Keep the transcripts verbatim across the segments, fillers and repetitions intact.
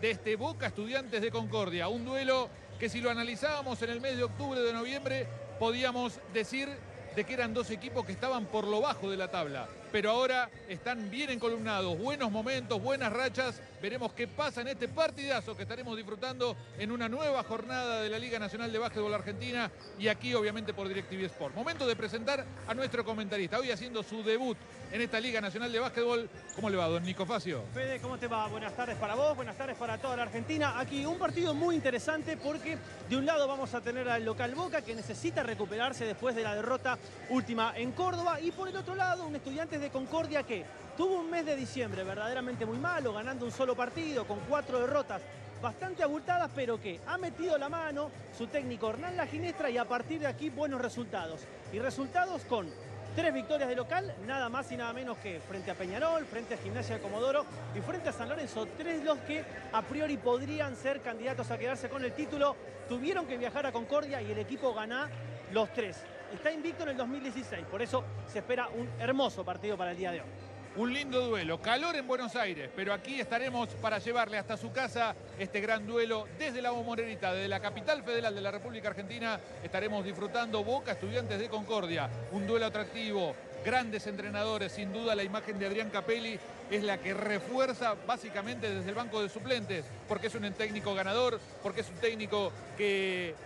de este Boca Estudiantes de Concordia. Un duelo que si lo analizábamos en el mes de octubre de noviembre, podíamos decir de que eran dos equipos que estaban por lo bajo de la tabla. Pero ahora están bien encolumnados, buenos momentos, buenas rachas. Veremos qué pasa en este partidazo que estaremos disfrutando en una nueva jornada de la Liga Nacional de Básquetbol Argentina y aquí obviamente por DirecTV Sport. Momento de presentar a nuestro comentarista, hoy haciendo su debut en esta Liga Nacional de Básquetbol. ¿Cómo le va, don Nico Facio? Fede, ¿cómo te va? Buenas tardes para vos, buenas tardes para toda la Argentina. Aquí un partido muy interesante porque de un lado vamos a tener al local Boca que necesita recuperarse después de la derrota última en Córdoba y por el otro lado un Estudiantes de Concordia que tuvo un mes de diciembre verdaderamente muy malo, ganando un solo partido con cuatro derrotas bastante abultadas, pero que ha metido la mano su técnico Hernán La Ginestra y a partir de aquí buenos resultados. Y resultados con tres victorias de local, nada más y nada menos que frente a Peñarol, frente a Gimnasia de Comodoro y frente a San Lorenzo. Tres los que a priori podrían ser candidatos a quedarse con el título. Tuvieron que viajar a Concordia y el equipo gana los tres. Está invicto en el dos mil dieciséis, por eso se espera un hermoso partido para el día de hoy. Un lindo duelo, calor en Buenos Aires, pero aquí estaremos para llevarle hasta su casa este gran duelo desde la Bombonera, desde la capital federal de la República Argentina. Estaremos disfrutando Boca Estudiantes de Concordia, un duelo atractivo, grandes entrenadores, sin duda la imagen de Adrián Capelli es la que refuerza básicamente desde el banco de suplentes, porque es un técnico ganador, porque es un técnico que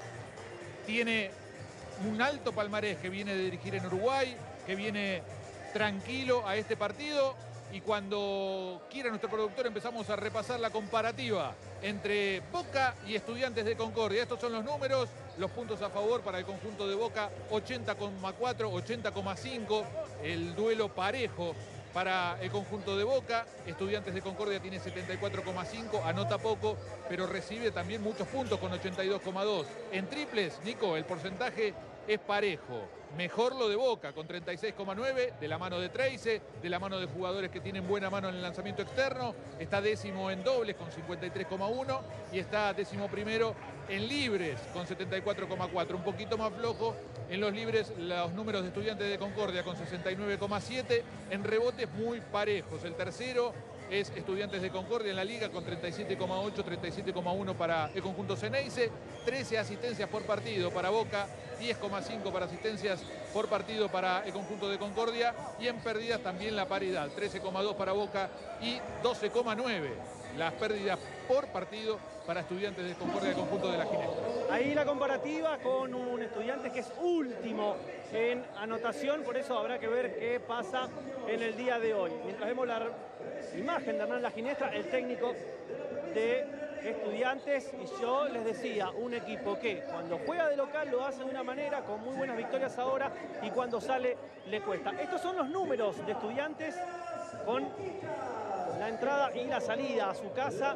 tiene un alto palmarés, que viene de dirigir en Uruguay, que viene tranquilo a este partido y cuando quiera nuestro productor empezamos a repasar la comparativa entre Boca y Estudiantes de Concordia. Estos son los números, los puntos a favor para el conjunto de Boca, ochenta coma cuatro, ochenta coma cinco, el duelo parejo para el conjunto de Boca. Estudiantes de Concordia tiene setenta y cuatro coma cinco, anota poco, pero recibe también muchos puntos con ochenta y dos coma dos. En triples, Nico, el porcentaje es parejo. Mejor lo de Boca con treinta y seis coma nueve, de la mano de Treize, de la mano de jugadores que tienen buena mano en el lanzamiento externo. Está décimo en dobles con cincuenta y tres coma uno y está décimo primero en libres con setenta y cuatro coma cuatro. Un poquito más flojo en los libres los números de Estudiantes de Concordia con sesenta y nueve coma siete. En rebotes muy parejos. El tercero es Estudiantes de Concordia en la liga con treinta y siete coma ocho, treinta y siete coma uno para el conjunto Ceneice, trece asistencias por partido para Boca, diez coma cinco para asistencias por partido para el conjunto de Concordia y en pérdidas también la paridad, trece coma dos para Boca y doce coma nueve las pérdidas por partido para Estudiantes de Concordia del conjunto de la Ginestra. Ahí la comparativa con un Estudiantes que es último en anotación, por eso habrá que ver qué pasa en el día de hoy. Mientras vemos la imagen de Hernán La Ginestra, el técnico de Estudiantes, y yo les decía, un equipo que cuando juega de local lo hace de una manera, con muy buenas victorias ahora, y cuando sale le cuesta. Estos son los números de Estudiantes con la entrada y la salida a su casa.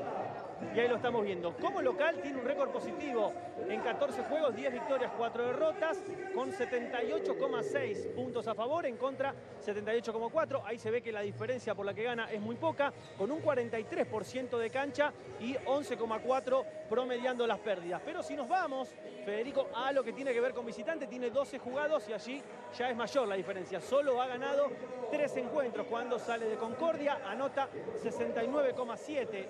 Y ahí lo estamos viendo. Como local tiene un récord positivo en catorce juegos, diez victorias, cuatro derrotas, con setenta y ocho coma seis puntos a favor, en contra setenta y ocho coma cuatro. Ahí se ve que la diferencia por la que gana es muy poca, con un cuarenta y tres por ciento de cancha y once coma cuatro promediando las pérdidas. Pero si nos vamos, Federico, a lo que tiene que ver con visitante, tiene doce jugados y allí ya es mayor la diferencia. Solo ha ganado tres encuentros cuando sale de Concordia, anota sesenta y nueve coma siete.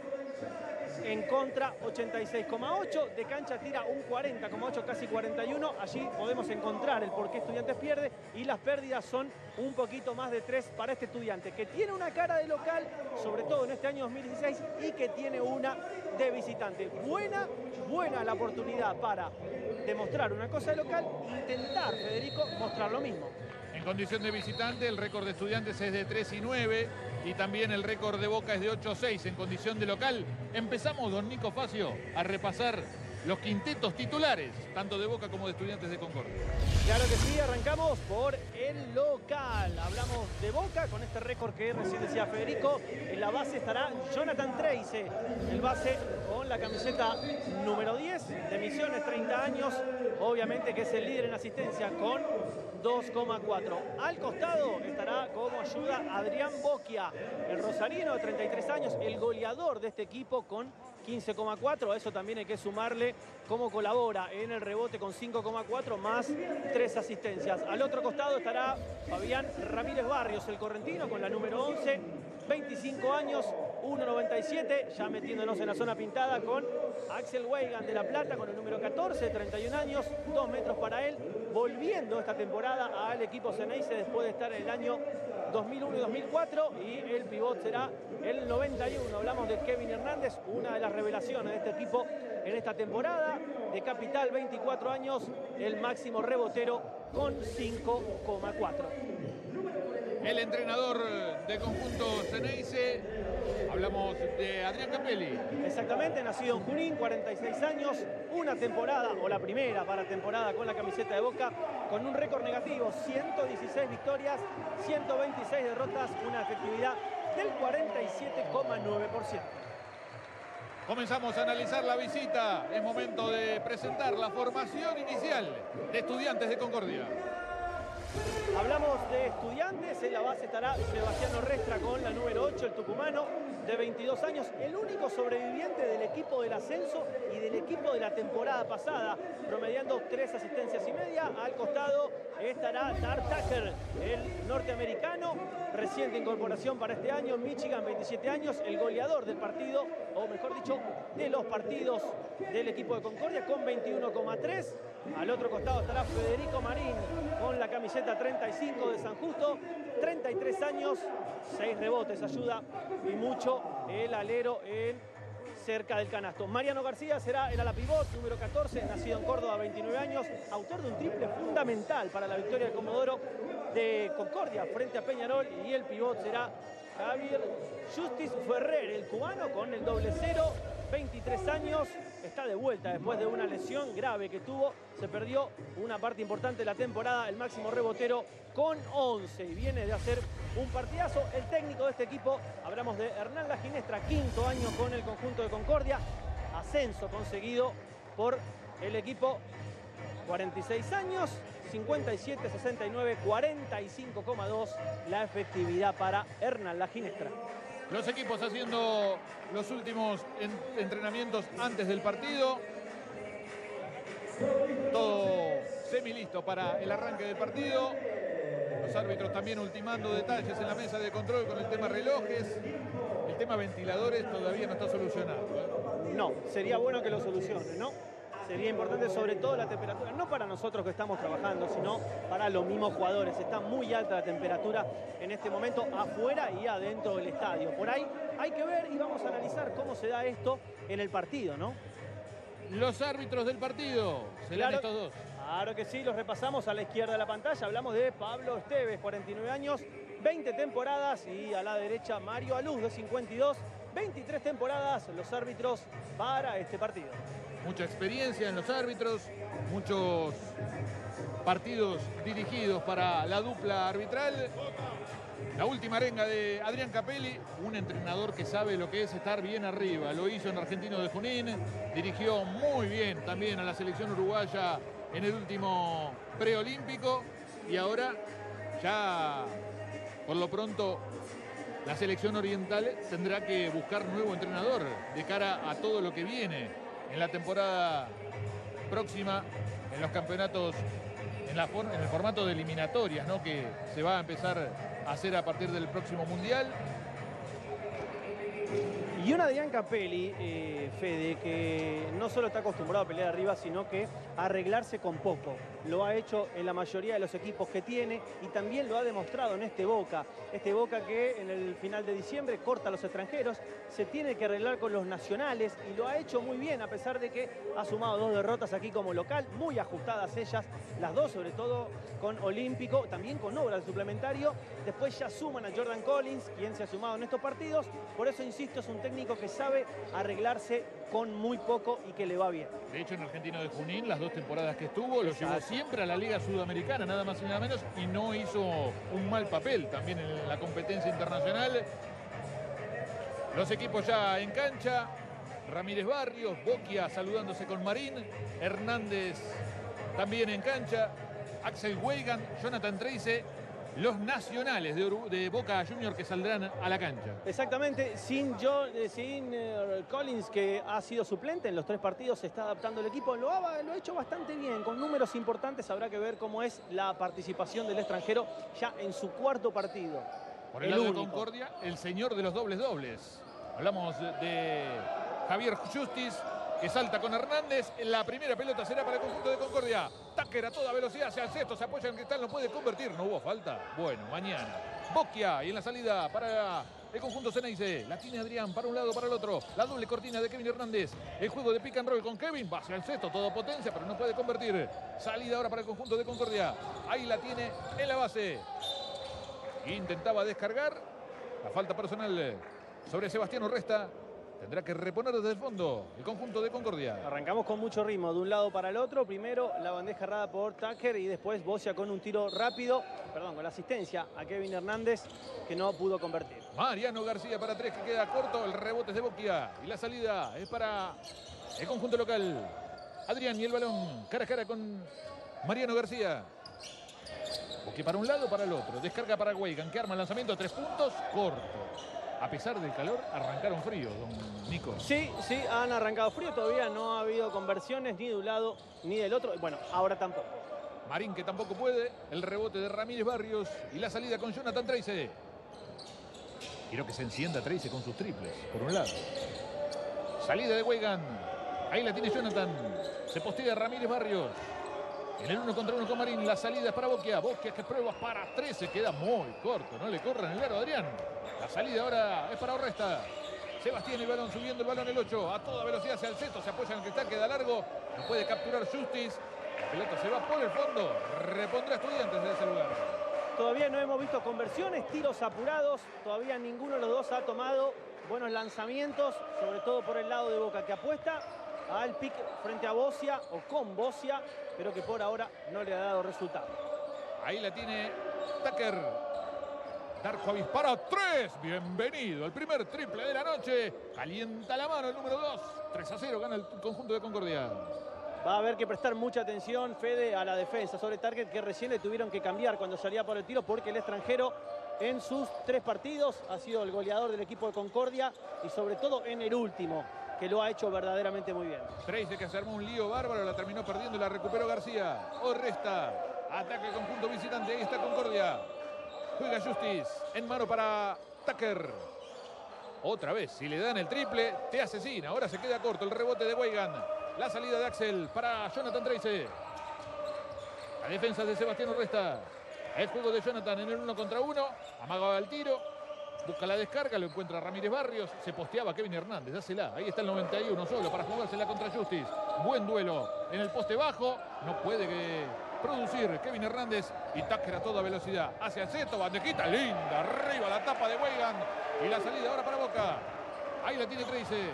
En contra ochenta y seis coma ocho, de cancha tira un cuarenta coma ocho, casi cuarenta y uno. Allí podemos encontrar el por qué Estudiantes pierde y las pérdidas son un poquito más de tres para este Estudiante, que tiene una cara de local, sobre todo en este año dos mil dieciséis, y que tiene una de visitante. Buena, buena la oportunidad para demostrar una cosa de local, intentar, Federico, mostrar lo mismo. En condición de visitante, el récord de Estudiantes es de tres y nueve y también el récord de Boca es de ocho seis en condición de local. Empezamos, don Nico Facio, a repasar los quintetos titulares, tanto de Boca como de Estudiantes de Concordia. Claro que sí, arrancamos por el local. Hablamos de Boca con este récord que recién decía Federico. En la base estará Jonathan Treize, el base con la camiseta número diez de Misiones, treinta años. Obviamente que es el líder en asistencia con dos coma cuatro. Al costado estará como ayuda Adrián Bocchia, el rosarino de treinta y tres años, el goleador de este equipo con quince coma cuatro. A eso también hay que sumarle cómo colabora en el rebote con cinco coma cuatro más tres asistencias. Al otro costado estará Fabián Ramírez Barrios, el correntino, con la número once, veinticinco años, uno noventa y siete, ya metiéndonos en la zona pintada con Axel Weigand de La Plata con el número catorce, treinta y un años, dos metros para él, volviendo esta temporada al equipo Ceneice después de estar en el año dos mil uno y dos mil cuatro, y el pivot será el noventa y uno. Hablamos de Kevin Hernández, una de las revelaciones de este equipo en esta temporada, de capital, veinticuatro años, el máximo rebotero con cinco coma cuatro. El entrenador de conjunto Ceneice, hablamos de Adrián Capelli. Exactamente, nacido en Junín, cuarenta y seis años, una temporada, o la primera para temporada con la camiseta de Boca, con un récord negativo, ciento dieciséis victorias, ciento veintiséis derrotas, una efectividad del cuarenta y siete coma nueve por ciento. Comenzamos a analizar la visita. Es momento de presentar la formación inicial de Estudiantes de Concordia. Hablamos de Estudiantes, en la base estará Sebastiano Restra con la número ocho, el tucumano de veintidós años, el único sobreviviente del equipo del ascenso y del equipo de la temporada pasada, promediando tres asistencias y media. Al costado estará Dar Tucker, el norteamericano, reciente incorporación para este año, Michigan, veintisiete años, el goleador del partido, o mejor dicho, de los partidos del equipo de Concordia, con veintiuno coma tres. Al otro costado estará Federico Marín con la camiseta treinta y cinco de San Justo, treinta y tres años, seis rebotes, ayuda y mucho el alero en cerca del canasto. Mariano García será el ala pivot, número catorce, nacido en Córdoba, veintinueve años, autor de un triple fundamental para la victoria de Comodoro de Concordia frente a Peñarol, y el pivot será Javier Justice Ferrer, el cubano, con el doble cero, veintitrés años, está de vuelta después de una lesión grave que tuvo, se perdió una parte importante de la temporada, el máximo rebotero con once, y viene de hacer un partidazo. El técnico de este equipo, hablamos de Hernán La Ginestra, quinto año con el conjunto de Concordia, ascenso conseguido por el equipo, cuarenta y seis años, cincuenta y siete, sesenta y nueve, cuarenta y cinco coma dos la efectividad para Hernán La Ginestra. Los equipos haciendo los últimos en, entrenamientos antes del partido. Todo semi listo para el arranque del partido. Los árbitros también ultimando detalles en la mesa de control con el tema relojes. El tema ventiladores todavía no está solucionado, ¿eh? No, sería bueno que lo solucione, ¿no? Sería importante, sobre todo la temperatura, no para nosotros que estamos trabajando, sino para los mismos jugadores. Está muy alta la temperatura en este momento afuera y adentro del estadio. Por ahí hay que ver y vamos a analizar cómo se da esto en el partido, ¿no? Los árbitros del partido serán Claro, estos dos. Claro que sí, los repasamos a la izquierda de la pantalla. Hablamos de Pablo Esteves, cuarenta y nueve años, veinte temporadas, y a la derecha Mario Aluz, de cincuenta y dos, veintitrés temporadas, los árbitros para este partido. Mucha experiencia en los árbitros, muchos partidos dirigidos para la dupla arbitral. La última arenga de Adrián Capelli, un entrenador que sabe lo que es estar bien arriba. Lo hizo en Argentino de Junín, dirigió muy bien también a la selección uruguaya en el último preolímpico, y ahora ya por lo pronto la selección oriental tendrá que buscar nuevo entrenador de cara a todo lo que viene en la temporada próxima, en los campeonatos, en, la en el formato de eliminatorias, ¿no?, que se va a empezar a hacer a partir del próximo Mundial. Y un Adrián Capelli, eh, Fede, que no solo está acostumbrado a pelear arriba, sino que a arreglarse con poco. Lo ha hecho en la mayoría de los equipos que tiene, y también lo ha demostrado en este Boca. Este Boca que en el final de diciembre corta a los extranjeros, se tiene que arreglar con los nacionales, y lo ha hecho muy bien, a pesar de que ha sumado dos derrotas aquí como local, muy ajustadas ellas, las dos sobre todo con Olímpico, también con Obras de suplementario. Después ya suman a Jordan Collins, quien se ha sumado en estos partidos. Por eso, insisto, es un técnico que sabe arreglarse con muy poco y que le va bien. De hecho, en Argentino de Junín, las dos temporadas que estuvo, lo llevó siempre a la Liga Sudamericana, nada más y nada menos, y no hizo un mal papel también en la competencia internacional. Los equipos ya en cancha. Ramírez Barrios, Boquia saludándose con Marín, Hernández también en cancha, Axel Weigand, Jonathan Treise, los nacionales de, de Boca Junior que saldrán a la cancha. Exactamente, sin, John, eh, sin eh, Collins, que ha sido suplente en los tres partidos, se está adaptando el equipo, lo ha, lo ha hecho bastante bien, con números importantes. Habrá que ver cómo es la participación del extranjero ya en su cuarto partido. Por el, el lado único. De Concordia, el señor de los dobles dobles. Hablamos de Javier Justiz, que salta con Hernández. La primera pelota será para el conjunto de Concordia. Tucker a toda velocidad hacia el cesto, se apoya en Cristal, no puede convertir. No hubo falta. Bueno, mañana. Bocchia y en la salida para el conjunto Ceneice. La tiene Adrián para un lado, para el otro. La doble cortina de Kevin Hernández. El juego de pick and roll con Kevin. Va hacia el cesto, todo potencia, pero no puede convertir. Salida ahora para el conjunto de Concordia. Ahí la tiene en la base. Intentaba descargar. La falta personal sobre Sebastián Urresta. Tendrá que reponer desde el fondo el conjunto de Concordia. Arrancamos con mucho ritmo de un lado para el otro. Primero la bandeja errada por Tucker y después Bocchia con un tiro rápido. Perdón, con la asistencia a Kevin Hernández, que no pudo convertir. Mariano García para tres, que queda corto. El rebote es de Bocchia. Y la salida es para el conjunto local. Adrián y el balón cara a cara con Mariano García. Bocchia para un lado, para el otro. Descarga para Weigan, que arma el lanzamiento. Tres puntos, corto. A pesar del calor, arrancaron frío, don Nico. Sí, sí, han arrancado frío. Todavía no ha habido conversiones ni de un lado ni del otro. Bueno, ahora tampoco. Marín, que tampoco puede. El rebote de Ramírez Barrios. Y la salida con Jonathan Treyce. Quiero que se encienda Treyce con sus triples, por un lado. Salida de Weigan. Ahí la tiene Jonathan. Se postea Ramírez Barrios. En el uno contra uno con Marín. La salida es para Bocchia. Bocchia que prueba para trece. Queda muy corto. No le corran el aro a Adrián. La salida ahora es para Urresta. Sebastián y balón subiendo el balón el ocho. A toda velocidad hacia el cesto. Se apoya en el cristal. Queda largo. No puede capturar Justiz. La pelota se va por el fondo. Repondrá Estudiantes de ese lugar. Todavía no hemos visto conversiones, tiros apurados. Todavía ninguno de los dos ha tomado buenos lanzamientos. Sobre todo por el lado de Boca, que apuesta al pick frente a Bocchia o con Bocchia. Pero que por ahora no le ha dado resultado. Ahí la tiene Tucker. Darko dispara tres. Bienvenido. El primer triple de la noche. Calienta la mano el número dos. tres a cero gana el conjunto de Concordia. Va a haber que prestar mucha atención, Fede, a la defensa sobre Target, que recién le tuvieron que cambiar cuando salía por el tiro, porque el extranjero en sus tres partidos ha sido el goleador del equipo de Concordia y sobre todo en el último, que lo ha hecho verdaderamente muy bien. Treyce, que se armó un lío bárbaro, la terminó perdiendo y la recuperó García. Urresta. Ataque el conjunto visitante. Ahí está Concordia. Juega Justiz en mano para Tucker. Otra vez, si le dan el triple, te asesina. Ahora se queda corto el rebote de Weigan. La salida de Axel para Jonathan Treyce. La defensa de Sebastián Urresta. El juego de Jonathan en el uno contra uno. Amaga el tiro. Busca la descarga, lo encuentra Ramírez Barrios. Se posteaba Kevin Hernández, dásela. Ahí está el noventa y uno solo para jugársela contra Justiz. Buen duelo en el poste bajo. No puede que producir Kevin Hernández y Tucker a toda velocidad hacia el cesto. Bandejita linda, arriba la tapa de Weigan. Y la salida ahora para Boca. Ahí la tiene Treyce.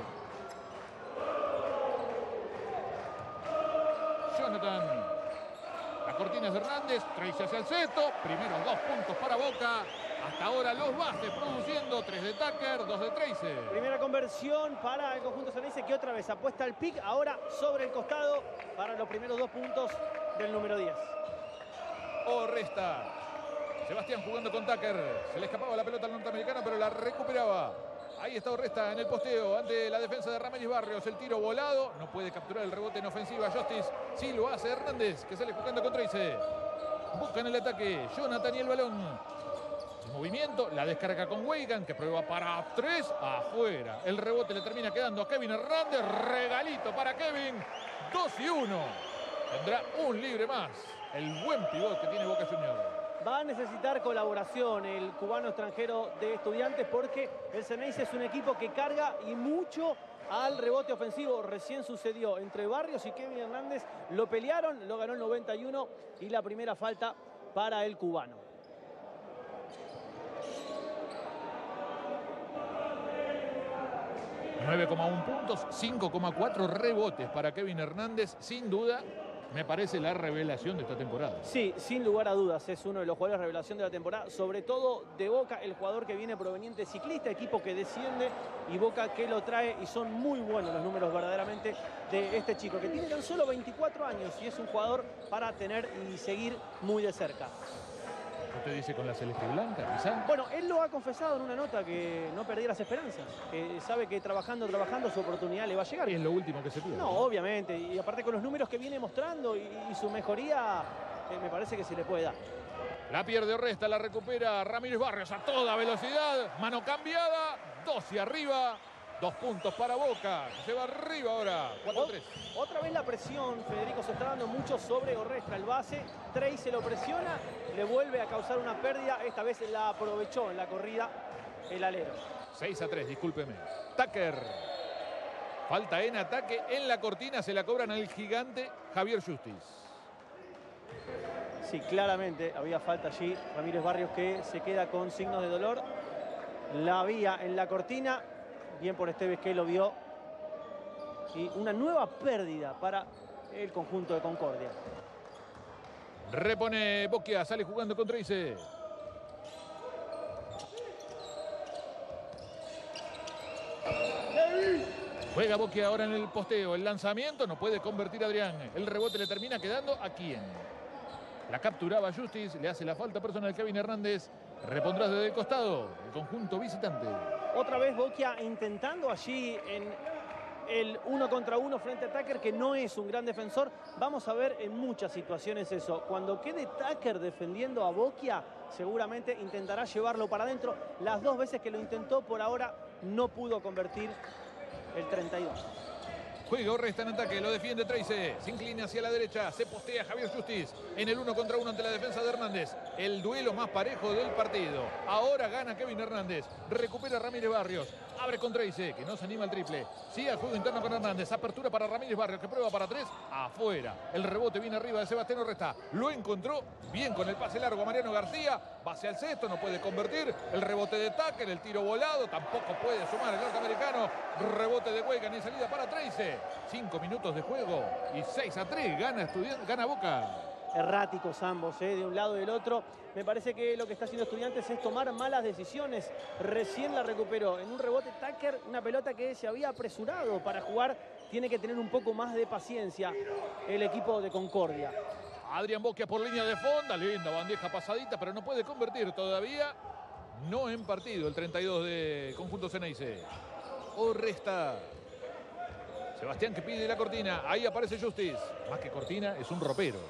Jonathan. La cortina es de Hernández. Treyce hacia el cesto. Primeros dos puntos para Boca. Hasta ahora los bases produciendo. Tres de Tucker, dos de Treyce. Primera conversión para el conjunto Ceneice, que otra vez apuesta al pick. Ahora sobre el costado para los primeros dos puntos del número diez. Urresta. Sebastián jugando con Tucker. Se le escapaba la pelota al norteamericano, pero la recuperaba. Ahí está Urresta en el posteo ante la defensa de Ramírez Barrios. El tiro volado. No puede capturar el rebote en ofensiva. Justiz sí lo hace Hernández, que sale jugando con Treyce. Buscan el ataque. Jonathan y el balón. El movimiento. La descarga con Weigan, que prueba para tres. Afuera. El rebote le termina quedando a Kevin Hernández. Regalito para Kevin. dos y uno. Tendrá un libre más. El buen pivot que tiene Boca Juniors. Va a necesitar colaboración el cubano extranjero de Estudiantes, porque el Ceneice es un equipo que carga y mucho al rebote ofensivo. Recién sucedió entre Barrios y Kevin Hernández. Lo pelearon, lo ganó el noventa y uno y la primera falta para el cubano. nueve coma uno puntos, cinco coma cuatro rebotes para Kevin Hernández. Sin duda, me parece la revelación de esta temporada. Sí, sin lugar a dudas, es uno de los jugadores revelación de la temporada, sobre todo de Boca, el jugador que viene proveniente ciclista, equipo que desciende, y Boca que lo trae, y son muy buenos los números verdaderamente de este chico, que tiene tan solo veinticuatro años y es un jugador para tener y seguir muy de cerca. ¿Usted dice con la celeste blanca, quizá? Bueno, él lo ha confesado en una nota, que no perdía las esperanzas, que sabe que trabajando, trabajando su oportunidad le va a llegar. Y es lo último que se pide. No, obviamente, y aparte con los números que viene mostrando y, y su mejoría, eh, me parece que se le puede dar. La pierde Urresta, la recupera Ramírez Barrios a toda velocidad. Mano cambiada. doce arriba. Dos puntos para Boca. Se va arriba ahora. cuatro tres. Otra vez la presión, Federico, se está dando mucho sobre Orrestra, el base. Trey se lo presiona, le vuelve a causar una pérdida. Esta vez la aprovechó en la corrida el alero. seis a tres, discúlpeme. Tucker. Falta en ataque en la cortina. Se la cobran al gigante Javier Justiz. Sí, claramente había falta allí. Ramírez Barrios que se queda con signos de dolor. La había en la cortina. Bien por Esteves que lo vio. Y una nueva pérdida para el conjunto de Concordia. Repone Bocchia, sale jugando con Treise. Juega Bocchia ahora en el posteo. El lanzamiento no puede convertir a Adrián. El rebote le termina quedando a quién. La capturaba Justiz, le hace la falta personal Kevin Hernández. Repondrá desde el costado el conjunto visitante. Otra vez Bocchia intentando allí en el uno contra uno frente a Tucker, que no es un gran defensor. Vamos a ver en muchas situaciones eso. Cuando quede Tucker defendiendo a Bocchia, seguramente intentará llevarlo para adentro. Las dos veces que lo intentó, por ahora no pudo convertir el treinta y dos. Juega Orrestra en ataque, lo defiende Treise, se inclina hacia la derecha, se postea Javier Justiz en el uno contra uno ante la defensa de Hernández. El duelo más parejo del partido. Ahora gana Kevin Hernández, recupera Ramírez Barrios, abre con Treise, que no se anima al triple. Sigue el juego interno con Hernández, apertura para Ramírez Barrios, que prueba para tres, afuera. El rebote viene arriba de Sebastián Orrestra, lo encontró bien con el pase largo a Mariano García, base al cesto, no puede convertir. El rebote de Tucker, el tiro volado, tampoco puede sumar el norteamericano. Rebote de Weigand en salida para Treise. Cinco minutos de juego y seis a tres. Gana, Estudiantes, gana Boca. Erráticos ambos, ¿eh? De un lado y del otro. Me parece que lo que está haciendo Estudiantes es tomar malas decisiones. Recién la recuperó. En un rebote Tucker, una pelota que se había apresurado para jugar. Tiene que tener un poco más de paciencia el equipo de Concordia. Adrián Bocchia por línea de fondo. Linda bandeja pasadita, pero no puede convertir todavía. No en partido el treinta y dos de conjunto Ceneice. Orrestra. Sebastián que pide la cortina. Ahí aparece Justiz. Más que cortina, es un ropero.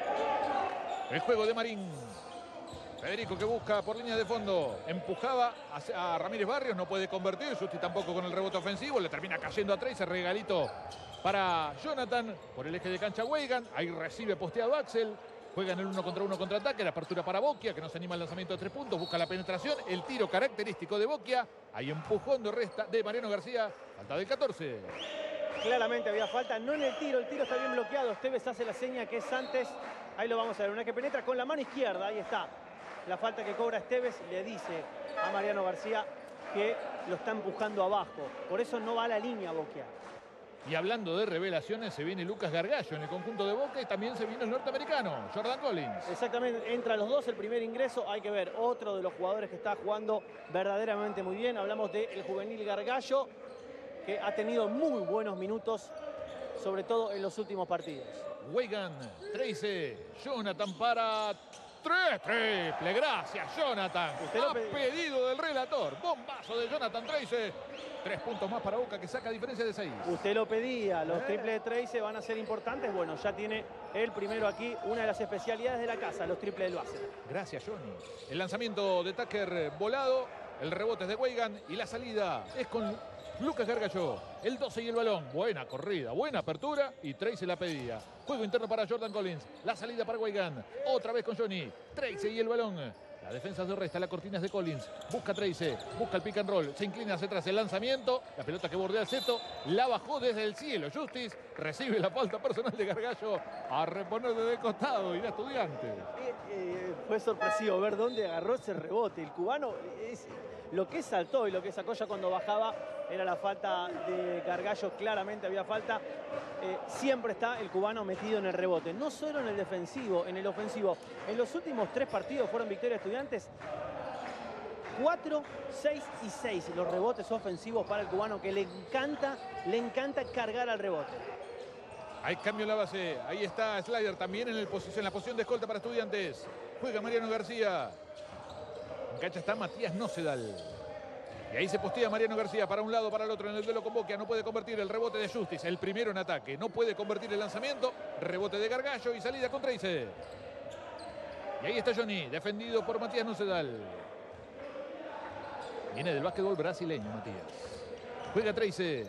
El juego de Marín. Federico que busca por línea de fondo. Empujaba a Ramírez Barrios. No puede convertir. Justiz tampoco con el rebote ofensivo. Le termina cayendo a Treise. Regalito para Jonathan. Por el eje de cancha Weigand. Ahí recibe posteado Axel. Juega en el uno contra uno contra ataque. La apertura para Bocchia, que no se anima al lanzamiento de tres puntos. Busca la penetración. El tiro característico de Bocchia. Ahí empujón de Orrestra de Mariano García. Falta del catorce. Claramente había falta, no en el tiro, el tiro está bien bloqueado. Esteves hace la seña que es antes. Ahí lo vamos a ver, una que penetra con la mano izquierda, ahí está. La falta que cobra Esteves le dice a Mariano García que lo está empujando abajo. Por eso no va a la línea Bocchia. Y hablando de revelaciones, se viene Lucas Gargallo en el conjunto de Boca y también se viene el norteamericano, Jordan Collins. Exactamente, entra los dos, el primer ingreso, hay que ver, otro de los jugadores que está jugando verdaderamente muy bien. Hablamos del juvenil Gargallo, que ha tenido muy buenos minutos, sobre todo en los últimos partidos. Weigand, Treise, Jonathan para tres, triple, gracias Jonathan. Usted lo ha pedido del relator, bombazo de Jonathan Treise. Tres puntos más para Boca que saca diferencia de seis. Usted lo pedía, los triples de Treise van a ser importantes. Bueno, ya tiene el primero aquí, una de las especialidades de la casa, los triples del base. Gracias Johnny. El lanzamiento de Tucker volado, el rebote es de Weigand y la salida es con Lucas Gargallo, el doce y el balón. Buena corrida, buena apertura y Treise la pedía. Juego interno para Jordan Collins. La salida para Weigand. Otra vez con Johnny. Treise y el balón. La defensa de Orrestra, la cortina es de Collins. Busca Treise, busca el pick and roll. Se inclina hacia atrás el lanzamiento. La pelota que bordea el seto. La bajó desde el cielo. Justiz recibe la falta personal de Gargallo. A reponer desde el costado. Irá Estudiantes. Eh, eh, fue sorpresivo ver dónde agarró ese rebote. El cubano, es, lo que saltó y lo que sacó ya cuando bajaba era la falta de Gargallo. Claramente había falta. Eh, siempre está el cubano metido en el rebote. No solo en el defensivo, en el ofensivo. En los últimos tres partidos fueron victoria de Estudiantes. cuatro, seis y seis los rebotes ofensivos para el cubano, que le encanta, le encanta cargar al rebote. Hay cambio en la base. Ahí está Slider también en, el posición, en la posición de escolta para Estudiantes. Juega Mariano García. En cancha está Matías Nocedal. Y ahí se postea Mariano García para un lado, para el otro en el duelo con Bocchia. No puede convertir el rebote de Justiz. El primero en ataque. No puede convertir el lanzamiento. Rebote de Gargallo y salida con Treise. Y ahí está Johnny, defendido por Matías Nocedal. Viene del básquetbol brasileño, Matías. Juega Tracy.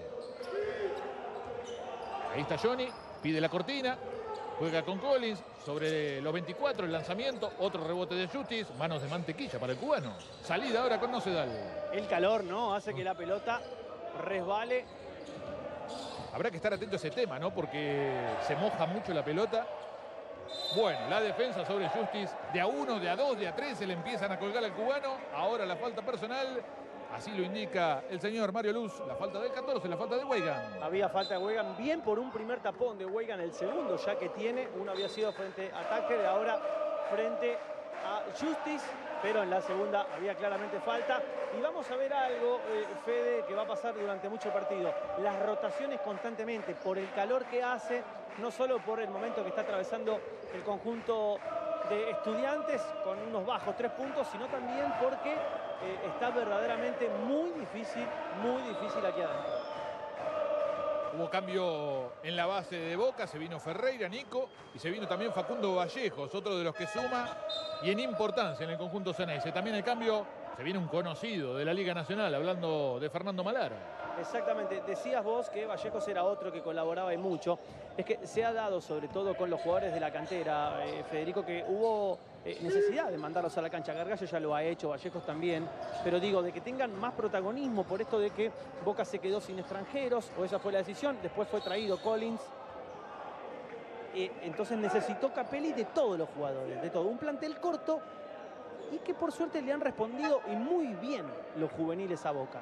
Ahí está Johnny. Pide la cortina. Juega con Collins. Sobre los veinticuatro el lanzamiento. Otro rebote de Justice. Manos de mantequilla para el cubano. Salida ahora con Nocedal. El calor, ¿no? Hace que la pelota resbale. Habrá que estar atento a ese tema, ¿no? Porque se moja mucho la pelota. Bueno, la defensa sobre Justice. De a uno, de a dos, de a tres se le empiezan a colgar al cubano. Ahora la falta personal. Así lo indica el señor Mario Luz. La falta del catorce, la falta de Weigand. Había falta de Weigand. Bien por un primer tapón de Weigand. El segundo ya que tiene. Uno había sido frente a Tucker. Ahora frente a Justice. Pero en la segunda había claramente falta. Y vamos a ver algo, eh, Fede, que va a pasar durante mucho partido. Las rotaciones constantemente por el calor que hace. No solo por el momento que está atravesando el conjunto de Estudiantes con unos bajos tres puntos, sino también porque eh, está verdaderamente muy difícil, muy difícil aquí adentro. Hubo cambio en la base de Boca, se vino Ferreira, Nico, y se vino también Facundo Vallejos, otro de los que suma y en importancia en el conjunto Ceneice. También el cambio, se viene un conocido de la Liga Nacional, hablando de Fernando Malara. Exactamente, decías vos que Vallejos era otro que colaboraba y mucho. Es que se ha dado, sobre todo con los jugadores de la cantera, eh, Federico, que hubo eh, necesidad de mandarlos a la cancha. Gargallo ya lo ha hecho, Vallejos también, pero digo, de que tengan más protagonismo por esto de que Boca se quedó sin extranjeros, o esa fue la decisión. Después fue traído Collins. Eh, entonces necesitó Capelli de todos los jugadores, de todo. Un plantel corto y que por suerte le han respondido y muy bien los juveniles a Boca.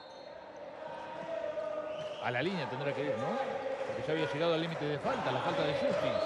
A la línea tendrá que ir, ¿no? Porque ya había llegado al límite de falta, la falta de Justice.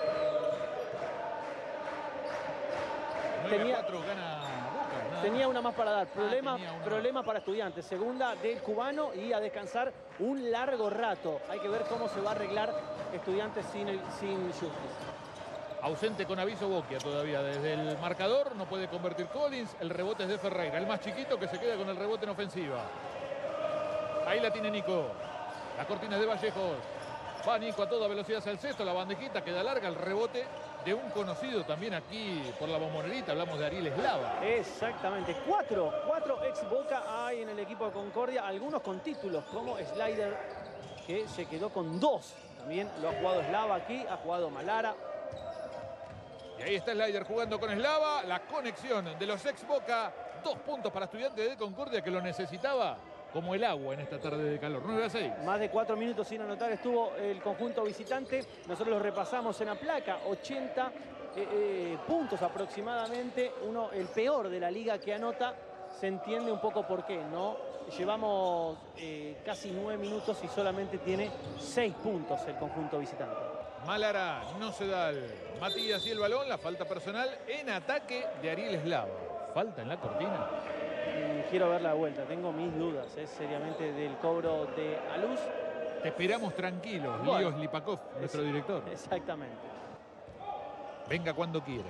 nueve a cuatro gana Boca. Nada Tenía más. una más para dar. Problema, Ah, problema para Estudiantes. Segunda del cubano y a descansar un largo rato. Hay que ver cómo se va a arreglar Estudiantes sin, el, sin Justice. Ausente con aviso Boquia todavía desde el marcador. No puede convertir Collins. El rebote es de Ferreira. El más chiquito que se queda con el rebote en ofensiva. Ahí la tiene Nico. La cortina es de Vallejos. Va Nico a toda velocidad hacia el cesto. La bandejita queda larga. El rebote de un conocido también aquí por la Bombonerita. Hablamos de Ariel Eslava. Exactamente. Cuatro, cuatro ex Boca hay en el equipo de Concordia. Algunos con títulos como Slider, que se quedó con dos. También lo ha jugado Eslava aquí. Ha jugado Malara. Y ahí está Slider jugando con Eslava. La conexión de los ex Boca. Dos puntos para Estudiantes de Concordia que lo necesitaba como el agua en esta tarde de calor. nueve a seis. Más de cuatro minutos sin anotar estuvo el conjunto visitante. Nosotros lo repasamos en la placa. ochenta eh, eh, puntos aproximadamente. Uno, el peor de la liga que anota. Se entiende un poco por qué, ¿no? Llevamos eh, casi nueve minutos y solamente tiene seis puntos el conjunto visitante. Malara, Nocedal, Matías y el balón. La falta personal en ataque de Ariel Eslava. Falta en la cortina. Quiero ver la vuelta, tengo mis dudas, es ¿eh? seriamente del cobro de Aluz. Te esperamos tranquilos, bueno, Líos Lipakov, nuestro es, director. Exactamente. Venga cuando quiera.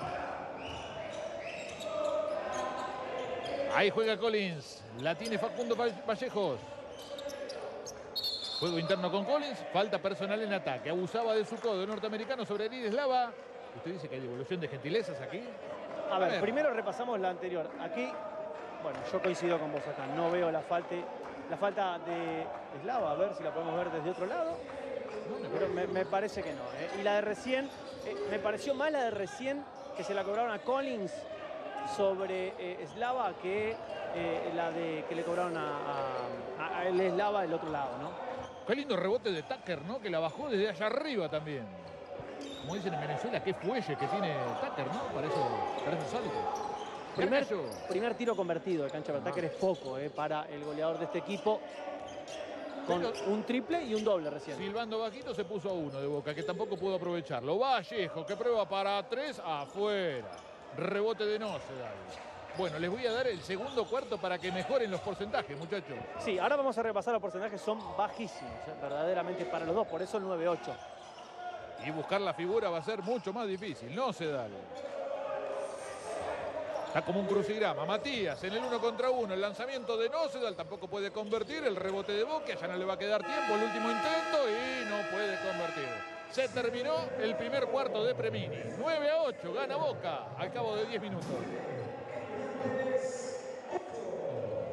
Ahí juega Collins, la tiene Facundo Vallejos. Juego interno con Collins, falta personal en ataque. Abusaba de su codo norteamericano sobre Ariel Eslava. ¿Usted dice que hay devolución de gentilezas aquí? A, A ver, ver, primero repasamos la anterior. Aquí... Bueno, yo coincido con vos acá. No veo la falta, la falta de Eslava. A ver si la podemos ver desde otro lado. Pero me, me parece que no. ¿eh? Y la de recién, eh, me pareció más la de recién que se la cobraron a Collins sobre eh, Eslava que eh, la de que le cobraron a, a, a el Eslava del otro lado, ¿no? Qué lindo rebote de Tucker, ¿no? Que la bajó desde allá arriba también. Como dicen en Venezuela, qué fuelle que tiene Tucker, ¿no? Para eso, para esos saltos. Primer, primer tiro convertido de cancha para Tucker es poco eh, para el goleador de este equipo. Con Pero, un triple y un doble recién. Silvando Vaquito se puso a uno de Boca, que tampoco pudo aprovecharlo. Vallejo, que prueba para tres, afuera. Rebote de Nocedal. Bueno, les voy a dar el segundo cuarto para que mejoren los porcentajes, muchachos. Sí, ahora vamos a repasar los porcentajes, son bajísimos, eh, verdaderamente para los dos, por eso el nueve ocho. Y buscar la figura va a ser mucho más difícil. Nocedal. Está como un crucigrama. Matías en el uno contra uno. El lanzamiento de Nocedal tampoco puede convertir. El rebote de Boca. Ya no le va a quedar tiempo. El último intento y no puede convertir. Se terminó el primer cuarto de Premini. nueve a ocho. Gana Boca al cabo de diez minutos.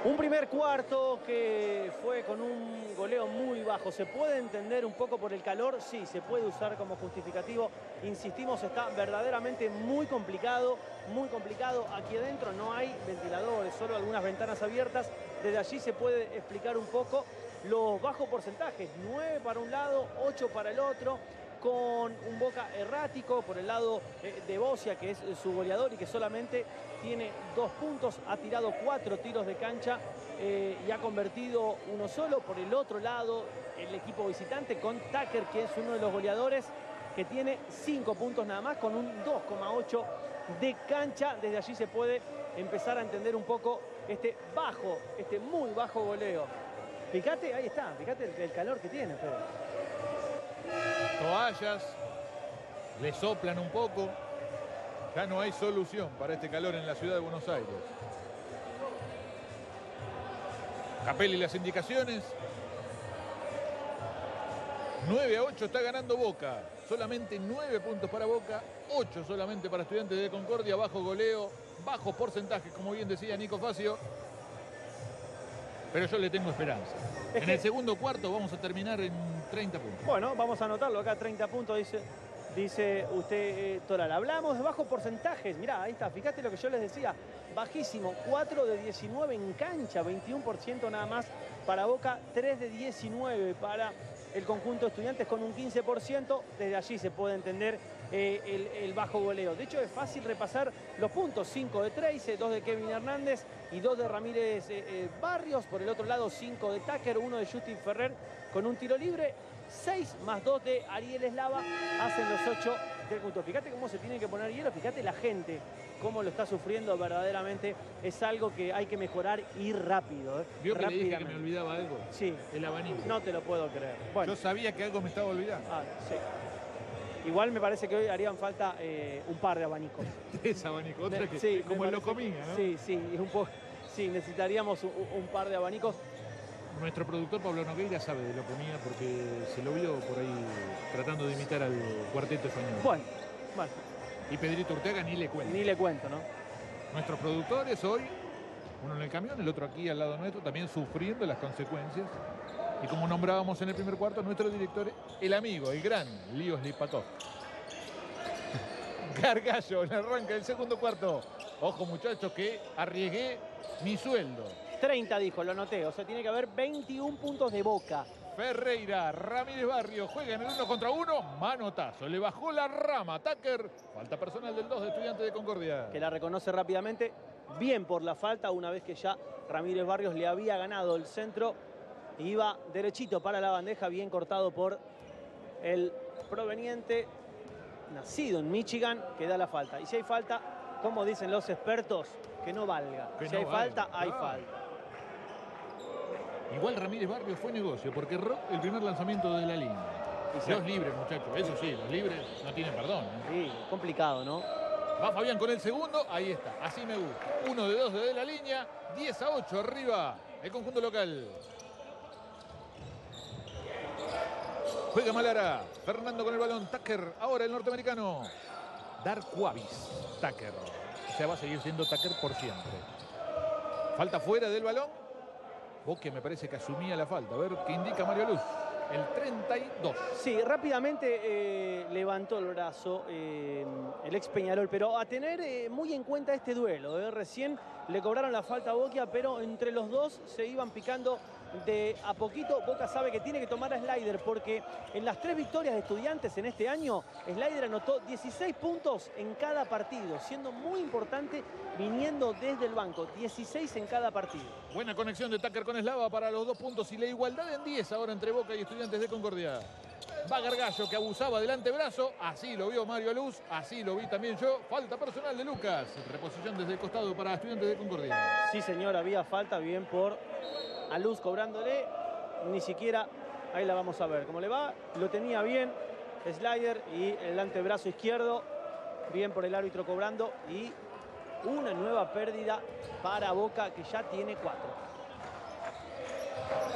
Un primer cuarto que fue con un goleo muy bajo. ¿Se puede entender un poco por el calor? Sí, se puede usar como justificativo. Insistimos, está verdaderamente muy complicado, muy complicado. Aquí adentro no hay ventiladores, solo algunas ventanas abiertas. Desde allí se puede explicar un poco los bajos porcentajes. nueve para un lado, ocho para el otro, con un Boca errático por el lado de Bocia, que es su goleador y que solamente tiene dos puntos, ha tirado cuatro tiros de cancha eh, y ha convertido uno solo. Por el otro lado, el equipo visitante con Tucker, que es uno de los goleadores, que tiene cinco puntos nada más, con un dos coma ocho de cancha. Desde allí se puede empezar a entender un poco este bajo, este muy bajo goleo. Fíjate, ahí está, fíjate el, el calor que tiene, Fede. Toallas, le soplan un poco. Ya no hay solución para este calor en la ciudad de Buenos Aires. Capelli las indicaciones. nueve a ocho está ganando Boca. Solamente nueve puntos para Boca, ocho solamente para Estudiantes de Concordia. Bajo goleo, bajo porcentaje, como bien decía Nico Facio. Pero yo le tengo esperanza. Es en que... el segundo cuarto vamos a terminar en treinta puntos. Bueno, vamos a anotarlo acá, treinta puntos, dice, dice usted, eh, Toral. Hablamos de bajos porcentajes. Mirá, ahí está, fíjate lo que yo les decía. Bajísimo, cuatro de diecinueve en cancha, veintiuno por ciento nada más para Boca, tres de diecinueve para el conjunto de Estudiantes con un quince por ciento. Desde allí se puede entender eh, el, el bajo goleo. De hecho, es fácil repasar los puntos. cinco de Trace, dos de Kevin Hernández y dos de Ramírez eh, eh, Barrios. Por el otro lado, cinco de Tucker, uno de Justin Ferrer con un tiro libre. seis más dos de Ariel Eslava hacen los ocho del punto. Fíjate cómo se tiene que poner hielo. Fíjate la gente, cómo lo está sufriendo verdaderamente. Es algo que hay que mejorar y rápido. ¿eh? ¿Vio que le dije que me olvidaba algo? Sí. El abanico. No te lo puedo creer. Bueno. Yo sabía que algo me estaba olvidando. Ah, sí. Igual me parece que hoy harían falta eh, un par de abanicos. Tres abanicos, otra que sí, como el Locomía, ¿no? Sí, sí, es un poco. Sí, necesitaríamos un, un par de abanicos. Nuestro productor Pablo Nogueira sabe de Locomía porque se lo vio por ahí tratando de imitar al cuarteto español. Bueno, bueno. Y Pedrito Ortega ni le cuento. Ni le cuento, ¿no? Nuestros productores hoy, uno en el camión, el otro aquí al lado nuestro, también sufriendo las consecuencias. Y como nombrábamos en el primer cuarto, nuestro director, el amigo, el gran Líos Lipakov. Gargallo en el arranque del segundo cuarto. Ojo, muchachos, que arriesgué mi sueldo. treinta dijo, lo anoté. O sea, tiene que haber veintiún puntos de Boca. Ferreira, Ramírez Barrio juega en el uno contra uno. Manotazo, le bajó la rama. Tucker, falta personal del dos de Estudiantes de Concordia. Que la reconoce rápidamente. Bien por la falta, una vez que ya Ramírez Barrios le había ganado el centro. Iba derechito para la bandeja, bien cortado por el proveniente, nacido en Michigan, que da la falta. Y si hay falta, como dicen los expertos, que no valga. Que si no hay valga, falta, hay claro. falta. Igual Ramírez Barrios fue negocio, porque erró el primer lanzamiento de la línea. Y los libres, muchachos, eso sí, los libres no tienen perdón. ¿eh? Sí, complicado, ¿no? Va Fabián con el segundo, ahí está, así me gusta. Uno de dos de la línea, diez a ocho arriba el conjunto local. Juega Malara, Fernando con el balón, Tucker, ahora el norteamericano. Darquavis, Tucker. O sea, va a seguir siendo Tucker por siempre. Falta fuera del balón. Boque me parece que asumía la falta. A ver qué indica Mario Luz. El treinta y dos. Sí, rápidamente eh, levantó el brazo eh, el ex Peñarol, pero a tener eh, muy en cuenta este duelo. Eh. Recién le cobraron la falta a Boca, pero entre los dos se iban picando de a poquito. Boca sabe que tiene que tomar a Slider porque en las tres victorias de Estudiantes en este año, Slider anotó dieciséis puntos en cada partido, siendo muy importante viniendo desde el banco. dieciséis en cada partido. Buena conexión de Tucker con Eslava para los dos puntos y la igualdad en diez ahora entre Boca y Estudiantes de Concordia. Va Gargallo, que abusaba del antebrazo, así lo vio Mario Luz, así lo vi también yo. Falta personal de Lucas, reposición desde el costado para Estudiantes de Concordia. Sí, señor, había falta, bien por a Luz cobrándole, ni siquiera, ahí la vamos a ver cómo le va, lo tenía bien Slider y el antebrazo izquierdo, bien por el árbitro cobrando y una nueva pérdida para Boca que ya tiene cuatro.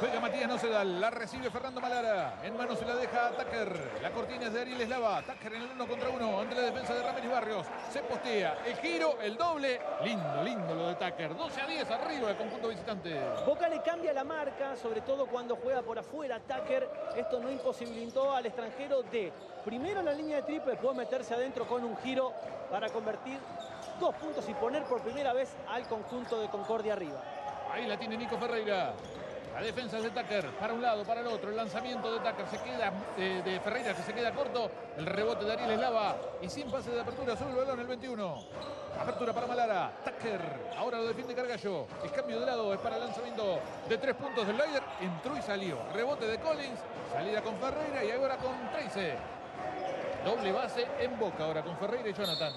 Juega Matías Nocedal, la recibe Fernando Malara. En mano se la deja a Tucker. La cortina es de Ariel Eslava. Tucker en el uno contra uno ante la defensa de Ramírez Barrios. Se postea el giro, el doble. Lindo, lindo lo de Tucker. doce a diez arriba el conjunto visitante. Boca le cambia la marca, sobre todo cuando juega por afuera. Tucker, esto no imposibilitó al extranjero de, primero en la línea de triple, después meterse adentro con un giro para convertir dos puntos y poner por primera vez al conjunto de Concordia arriba. Ahí la tiene Nico Ferreira. La defensa es de Tucker, para un lado, para el otro. El lanzamiento de Tucker se queda, eh, de Ferreira que se queda corto. El rebote de Ariel Eslava y sin pase de apertura, solo el balón el veintiuno. Apertura para Malara, Tucker, ahora lo defiende Gargallo. El cambio de lado es para el lanzamiento de tres puntos del Leider. Entró y salió. Rebote de Collins, salida con Ferreira y ahora con Trace. Doble base en Boca ahora con Ferreira y Jonathan.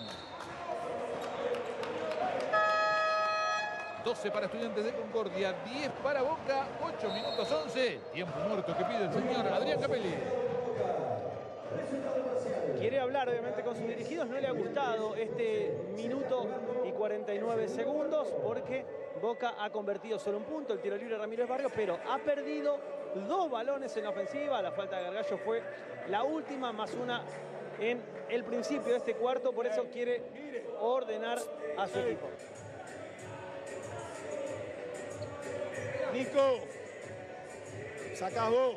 doce para Estudiantes de Concordia, diez para Boca, ocho minutos once. Tiempo muerto que pide el señor Adrián Capelli. Quiere hablar obviamente con sus dirigidos, no le ha gustado este minuto y cuarenta y nueve segundos porque Boca ha convertido solo un punto, el tiro libre Ramírez Barrios, pero ha perdido dos balones en la ofensiva. La falta de Gargallo fue la última, más una en el principio de este cuarto, por eso quiere ordenar a su equipo. Nico, sacás vos.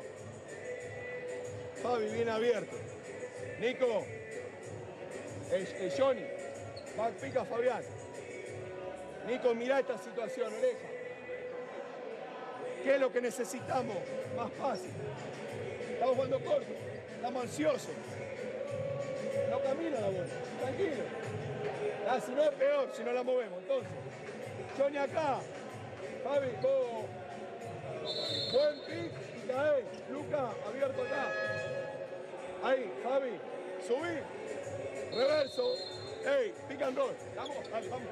Fabi, bien abierto. Nico, el, el Johnny, va, pica Fabián. Nico, mirá esta situación, oreja. ¿Qué es lo que necesitamos? Más fácil. Estamos jugando corto, estamos ansiosos. No camina la bola, tranquilo. Ah, si no es peor, si no la movemos. Entonces, Johnny acá. Fabi, vos. Buen pick y cae. Luca, abierto acá. Ahí, Fabi. Subí. Reverso. Ey, pick and roll. Vamos, dale, vamos.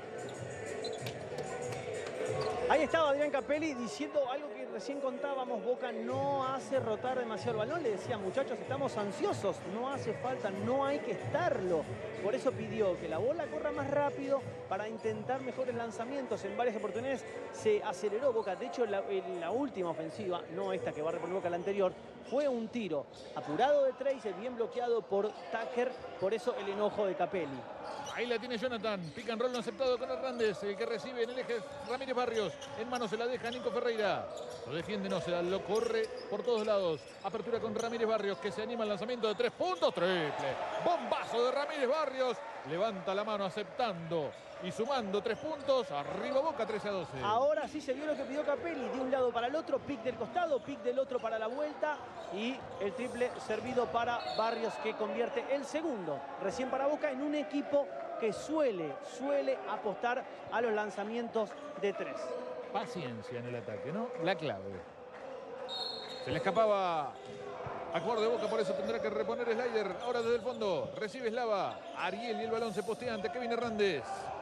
Ahí estaba Adrián Capelli diciendo algo que recién contábamos. Boca no hace rotar demasiado el balón. Le decía, muchachos, estamos ansiosos. No hace falta, no hay que estarlo. Por eso pidió que la bola corra más rápido para intentar mejores lanzamientos. En varias oportunidades se aceleró Boca. De hecho, en la, en la última ofensiva, no esta que va a reponer Boca, la anterior, fue un tiro apurado de Trace, bien bloqueado por Tucker. Por eso el enojo de Capelli. Ahí la tiene Jonathan. Pick and roll no aceptado con Hernández. El que recibe en el eje Ramírez Barrios. En mano se la deja Nico Ferreira. Lo defiende Nocedal. Lo corre por todos lados. Apertura con Ramírez Barrios que se anima al lanzamiento de tres puntos. Triple. Bombazo de Ramírez Barrios. Levanta la mano aceptando y sumando tres puntos. Arriba Boca trece a doce. Ahora sí se vio lo que pidió Capelli. De un lado para el otro. Pick del costado. Pick del otro para la vuelta. Y el triple servido para Barrios que convierte el segundo. Recién para Boca en un equipo que suele, suele apostar a los lanzamientos de tres. Paciencia en el ataque, ¿no? La clave. Se le escapaba a jugador de Boca, por eso tendrá que reponer Slider. Ahora desde el fondo, recibe Eslava. Ariel y el balón se postea ante Kevin Hernández.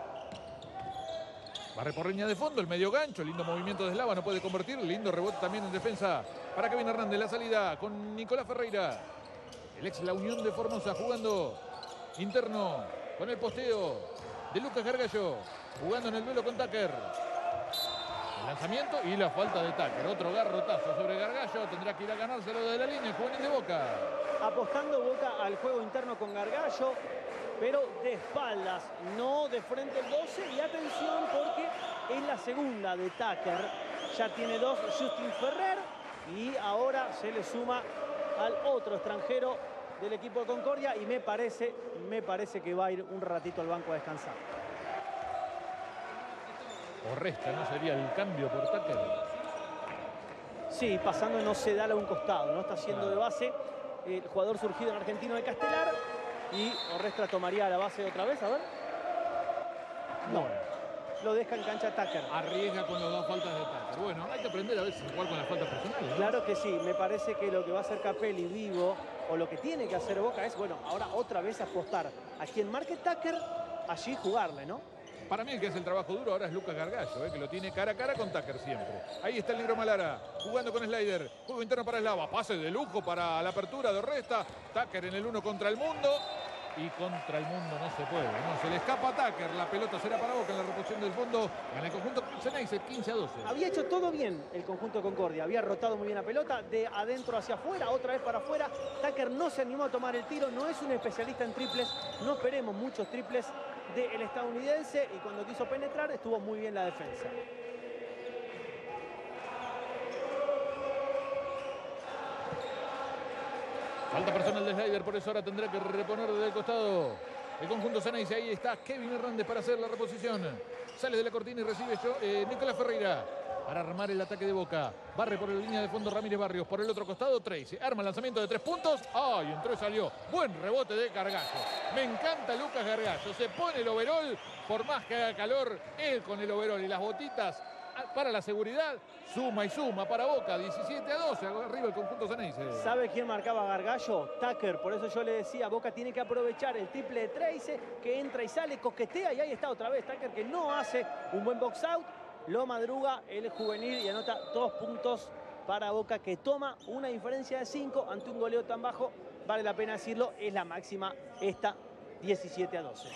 Barre por línea de fondo, el medio gancho. Lindo movimiento de Eslava, no puede convertir. Lindo rebote también en defensa para Kevin Hernández. La salida con Nicolás Ferreira. El ex La Unión de Formosa jugando interno. Con el posteo de Lucas Gargallo, jugando en el duelo con Tucker. El lanzamiento y la falta de Tucker. Otro garrotazo sobre Gargallo. Tendrá que ir a ganárselo de la línea el juvenil de Boca. Apostando Boca al juego interno con Gargallo, pero de espaldas, no de frente el doce. Y atención porque es la segunda de Tucker. Ya tiene dos Justin Ferrer y ahora se le suma al otro extranjero del equipo de Concordia y me parece, me parece que va a ir un ratito al banco a descansar. O resta, ¿no? Sería el cambio por Tucker. Sí, pasando no se da a un costado, no está haciendo de base el jugador surgido en Argentino de Castelar y Orrestra tomaría la base otra vez, a ver. No, lo deja en cancha Tucker. Arriesga con las dos faltas de Tucker. Bueno, hay que aprender a veces a jugar con las faltas personales, ¿no? Claro que sí, me parece que lo que va a hacer Capelli vivo, o lo que tiene que hacer Boca es, bueno, ahora otra vez apostar a quien marque Tucker, allí jugarle, ¿no? Para mí el que hace el trabajo duro ahora es Lucas Gargallo, ¿eh? Que lo tiene cara a cara con Tucker siempre. Ahí está el negro Malara, jugando con Slider. Juego interno para Eslava, pase de lujo para la apertura de Orresta. Tucker en el uno contra el mundo. y contra el mundo no se puede. No, se le escapa a Tucker. La pelota será para Boca en la reposición del fondo. En el conjunto Ceneice, quince a doce. Había hecho todo bien el conjunto Concordia. Había rotado muy bien la pelota, de adentro hacia afuera, otra vez para afuera. Tucker no se animó a tomar el tiro. No es un especialista en triples. No esperemos muchos triples del estadounidense. Y cuando quiso penetrar, estuvo muy bien la defensa. Falta personal de Slider, por eso ahora tendrá que reponer desde el costado el conjunto Ceneice. Ahí está Kevin Hernández para hacer la reposición. Sale de la cortina y recibe yo, eh, Nicolás Ferreira para armar el ataque de Boca. Barre por la línea de fondo Ramírez Barrios. Por el otro costado, Tracy. Arma el lanzamiento de tres puntos. ¡Ay! Entró y salió. Buen rebote de Gargallo. Me encanta Lucas Gargallo. Se pone el overol. Por más que haga calor, él con el overol y las botitas para la seguridad. Suma y suma para Boca. diecisiete a doce. Arriba el conjunto Ceneice. ¿Sabe quién marcaba a Gargallo? Tucker. Por eso yo le decía, Boca tiene que aprovechar el triple de Tracy, que entra y sale, coquetea. Y ahí está otra vez Tucker, que no hace un buen box out. Lo madruga el juvenil y anota dos puntos para Boca, que toma una diferencia de cinco ante un goleo tan bajo. Vale la pena decirlo, es la máxima esta, diecisiete a doce.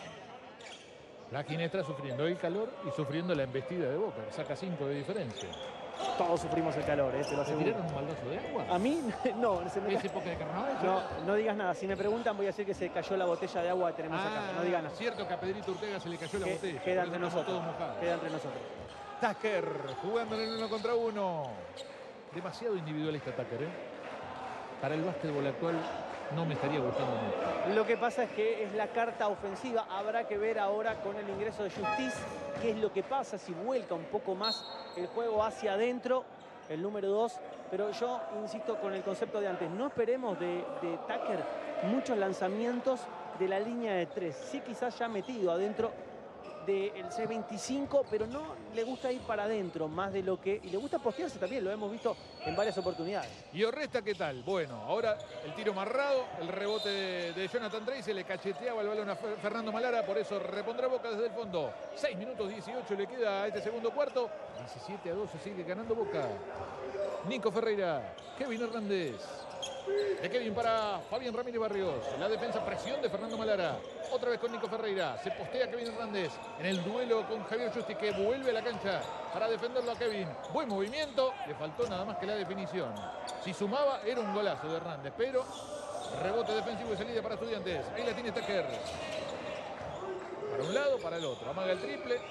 La Ginestra sufriendo el calor y sufriendo la embestida de Boca, que saca cinco de diferencia. Todos sufrimos el calor, ¿eh? Te lo ¿Se aseguro. tiraron un baldazo de agua? A mí, no. Se me ¿Es época de carnaval? No, no digas nada. Si me preguntan, voy a decir que se cayó la botella de agua que tenemos Ah, acá. No digan nada. cierto que a Pedrito Ortega se le cayó la Que- botella. Queda por entre eso estamos todos nosotros. mojados. Queda entre nosotros. Tucker jugando en el uno contra uno. Demasiado individualista Tucker, ¿eh? Para el básquetbol actual no me estaría gustando mucho. Lo que pasa es que es la carta ofensiva. Habrá que ver ahora con el ingreso de Justice qué es lo que pasa, si vuelca un poco más el juego hacia adentro, el número dos. Pero yo insisto con el concepto de antes. No esperemos de, de Tucker muchos lanzamientos de la línea de tres. Sí, quizás ya metido adentro del C veinticinco, pero no le gusta ir para adentro más de lo que... Y le gusta postearse también, lo hemos visto en varias oportunidades. ¿Y Orresta qué tal? Bueno, ahora el tiro amarrado, el rebote de, de Jonathan Tracy, le cacheteaba el balón a Fernando Malara, por eso repondrá Boca desde el fondo. seis minutos dieciocho le queda a este segundo cuarto. diecisiete a doce sigue ganando Boca. Nico Ferreira, Kevin Hernández. De Kevin para Fabián Ramírez Barrios. La defensa, presión de Fernando Malara. Otra vez con Nico Ferreira. Se postea Kevin Hernández en el duelo con Javier Justi, que vuelve a la cancha para defenderlo a Kevin. Buen movimiento. Le faltó nada más que la definición. Si sumaba, era un golazo de Hernández. Pero rebote defensivo y salida para Estudiantes. Ahí la tiene Tucker. Para un lado, para el otro. Amaga el triple.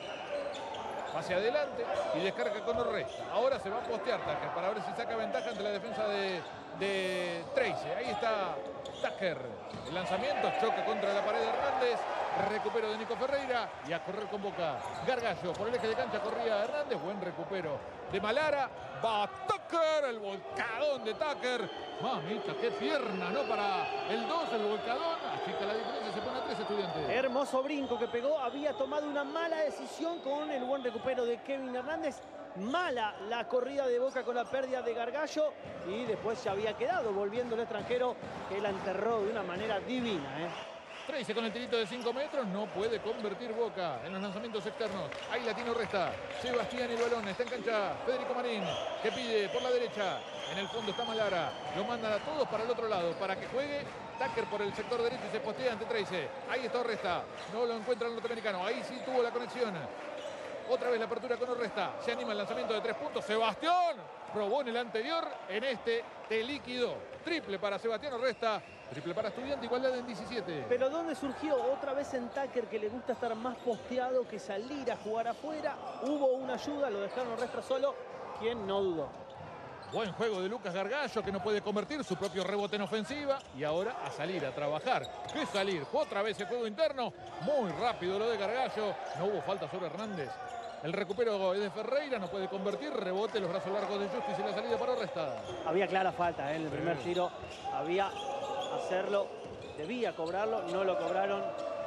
Hacia adelante y descarga con Orresta. Ahora se va a postear Tucker para ver si saca ventaja ante la defensa de, de Tracy. Ahí está Tucker. El lanzamiento choca contra la pared de Hernández. Recupero de Nico Ferreira y a correr con Boca. Gargallo por el eje de cancha corría Hernández. Buen recupero de Malara. Va Tucker, el volcadón de Tucker. Mamita, qué pierna, ¿no? Para el dos, el volcadón. Achica la diferencia, se pone a tres Estudiantes. Hermoso brinco que pegó. Había tomado una mala decisión con el buen recupero de Kevin Hernández. Mala la corrida de Boca con la pérdida de Gargallo. Y después se había quedado volviendo el extranjero, que la enterró de una manera divina, ¿eh? Tracy con el tirito de cinco metros, no puede convertir Boca en los lanzamientos externos. Ahí la tiene Orresta. Sebastián el balón, está en cancha Federico Marín, que pide por la derecha. En el fondo está Malara. Lo mandan a todos para el otro lado para que juegue Tucker por el sector derecho y se postea ante Tracy. Ahí está Orresta. No lo encuentra el norteamericano. Ahí sí tuvo la conexión. Otra vez la apertura con Orresta. Se anima el lanzamiento de tres puntos. Sebastián probó en el anterior. En este te líquido. Triple para Sebastián Orresta. Triple para Estudiante. Igualdad en diecisiete. Pero ¿dónde surgió? Otra vez en Tucker, que le gusta estar más posteado que salir a jugar afuera. Hubo una ayuda, lo dejaron Orresta solo. ¿Quién no dudó? Buen juego de Lucas Gargallo, que no puede convertir su propio rebote en ofensiva. Y ahora a salir, a trabajar. ¿Qué salir? Otra vez el juego interno. Muy rápido lo de Gargallo. No hubo falta sobre Hernández. El recupero es de Ferreira, no puede convertir. Rebote, los brazos largos de Justice y la salida para Orresta. Había clara falta, ¿eh? En el primer tiro. Había hacerlo. Debía cobrarlo. No lo cobraron.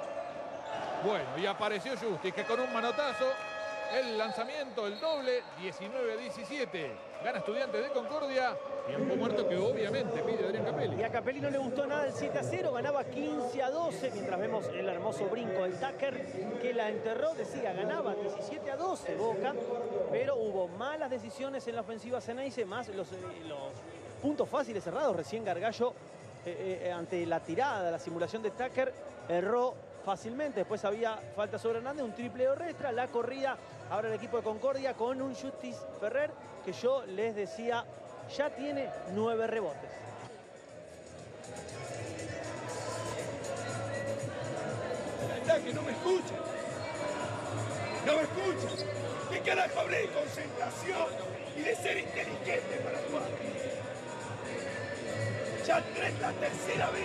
Bueno, y apareció Justice, que con un manotazo, el lanzamiento, el doble, diecinueve a diecisiete. Gana Estudiantes de Concordia. Tiempo muerto que obviamente pide Adrián Capelli. Y a Capelli no le gustó nada el siete a cero. Ganaba quince a doce. Mientras vemos el hermoso brinco del Tucker, que la enterró. Decía, ganaba diecisiete a doce Boca. Pero hubo malas decisiones en la ofensiva Ceneice. Más los, eh, los puntos fáciles cerrados. Recién Gargallo, eh, eh, ante la tirada, la simulación de Tucker, erró fácilmente. Después había falta sobre Hernández, un triple de Orrestra, la corrida. Ahora el equipo de Concordia con un Justice Ferrer que yo les decía ya tiene nueve rebotes. Que no me escuchan. No me escuchan. ¿Qué carajo hablé de concentración y de ser inteligente para jugar? Ya tres la tercera vez.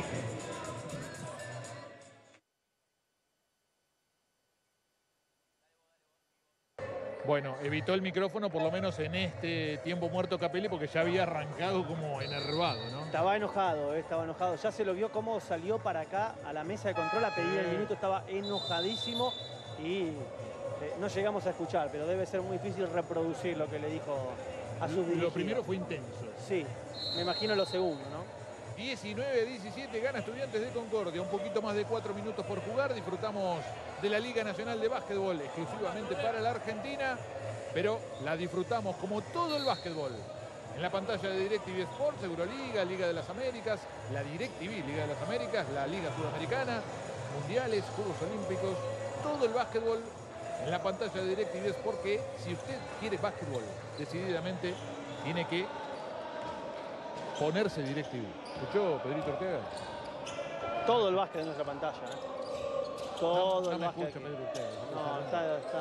Bueno, evitó el micrófono por lo menos en este tiempo muerto Capelli porque ya había arrancado como enervado, ¿no? Estaba enojado, eh, estaba enojado. Ya se lo vio cómo salió para acá a la mesa de control a pedir el minuto. Estaba enojadísimo y eh, no llegamos a escuchar, pero debe ser muy difícil reproducir lo que le dijo a sus dirigidos. Lo primero fue intenso. Sí, me imagino lo segundo, ¿no? diecinueve a diecisiete gana Estudiantes de Concordia. Un poquito más de cuatro minutos por jugar. Disfrutamos de la Liga Nacional de Básquetbol exclusivamente para la Argentina, pero la disfrutamos como todo el básquetbol. En la pantalla de DirecTV Sports, Euroliga, Liga de las Américas, la DirecTV, Liga de las Américas, la Liga Sudamericana, Mundiales, Juegos Olímpicos, todo el básquetbol en la pantalla de DirecTV Sports, que si usted quiere básquetbol decididamente, tiene que ponerse DirecTV. ¿Escuchó, Pedrito Ortega? Todo el básquet en nuestra pantalla, ¿eh? Todo no, no el me básquet. escucha, Pedro Ortega. No, está, está...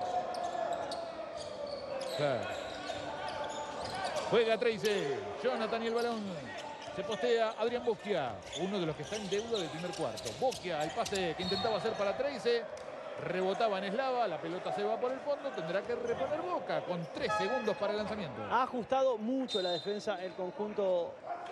Claro. Juega Tracy. Jonathan y el balón. Se postea Adrián Bosquia, uno de los que está en deuda del primer cuarto. Bosquia, el pase que intentaba hacer para Tracy. Rebotaba en Eslava, la pelota se va por el fondo, tendrá que reponer Boca con tres segundos para el lanzamiento. Ha ajustado mucho la defensa el conjunto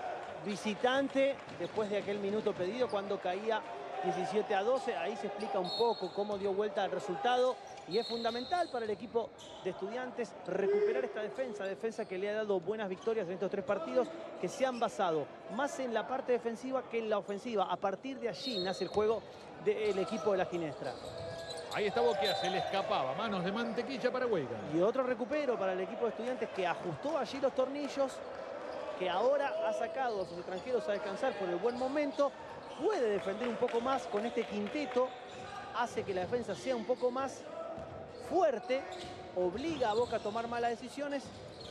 visitante después de aquel minuto pedido cuando caía diecisiete a doce. Ahí se explica un poco cómo dio vuelta al resultado y es fundamental para el equipo de Estudiantes recuperar esta defensa, defensa que le ha dado buenas victorias en estos tres partidos que se han basado más en la parte defensiva que en la ofensiva. A partir de allí nace el juego del equipo de la Ginestra. Ahí está Bosquia, se le escapaba. Manos de mantequilla para Huelga. Y otro recupero para el equipo de Estudiantes que ajustó allí los tornillos, que ahora ha sacado a sus extranjeros a descansar por el buen momento. Puede defender un poco más con este quinteto. Hace que la defensa sea un poco más fuerte. Obliga a Boca a tomar malas decisiones.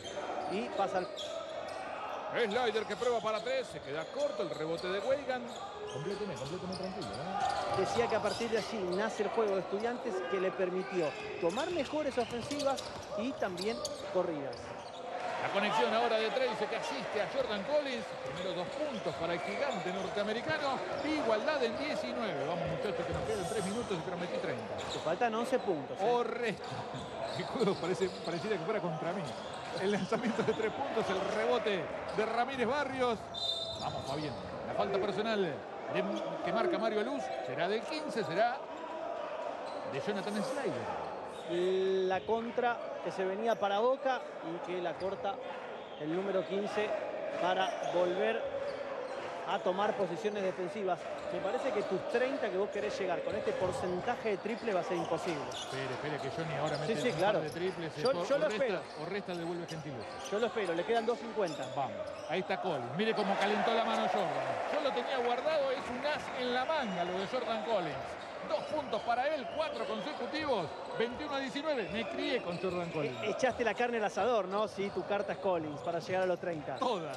Y pasa al... Slider que prueba para tres. Se queda corto el rebote de Weigan. Compléteme, compléteme tranquilo, ¿no? Decía que a partir de allí nace el juego de Estudiantes que le permitió tomar mejores ofensivas y también corridas. La conexión ahora de Tracy que asiste a Jordan Collins. Primero dos puntos para el gigante norteamericano. Igualdad en diecinueve. Vamos muchachos que nos quedan tres minutos y prometí treinta. Te faltan once puntos. ¿eh? O resto. El juego parece, pareciera que fuera contra mí. El lanzamiento de tres puntos, el rebote de Ramírez Barrios. Vamos, Fabián. La falta personal de, que marca Mario Luz será del quince, será de Jonathan Slider. La contra que se venía para Boca y que la corta el número quince para volver a tomar posiciones defensivas. Me parece que tus treinta que vos querés llegar con este porcentaje de triple va a ser imposible. Espere, espere, que Johnny ahora mete sí, sí, un claro. par de triples. Yo, o, yo lo o resta, espero. O resta devuelve Gentileza. Yo lo espero, le quedan dos cincuenta. Vamos, ahí está Collins. Mire cómo calentó la mano Jordan. Yo lo tenía guardado, es un as en la manga lo de Jordan Collins. Dos puntos para él, cuatro consecutivos, veintiuno a diecinueve. Me crié con Jordan Collins. E echaste la carne al asador, ¿no? Sí, tu carta es Collins para llegar a los treinta. Toda.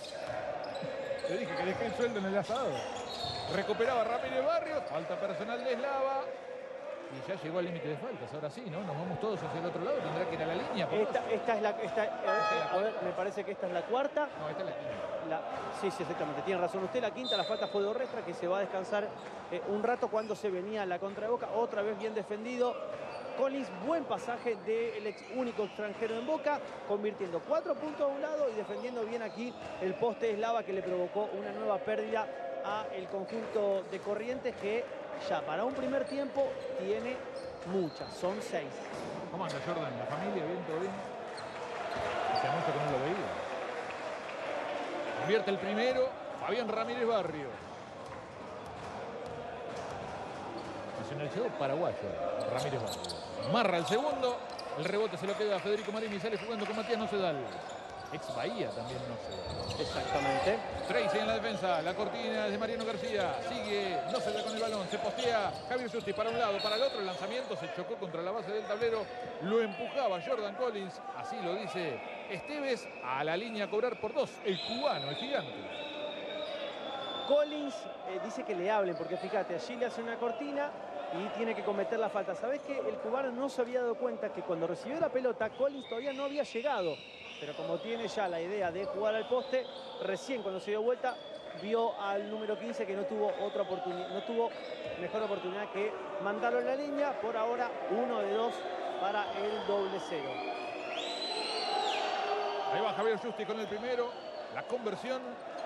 Te dije que dejé el sueldo en el asador. Recuperaba Ramírez Barrios, falta personal de Eslava. Y ya llegó al límite de faltas. Ahora sí, ¿no? Nos vamos todos hacia el otro lado. Tendrá que ir a la línea. Esta, esta es la... Esta, eh, a ver, me parece que esta es la cuarta. No, esta es la quinta. La, sí, sí, exactamente. Tiene razón usted. La quinta, la falta fue de Orrestra, que se va a descansar eh, un rato cuando se venía la contra de Boca. Otra vez bien defendido. Collins, buen pasaje del ex único extranjero en Boca, convirtiendo cuatro puntos a un lado y defendiendo bien aquí el poste Eslava que le provocó una nueva pérdida a el conjunto de Corrientes que ya para un primer tiempo tiene muchas, son seis. ¿Cómo anda Jordan? ¿La familia? ¿Bien? ¿Todo bien? Hace mucho que no lo veía. Convierte el primero Fabián Ramírez Barrio. Nacionalizado paraguayo, Ramírez Barrio. Marra el segundo, el rebote se lo queda a Federico Marini, sale jugando con Matías Nocedal. ex Bahía también no se da. Exactamente. Tracy en la defensa, la cortina es de Mariano García, sigue, no se da con el balón, se postea Javier Justi para un lado, para el otro, el lanzamiento se chocó contra la base del tablero, lo empujaba Jordan Collins, así lo dice Esteves, a la línea a cobrar por dos, el cubano, el gigante. Collins eh, dice que le hablen, porque fíjate, allí le hace una cortina y tiene que cometer la falta. ¿Sabés que el cubano no se había dado cuenta que cuando recibió la pelota, Collins todavía no había llegado? Pero como tiene ya la idea de jugar al poste, recién cuando se dio vuelta, vio al número quince que no tuvo otra oportunidad, no tuvo mejor oportunidad que mandarlo en la línea. Por ahora, uno de dos para el doble cero. Ahí va Javier Justi con el primero, la conversión.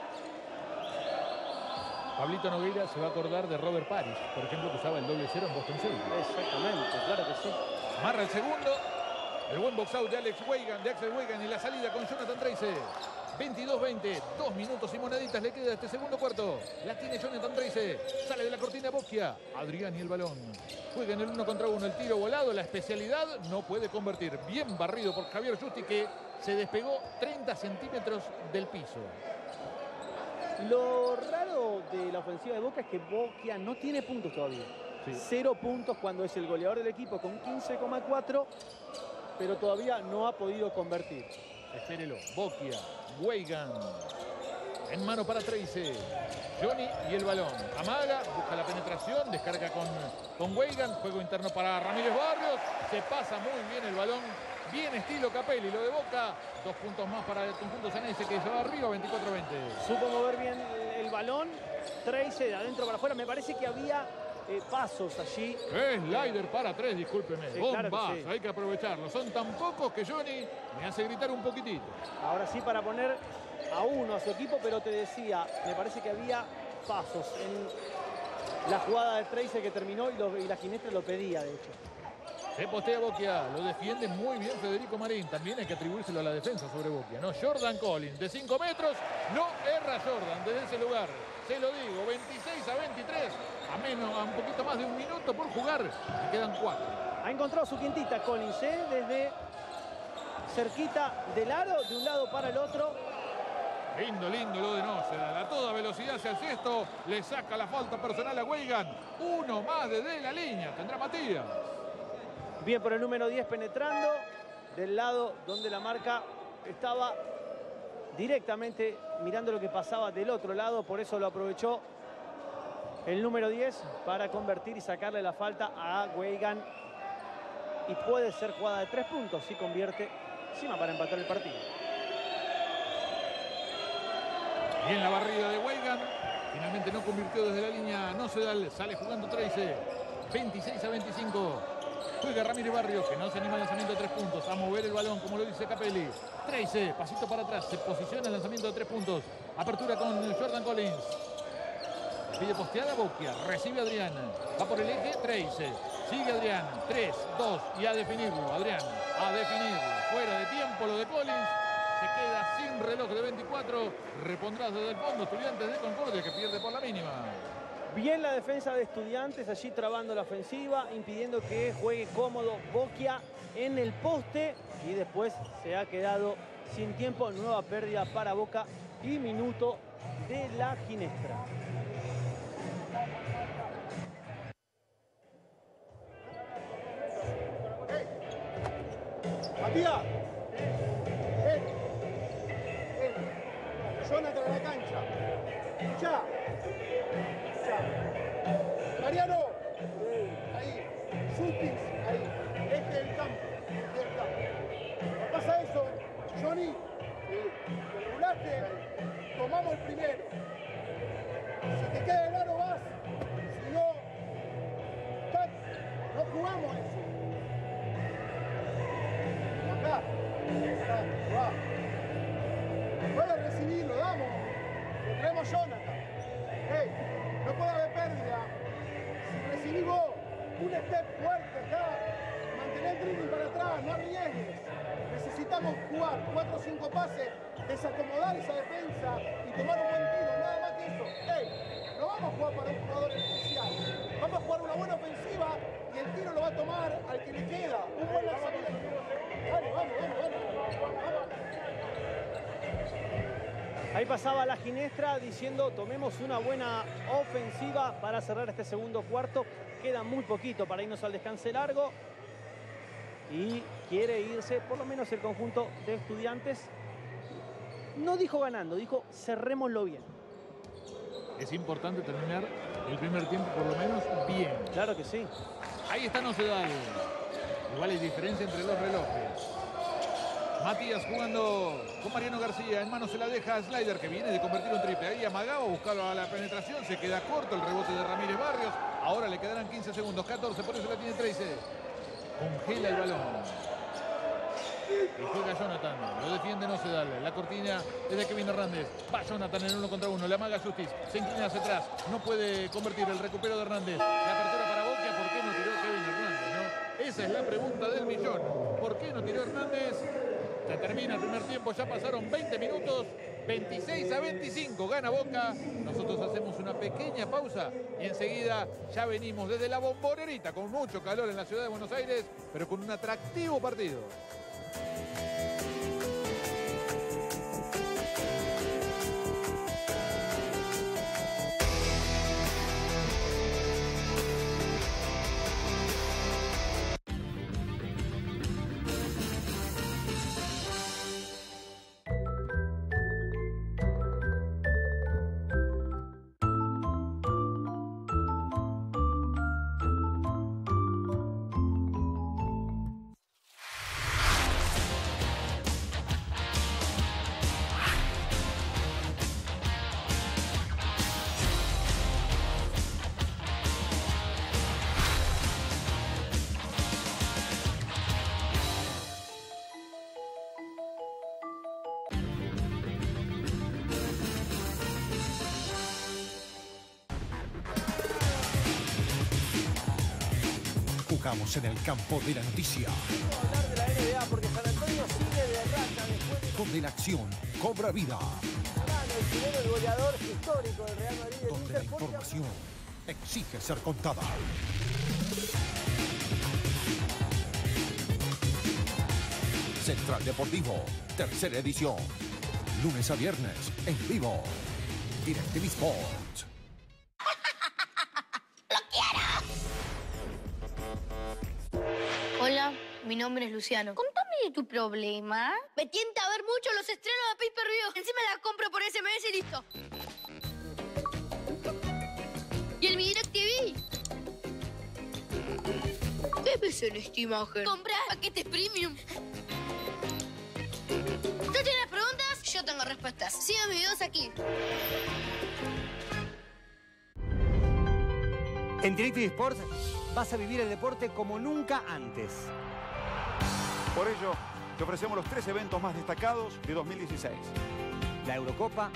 Pablito Nogueira se va a acordar de Robert Parrish, por ejemplo, que usaba el doble cero en Boston Celtics. Exactamente, claro que sí. Amarra el segundo. El buen box out de Alex Weigand, de Axel Weigand, y la salida con Jonathan Tracy. veintidós veinte, dos minutos y moneditas le queda este segundo cuarto. La tiene Jonathan Tracy. Sale de la cortina Bocchia. Adrián y el balón. Juega en el uno contra uno. El tiro volado, la especialidad no puede convertir. Bien barrido por Javier Justi, que se despegó treinta centímetros del piso. Lo raro de la ofensiva de Boca es que Bocchia no tiene puntos todavía. Sí. Cero puntos cuando es el goleador del equipo con quince coma cuatro, pero todavía no ha podido convertir. Espérelo. Bocchia, Weigand. En mano para Tracy. Johnny y el balón. Amaga, busca la penetración, descarga con, con Weigand. Juego interno para Ramírez Barrios. Se pasa muy bien el balón. Bien estilo Capelli, lo de Boca. Dos puntos más para el conjunto Ceneice, que se va arriba, veinticuatro veinte. Supo mover bien el, el balón. Tracy de adentro para afuera. Me parece que había eh, pasos allí. Slider para tres, discúlpeme. Sí, Bombas, claro que sí. Hay que aprovecharlo. Son tan pocos que Johnny me hace gritar un poquitito. Ahora sí, para poner a uno a su equipo, pero te decía, me parece que había pasos en la jugada de Tracy que terminó y, lo, y la Ginestra lo pedía, de hecho. Se postea Bocchia, lo defiende muy bien Federico Marín. También hay que atribuírselo a la defensa sobre Bocchia, ¿no? Jordan Collins, de cinco metros, no erra Jordan desde ese lugar. Se lo digo, veintiséis a veintitrés, a menos, a un poquito más de un minuto por jugar. Y quedan cuatro. Ha encontrado su quintita Collins, ¿eh? Desde cerquita del aro, de un lado para el otro. Lindo, lindo lo de Noceda. A toda velocidad hacia el cesto. Le saca la falta personal a Weigand. Uno más desde la línea. Tendrá Matías. Bien por el número diez penetrando del lado donde la marca estaba directamente mirando lo que pasaba del otro lado. Por eso lo aprovechó el número diez para convertir y sacarle la falta a Weigand. Y puede ser jugada de tres puntos si convierte, encima para empatar el partido. Bien la barrida de Weigand. Finalmente no convirtió desde la línea. No se da, sale jugando Tracy. veintiséis a veinticinco. Juega Ramírez Barrios, que no se anima al lanzamiento de tres puntos. A mover el balón, como lo dice Capelli. Tracy, pasito para atrás. Se posiciona el lanzamiento de tres puntos. Apertura con Jordan Collins. Pide posteada Bocchia. Recibe Adrián. Va por el eje Tracy. Sigue Adrián. tres, dos. Y a definirlo. Adrián. A definirlo. Fuera de tiempo lo de Collins. Se queda sin reloj de veinticuatro. Repondrá desde el fondo Estudiantes de Concordia, que pierde por la mínima. Bien la defensa de Estudiantes, allí trabando la ofensiva, impidiendo que juegue cómodo Bocchia en el poste. Y después se ha quedado sin tiempo. Nueva pérdida para Boca y minuto de la Ginestra. Hey. Matías. Hey. Hey. Jonathan a la cancha. Escuchá. Mariano, ahí, shootings, ahí, este del campo, este del campo. Pasa eso, Johnny, te regulaste, tomamos el primero. Si te queda el aro vas, si no, tac, no jugamos eso. Acá, acá, va. Después de recibirlo, damos, lo traemos a Jonathan. Hey, no puede haber pérdida. Si recibís vos un step fuerte acá, mantener el dribbling para atrás, no arriesgues. Necesitamos jugar cuatro o cinco pases, desacomodar esa defensa y tomar un buen tiro, nada más que eso. Hey, no vamos a jugar para un jugador especial. Vamos a jugar una buena ofensiva y el tiro lo va a tomar al que le queda. Un buen lanzamiento. Dale, vamos, vamos, vamos. vamos. Ahí pasaba la Ginestra diciendo tomemos una buena ofensiva para cerrar este segundo cuarto. Queda muy poquito para irnos al descanso largo. Y quiere irse, por lo menos el conjunto de Estudiantes. No dijo ganando, dijo cerrémoslo bien. Es importante terminar el primer tiempo por lo menos bien. Claro que sí. Ahí está Nocedal. Igual hay diferencia entre los relojes. Matías jugando con Mariano García. En mano se la deja a Slider, que viene de convertir un triple. Ahí amagaba, buscaba la penetración. Se queda corto el rebote de Ramírez Barrios. Ahora le quedarán quince segundos. catorce, por eso la tiene trece. Congela el balón. Y juega Jonathan. Lo defiende Nocedal. La cortina es de Kevin Hernández. Va Jonathan en uno contra uno. Le amaga Justice. Se inclina hacia atrás. No puede convertir el recupero de Hernández. La apertura para Boquia. ¿Por qué no tiró Kevin Hernández? ¿No? Esa es la pregunta del millón. ¿Por qué no tiró Hernández? Se termina el primer tiempo, ya pasaron veinte minutos, veintiséis a veinticinco, gana Boca. Nosotros hacemos una pequeña pausa y enseguida ya venimos desde la Bombonerita con mucho calor en la ciudad de Buenos Aires, pero con un atractivo partido. Jugamos en el campo de la noticia. Vamos a hablar de la N B A porque San Antonio sigue de racha después de... Donde la acción cobra vida. Gana el chileno, el goleador histórico del Real Madrid. del Donde la Inter, información exige ser contada. Central Deportivo, tercera edición. Lunes a viernes, en vivo. DirecTV Sports. Hola, mi nombre es Luciano. Contame de tu problema. Me tienta a ver mucho los estrenos de Pay Per View. Encima la compro por S M S y listo. ¿Y el mi DirecTV? ¿Qué ves en esta imagen? Comprar paquetes premium. ¿Tú tienes preguntas? Yo tengo respuestas. Sigan mis videos aquí. En DirecTV Sports vas a vivir el deporte como nunca antes. Por ello, te ofrecemos los tres eventos más destacados de dos mil dieciséis. La Eurocopa,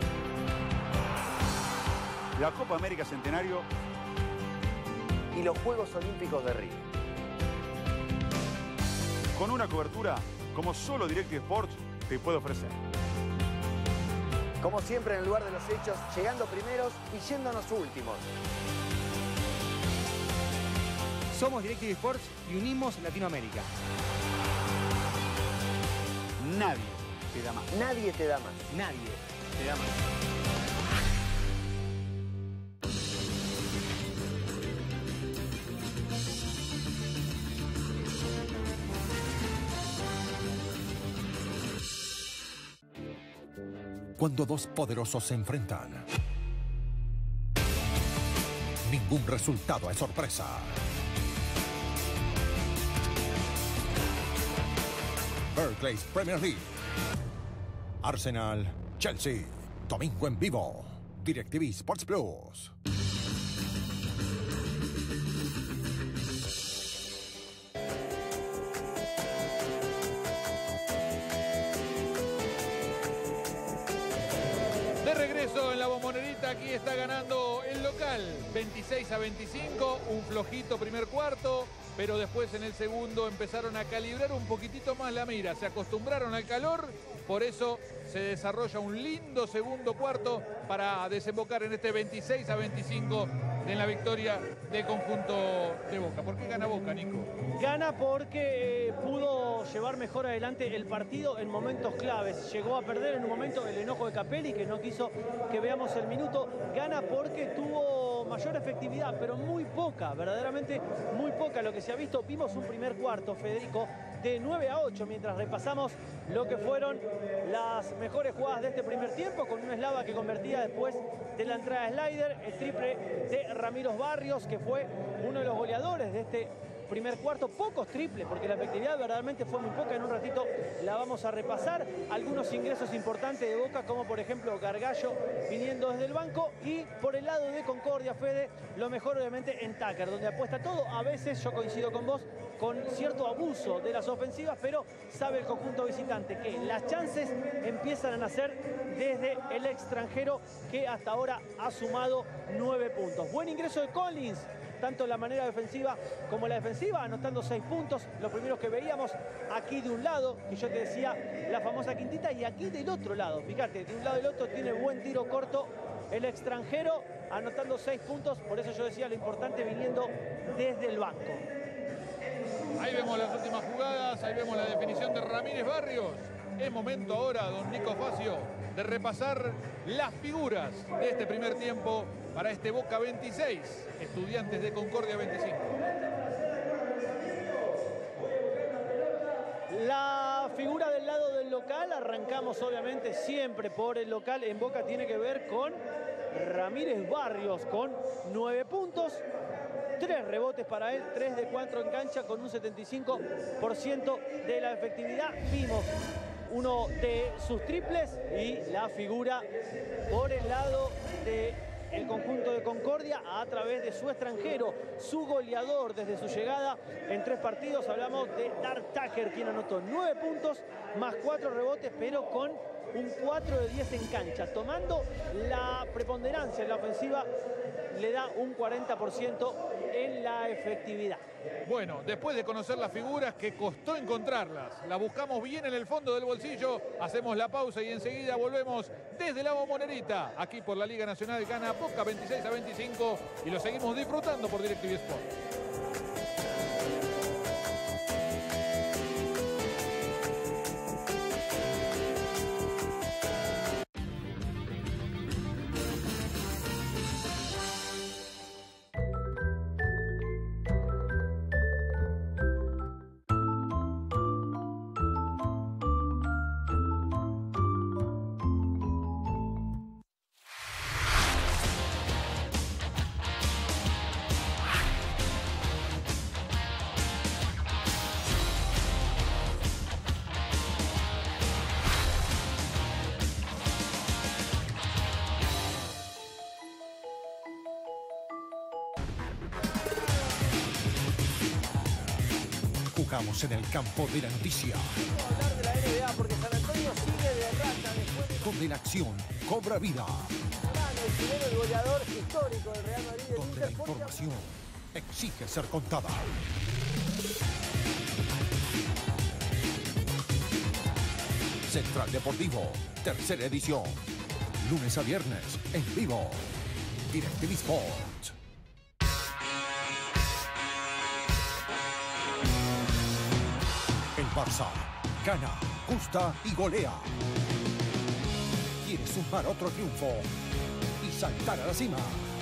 La Copa América Centenario y los Juegos Olímpicos de Río. con una cobertura como solo DirecTV Sports te puede ofrecer. Como siempre en el lugar de los hechos, llegando primeros y yéndonos últimos. Somos DirecTV Sports y unimos Latinoamérica. Nadie te da más. Nadie te da más. Nadie te da más. Cuando dos poderosos se enfrentan, ningún resultado es sorpresa. Barclays Premier League. Arsenal, Chelsea. Domingo en vivo. DirecTV Sports Plus. De regreso en la Bombonerita, aquí está ganando el local, veintiséis a veinticinco, un flojito primer cuarto, pero después en el segundo empezaron a calibrar un poquitito más la mira, se acostumbraron al calor, por eso se desarrolla un lindo segundo cuarto para desembocar en este veintiséis a veinticinco en la victoria del conjunto de Boca. ¿Por qué gana Boca, Nico? Gana porque eh, pudo llevar mejor adelante el partido en momentos claves. Llegó a perder en un momento el enojo de Capelli, que no quiso que veamos el minuto. Gana porque tuvo mayor efectividad, pero muy poca, verdaderamente muy poca. Lo que se ha visto, vimos un primer cuarto, Federico, de nueve a ocho, mientras repasamos lo que fueron las mejores jugadas de este primer tiempo, con un Eslava que convertía después de la entrada de Slider, el triple de Ramiro Barrios, que fue uno de los goleadores de este primer cuarto. Pocos triples, porque la efectividad verdaderamente fue muy poca. En un ratito la vamos a repasar. Algunos ingresos importantes de Boca, como por ejemplo Gargallo viniendo desde el banco, y por el lado de Concordia, Fede, lo mejor obviamente en Tucker, donde apuesta todo. A veces, yo coincido con vos, con cierto abuso de las ofensivas, pero sabe el conjunto visitante que las chances empiezan a nacer desde el extranjero, que hasta ahora ha sumado nueve puntos. Buen ingreso de Collins, tanto la manera defensiva como la defensiva, anotando seis puntos, los primeros que veíamos aquí de un lado, que yo te decía, la famosa quintita, y aquí del otro lado. Fíjate, de un lado y del otro tiene buen tiro corto el extranjero, anotando seis puntos, por eso yo decía lo importante viniendo desde el banco. Ahí vemos las últimas jugadas, ahí vemos la definición de Ramírez Barrios. Es momento ahora, don Nico Facio, de repasar las figuras de este primer tiempo para este Boca veintiséis, Estudiantes de Concordia veinticinco. La figura del lado del local, arrancamos obviamente siempre por el local. En Boca tiene que ver con Ramírez Barrios, con nueve puntos. Tres rebotes para él, tres de cuatro en cancha, con un setenta y cinco por ciento de la efectividad. Vimos uno de sus triples y la figura por el lado del conjunto de Concordia a través de su extranjero, su goleador desde su llegada en tres partidos. Hablamos de Dark Tucker, quien anotó nueve puntos más cuatro rebotes, pero con un cuatro de diez en cancha. Tomando la preponderancia en la ofensiva, le da un cuarenta por ciento en la efectividad. Bueno, después de conocer las figuras, que costó encontrarlas, la buscamos bien en el fondo del bolsillo, hacemos la pausa y enseguida volvemos desde la Bombonera, aquí por la Liga Nacional. Gana Boca veintiséis a veinticinco y lo seguimos disfrutando por DirecTV Sport. Jugamos en el campo de la noticia. Vamos a hablar de la N B A porque San Antonio sigue de racha después de... Donde la acción cobra vida. Gana el chileno, el goleador histórico del Real Madrid. Donde la información exige ser contada. Central Deportivo, tercera edición. Lunes a viernes, en vivo. DirecTV Sport. El Barça gana, gusta y golea. Quiere sumar otro triunfo y saltar a la cima.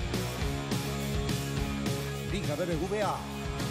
Liga B B V A.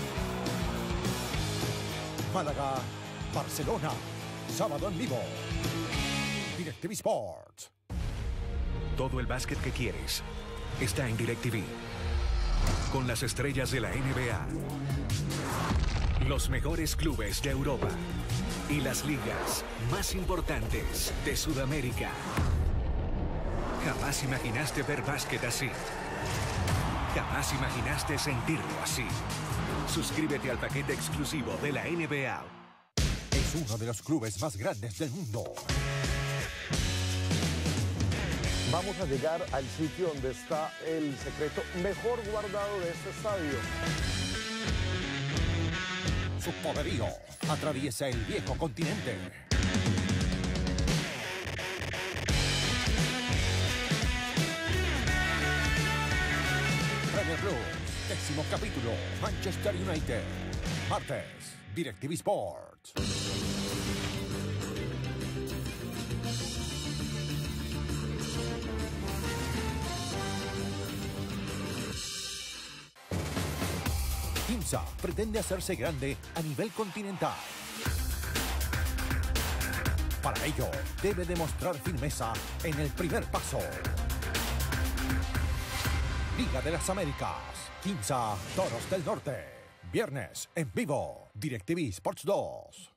Málaga, Barcelona, sábado en vivo. DirecTV Sport. Todo el básquet que quieres está en DirecTV. Con las estrellas de la N B A. Los mejores clubes de Europa y las ligas más importantes de Sudamérica. Jamás imaginaste ver básquet así. Jamás imaginaste sentirlo así. Suscríbete al paquete exclusivo de la N B A. Es uno de los clubes más grandes del mundo. Vamos a llegar al sitio donde está el secreto mejor guardado de este estadio. Su poderío atraviesa el viejo continente. Premier Plus. Décimo capítulo. Manchester United. Martes. DirecTV Sports. Quimsa pretende hacerse grande a nivel continental. Para ello, debe demostrar firmeza en el primer paso. Liga de las Américas. Quimsa, Toros del Norte. Viernes, en vivo. DirecTV Sports dos.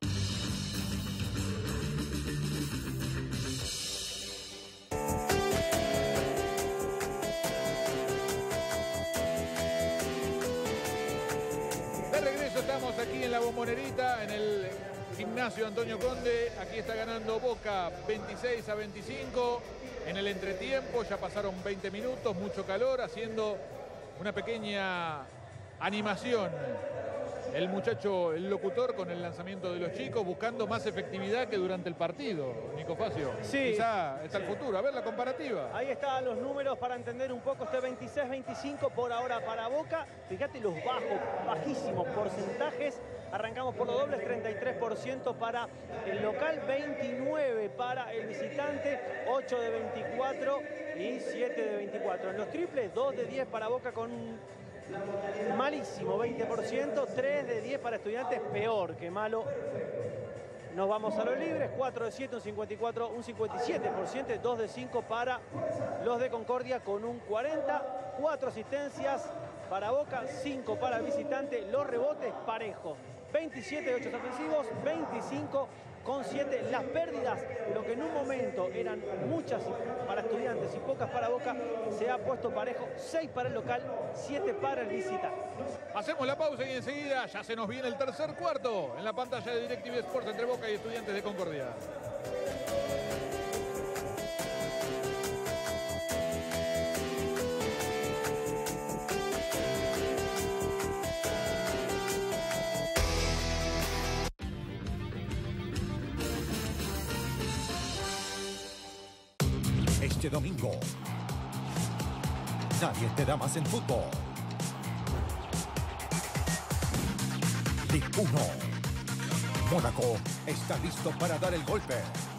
De regreso estamos aquí en la Bombonera, en el Gimnasio Antonio Conde. Aquí está ganando Boca veintiséis a veinticinco. En el entretiempo ya pasaron veinte minutos, mucho calor, haciendo una pequeña animación. El muchacho, el locutor, con el lanzamiento de los chicos, buscando más efectividad que durante el partido. Nico Facio, sí, quizá está el futuro. A ver la comparativa. Ahí están los números para entender un poco este veintiséis veinticinco por ahora para Boca. Fíjate los bajos, bajísimos porcentajes. Arrancamos por los dobles, treinta y tres por ciento para el local, veintinueve por ciento para el visitante, ocho de veinticuatro y siete de veinticuatro. En los triples, dos de diez para Boca con malísimo, veinte por ciento, tres de diez para Estudiantes, peor que malo. Nos vamos a los libres, cuatro de siete, un cincuenta y cuatro, un cincuenta y siete por ciento, dos de cinco para los de Concordia con un cuarenta, cuatro asistencias para Boca, cinco para el visitante, los rebotes parejos, veintisiete de ocho ofensivos, veinticinco con siete. Las pérdidas, lo que en un momento eran muchas para Estudiantes y pocas para Boca, se ha puesto parejo, seis para el local, siete para el visitante. Hacemos la pausa y enseguida ya se nos viene el tercer cuarto en la pantalla de DirecTV Sports entre Boca y Estudiantes de Concordia. Este domingo, nadie te da más en fútbol. Ligue uno. Mónaco está listo para dar el golpe.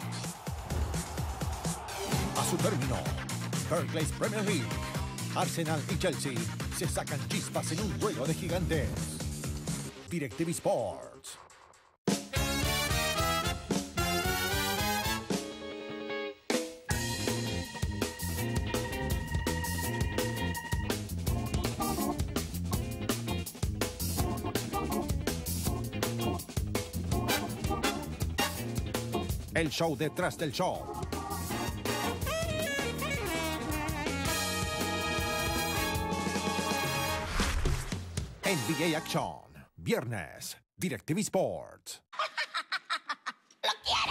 A su término, Barclays Premier League. Arsenal y Chelsea se sacan chispas en un duelo de gigantes. DirecTV Sports. El show detrás del show. N B A Action. Viernes. DirecTV Sports. ¡Lo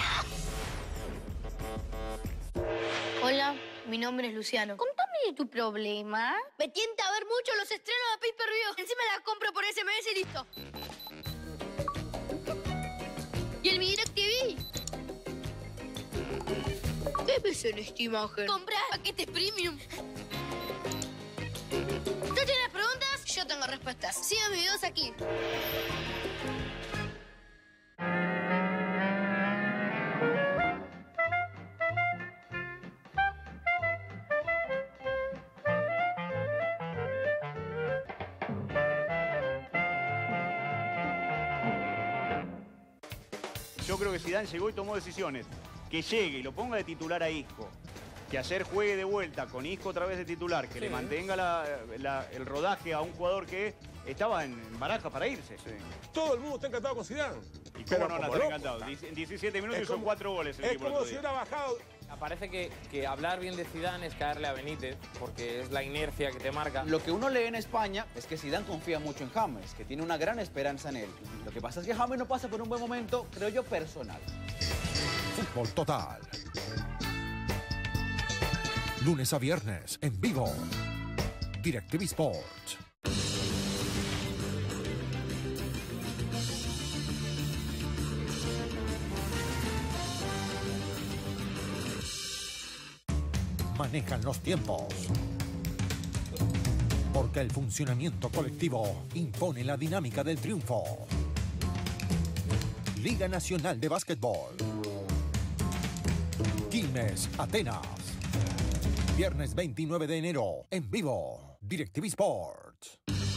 quiero! Hola, mi nombre es Luciano. Contame de tu problema. Me tienta ver mucho los estrenos de Pay Per View. Encima la compro por S M S y listo. ¿Y el mi DirecTV? ¿Qué ves en esta imagen? Comprar paquetes premium. ¿Tú tienes preguntas? Yo tengo respuestas. Sigan mis videos aquí. Yo creo que Zidane llegó y tomó decisiones. Que llegue y lo ponga de titular a Isco. Que ayer juegue de vuelta con Isco otra vez de titular. Que sí. Le mantenga la, la, el rodaje a un jugador que estaba en baraja para irse. Sí. Todo el mundo está encantado con Zidane. ¿Y cómo no, no está encantado? En diecisiete minutos hizo cuatro goles el es equipo. Es como si hubiera bajado. Parece que, que hablar bien de Zidane es caerle a Benítez, porque es la inercia que te marca. Lo que uno lee en España es que Zidane confía mucho en James, que tiene una gran esperanza en él. Lo que pasa es que James no pasa por un buen momento, creo yo, personal. Fútbol total. Lunes a viernes, en vivo. DirecTV Sports. Manejan los tiempos. Porque el funcionamiento colectivo impone la dinámica del triunfo. Liga Nacional de Básquetbol. Quilmes, Atenas. Viernes veintinueve de enero, en vivo. DirecTV Sports.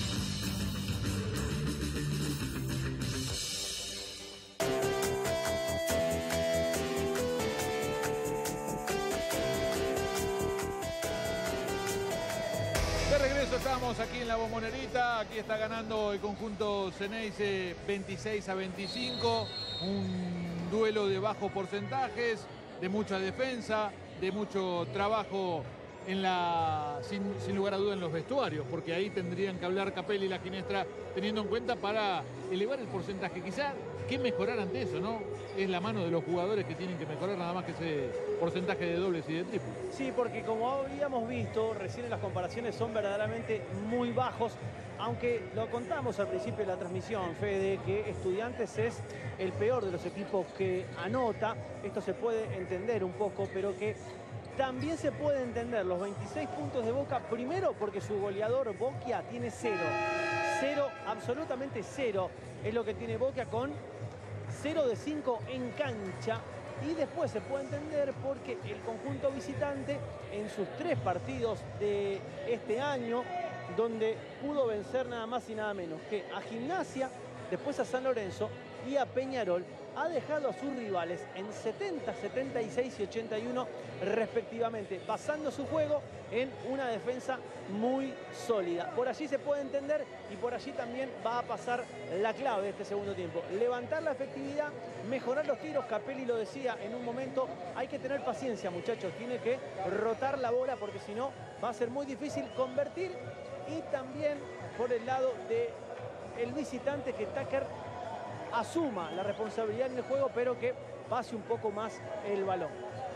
De regreso estamos aquí en la Bombonera. Aquí está ganando el conjunto Ceneice veintiséis a veinticinco. Un duelo de bajos porcentajes, de mucha defensa, de mucho trabajo en la, sin, sin lugar a duda en los vestuarios, porque ahí tendrían que hablar Capelli y la Ginestra teniendo en cuenta para elevar el porcentaje. Quizá que mejorar ante eso, ¿no? Es la mano de los jugadores que tienen que mejorar nada más que ese porcentaje de dobles y de triples. Sí, porque como habíamos visto, recién en las comparaciones son verdaderamente muy bajos, aunque lo contamos al principio de la transmisión, Fede, que Estudiantes es el peor de los equipos que anota. Esto se puede entender un poco, pero que también se puede entender los veintiséis puntos de Boca, primero porque su goleador Bocchia tiene cero. Cero, absolutamente cero, es lo que tiene Bocchia con cero de cinco en cancha. Y después se puede entender porque el conjunto visitante en sus tres partidos de este año, donde pudo vencer nada más y nada menos que a Gimnasia, después a San Lorenzo y a Peñarol, ha dejado a sus rivales en setenta, setenta y seis y ochenta y uno respectivamente, basando su juego en una defensa muy sólida. Por allí se puede entender y por allí también va a pasar la clave de este segundo tiempo. Levantar la efectividad, mejorar los tiros. Capelli lo decía en un momento, hay que tener paciencia, muchachos, tiene que rotar la bola porque si no va a ser muy difícil convertir. Y también por el lado del visitante, que Tucker asuma la responsabilidad en el juego, pero que pase un poco más el balón.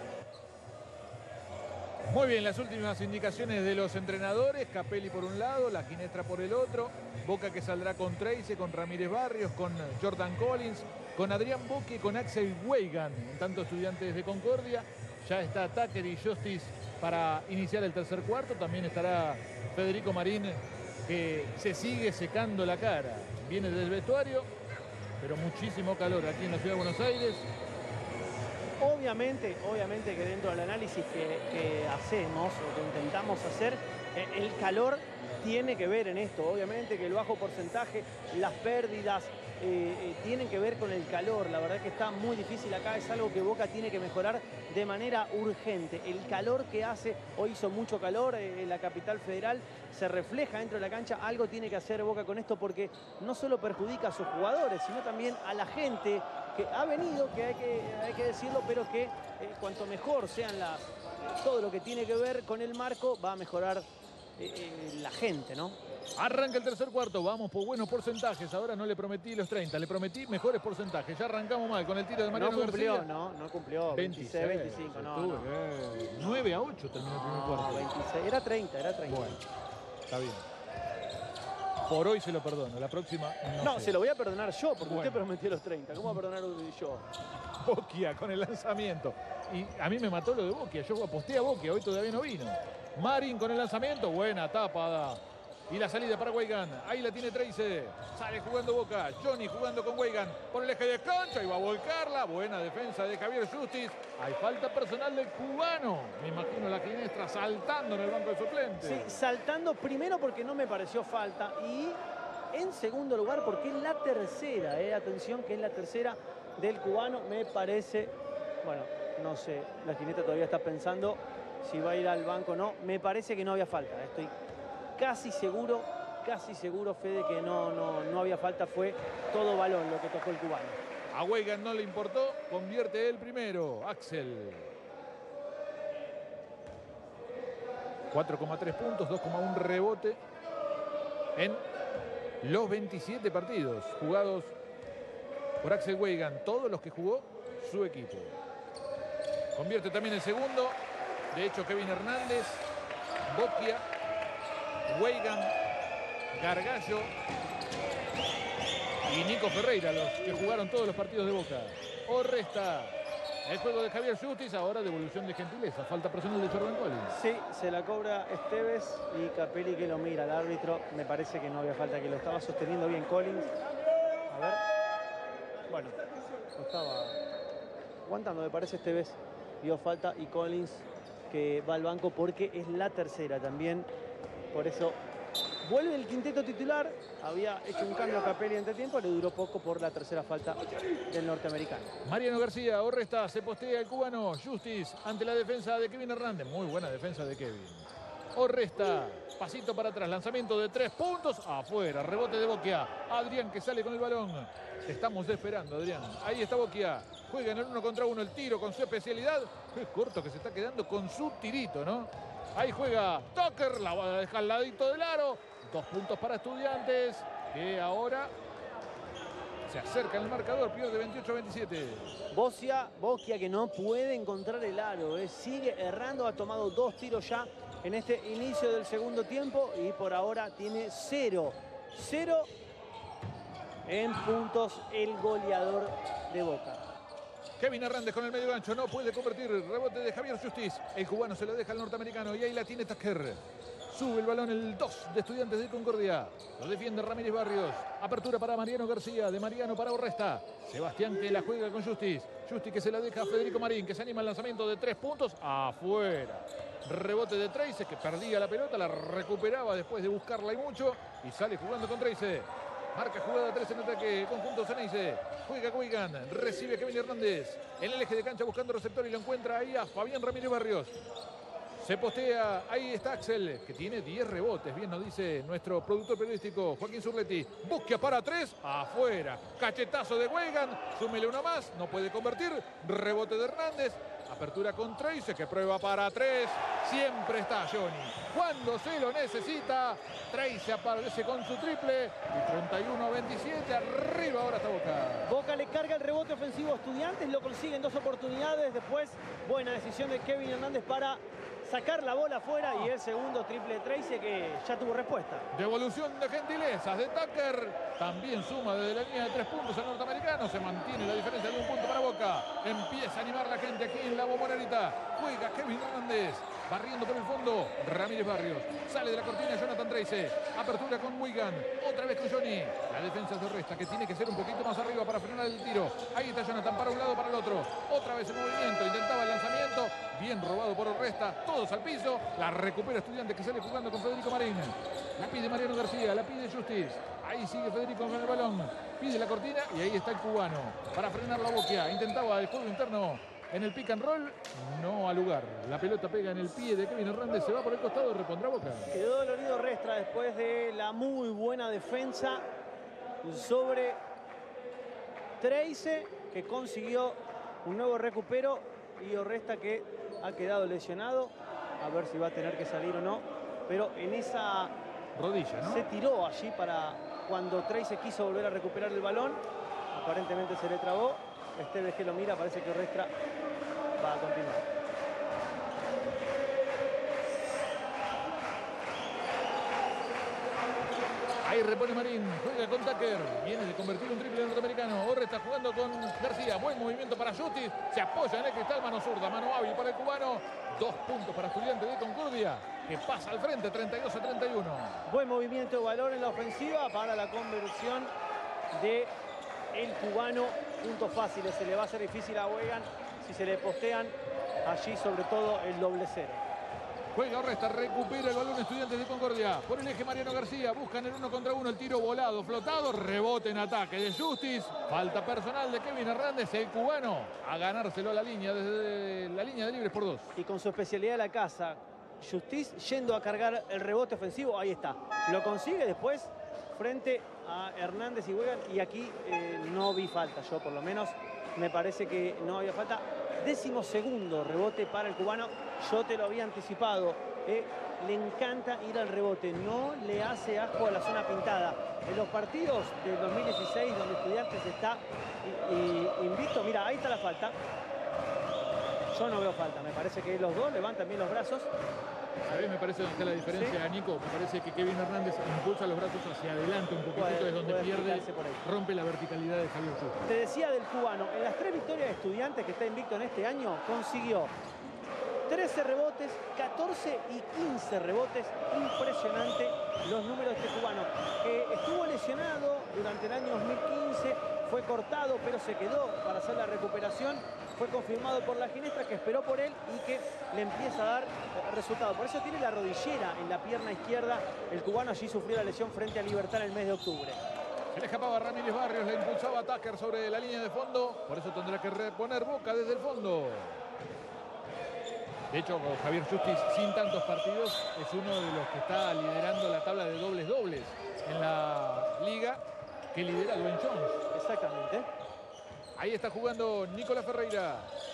Muy bien, las últimas indicaciones de los entrenadores. Capelli por un lado, la Ginestra por el otro. Boca que saldrá con Trace, con Ramírez Barrios, con Jordan Collins, con Adrián Bocchia y con Axel Weigand. En tanto, Estudiantes de Concordia. Ya está Tucker y Justice para iniciar el tercer cuarto. También estará Federico Marín, que se sigue secando la cara. Viene del vestuario, pero muchísimo calor aquí en la ciudad de Buenos Aires. Obviamente, obviamente que dentro del análisis que, que hacemos, o que intentamos hacer, el calor tiene que ver en esto. Obviamente que el bajo porcentaje, las pérdidas, eh, eh, tienen que ver con el calor. La verdad que está muy difícil acá, es algo que Boca tiene que mejorar de manera urgente. El calor que hace, hoy hizo mucho calor eh, en la capital federal, se refleja dentro de la cancha. Algo tiene que hacer Boca con esto, porque no solo perjudica a sus jugadores, sino también a la gente que ha venido, que hay que, hay que decirlo, pero que eh, cuanto mejor sean las, todo lo que tiene que ver con el marco, va a mejorar eh, eh, la gente, ¿no? Arranca el tercer cuarto, vamos por buenos porcentajes. Ahora no le prometí los treinta, le prometí mejores porcentajes. Ya arrancamos mal con el tiro de Mariano No cumplió, García. no, no cumplió. veintiséis, veinticinco, no, no. nueve a ocho terminó el primer cuarto. No, veintiséis, era treinta, era treinta. Bueno, está bien. Por hoy se lo perdono, la próxima no, No, sé. se lo voy a perdonar yo, porque Bueno. usted prometió los treinta. ¿Cómo va a perdonar yo? Bocchia con el lanzamiento. Y a mí me mató lo de Bocchia. Yo aposté a Bocchia, hoy todavía no vino. Marín con el lanzamiento, buena tapada. Y la salida para Weigand. Ahí la tiene Trace. Sale jugando Boca. Johnny jugando con Weigand por el eje de cancha y va a volcarla. Buena defensa de Javier Justice. Hay falta personal del cubano. Me imagino la Ginestra saltando en el banco de suplentes. Sí, saltando primero porque no me pareció falta. Y en segundo lugar porque es la tercera. Eh, atención que es la tercera del cubano. Me parece, bueno, no sé. La Ginestra todavía está pensando si va a ir al banco o no. Me parece que no había falta. Estoy casi seguro, casi seguro, Fede, que no, no, no había falta. Fue todo balón lo que tocó el cubano. A Weigand no le importó, convierte él primero, Axel. cuatro coma tres puntos, dos coma uno rebote en los veintisiete partidos jugados por Axel Weigand. Todos los que jugó su equipo. Convierte también el segundo. De hecho, Kevin Hernández, Bocchia, Weigand, Gargallo y Nico Ferreira, los que jugaron todos los partidos de Boca. O resta El juego de Javier Justiz, ahora devolución de Gentileza. Falta personal de Jordan Collins. Sí, se la cobra Esteves y Capelli que lo mira. El árbitro me parece que no había falta, que lo estaba sosteniendo bien Collins. A ver. Bueno, lo estaba aguantando, me parece Esteves. Dio falta y Collins que va al banco porque es la tercera también. Por eso vuelve el quinteto titular. Había hecho un cambio a Capelli entre tiempo, le duró poco por la tercera falta del norteamericano. Mariano García, Orresta, se postea el cubano. Justiz ante la defensa de Kevin Hernández. Muy buena defensa de Kevin. Orresta, pasito para atrás, lanzamiento de tres puntos, afuera, rebote de Boquia. Adrián que sale con el balón. Te estamos esperando, Adrián. Ahí está Boquia. Juega en el uno contra uno, el tiro con su especialidad. Qué corto que se está quedando con su tirito, ¿no? Ahí juega Tucker, la va a dejar al ladito del aro. Dos puntos para Estudiantes, que ahora se acerca en el marcador, pierde veintiocho a veintisiete. Boquia, Boquia que no puede encontrar el aro, ¿eh? Sigue errando, ha tomado dos tiros ya en este inicio del segundo tiempo y por ahora tiene cero. Cero en puntos el goleador de Boca. Kevin Hernández con el medio gancho, no puede convertir, rebote de Javier Justiz. El cubano se lo deja al norteamericano y ahí la tiene Tucker. Sube el balón el dos de Estudiantes de Concordia. Lo defiende Ramírez Barrios. Apertura para Mariano García. De Mariano para Orresta. Sebastián que la juega con Justiz. Justiz que se la deja a Federico Marín, que se anima al lanzamiento de tres puntos. Afuera. Rebote de Trace, que perdía la pelota. La recuperaba después de buscarla y mucho. Y sale jugando con Trace. Marca jugada tres en ataque. Conjunto Ceneice. Juega Wigan. Recibe Kevin Hernández. En el eje de cancha buscando receptor y lo encuentra ahí a Fabián Ramírez Barrios. Se postea, ahí está Axel, que tiene diez rebotes. Bien nos dice nuestro productor periodístico Joaquín Zurletti. Busca para tres, afuera. Cachetazo de Weigand, súmele uno más, no puede convertir. Rebote de Hernández. Apertura con Trace, que prueba para tres. Siempre está Johnny. Cuando se lo necesita, Trace aparece con su triple. Y treinta y uno a veintisiete, arriba ahora está Boca. Boca le carga el rebote ofensivo a Estudiantes, lo consiguen dos oportunidades. Después, buena decisión de Kevin Hernández para sacar la bola afuera y el segundo triple de Trace que ya tuvo respuesta. Devolución de gentilezas de Tucker. También suma desde la línea de tres puntos al norteamericano. Se mantiene la diferencia de un punto para Boca. Empieza a animar la gente aquí en la Bombonera. Juega Kevin Hernández. Barriendo por el fondo, Ramírez Barrios. Sale de la cortina Jonathan Trace. Apertura con Wigan. Otra vez con Johnny. La defensa de Orresta, que tiene que ser un poquito más arriba para frenar el tiro. Ahí está Jonathan para un lado, para el otro. Otra vez el movimiento. Intentaba el lanzamiento. Bien robado por Orresta. Todos al piso. La recupera Estudiantes, que sale jugando con Federico Marín. La pide Mariano García. La pide Justiz. Ahí sigue Federico con el balón. Pide la cortina y ahí está el cubano. Para frenar la Boquia. Intentaba el juego interno en el pick and roll, no al lugar. La pelota pega en el pie de Kevin Hernández, se va por el costado, repondrá Boca. Quedó dolorido Restra después de la muy buena defensa sobre Trace, que consiguió un nuevo recupero, y Orresta que ha quedado lesionado. A ver si va a tener que salir o no. Pero en esa rodilla, ¿no? Se tiró allí para cuando Trace quiso volver a recuperar el balón. Aparentemente se le trabó. Esteves que lo mira, parece que Restra va a continuar. Ahí repone Marín, juega con Tucker, viene de convertir un triple norteamericano. Orre está jugando con García, buen movimiento para Justiz, se apoya en el cristal, mano zurda, mano hábil para el cubano. Dos puntos para Estudiantes de Concordia, que pasa al frente, treinta y dos a treinta y uno. Buen movimiento de valor en la ofensiva para la conversión de el cubano. Puntos fáciles, se le va a hacer difícil a Weigand si se le postean allí, sobre todo el doble cero. Juega Orresta, recupera el balón Estudiantes de Concordia. Por el eje Mariano García, buscan el uno contra uno, el tiro volado, flotado, rebote en ataque de Justiz. Falta personal de Kevin Hernández, el cubano, a ganárselo a la línea, desde la línea de libres por dos. Y con su especialidad de la casa, Justiz yendo a cargar el rebote ofensivo, ahí está. Lo consigue después frente a Hernández y Weigand, y aquí eh, no vi falta, yo por lo menos me parece que no había falta. Décimo segundo rebote para el cubano, yo te lo había anticipado, eh, le encanta ir al rebote, no le hace asco a la zona pintada. En los partidos del dos mil dieciséis, donde Estudiantes está y, y, invicto, mira, ahí está la falta. Yo no veo falta, me parece que los dos levantan bien los brazos. ¿Sabés? Me parece donde está la diferencia, ¿sí? Nico. Me parece que Kevin Hernández impulsa los brazos hacia adelante un poquitito, puede, es donde pierde, rompe la verticalidad de Javier Justi. Te decía del cubano, en las tres victorias de Estudiantes que está invicto en este año, consiguió trece rebotes, catorce y quince rebotes. Impresionante los números de este cubano, que estuvo lesionado durante el año dos mil quince, fue cortado, pero se quedó para hacer la recuperación. Fue confirmado por la Ginebra, que esperó por él y que le empieza a dar resultado. Por eso tiene la rodillera en la pierna izquierda. El cubano allí sufrió la lesión frente a Libertad en el mes de octubre. Se le escapaba Ramírez Barrios, le impulsaba a Tucker sobre la línea de fondo. Por eso tendrá que reponer Boca desde el fondo. De hecho, Javier Justi, sin tantos partidos, es uno de los que está liderando la tabla de dobles-dobles en la liga, que lidera Dwayne Jones. Exactamente. Ahí está jugando Nicolás Ferreira.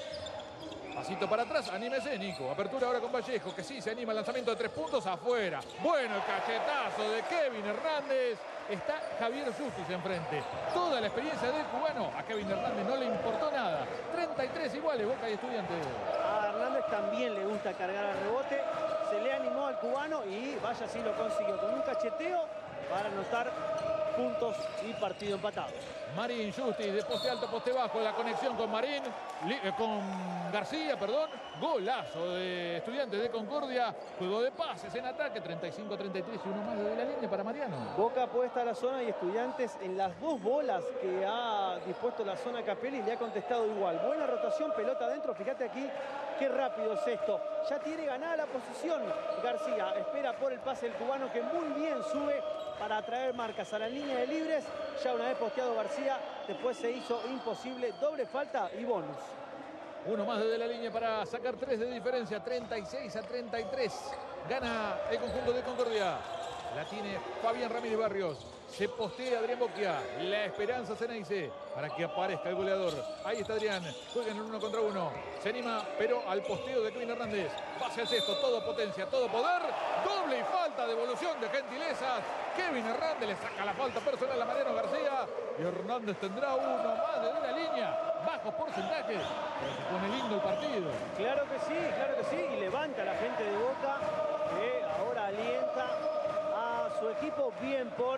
Pasito para atrás, anímese, Nico. Apertura ahora con Vallejo, que sí se anima. Lanzamiento de tres puntos afuera. Bueno, el cachetazo de Kevin Hernández. Está Javier Justi enfrente. Toda la experiencia del cubano. A Kevin Hernández no le importó nada. treinta y tres iguales, Boca y Estudiantes. A Hernández también le gusta cargar al rebote. Se le animó al cubano y vaya si lo consiguió. Con un cacheteo para anotar puntos y partido empatado. Marín Justi de poste alto, poste bajo, la conexión con Marín, eh, con García, perdón. Golazo de Estudiantes de Concordia. Juego de pases en ataque, treinta y cinco a treinta y tres y uno más de la línea para Mariano. Boca puesta a la zona y Estudiantes en las dos bolas que ha dispuesto la zona Capelli le ha contestado igual. Buena rotación, pelota adentro. Fíjate aquí qué rápido es esto. Ya tiene ganada la posición García. Espera por el pase del cubano, que muy bien sube para atraer marcas a la línea de libres. Ya una vez posteado García, después se hizo imposible. Doble falta y bonus. Uno más desde la línea para sacar tres de diferencia. treinta y seis a treinta y tres. Gana el conjunto de Concordia. La tiene Fabián Ramírez Barrios. Se postea Adrián Bocchia. La esperanza Ceneice para que aparezca el goleador. Ahí está Adrián. Juegan en uno contra uno. Se anima, pero al posteo de Kevin Hernández. Pase al cesto. Todo potencia, todo poder. Doble y falta. Devolución de gentilezas. Kevin Hernández le saca la falta personal a Mariano García. Y Hernández tendrá uno más desde la línea. Bajos porcentajes. Pero se pone lindo el partido. Claro que sí, claro que sí. Y levanta a la gente de Boca, que ahora alienta a su equipo. Bien por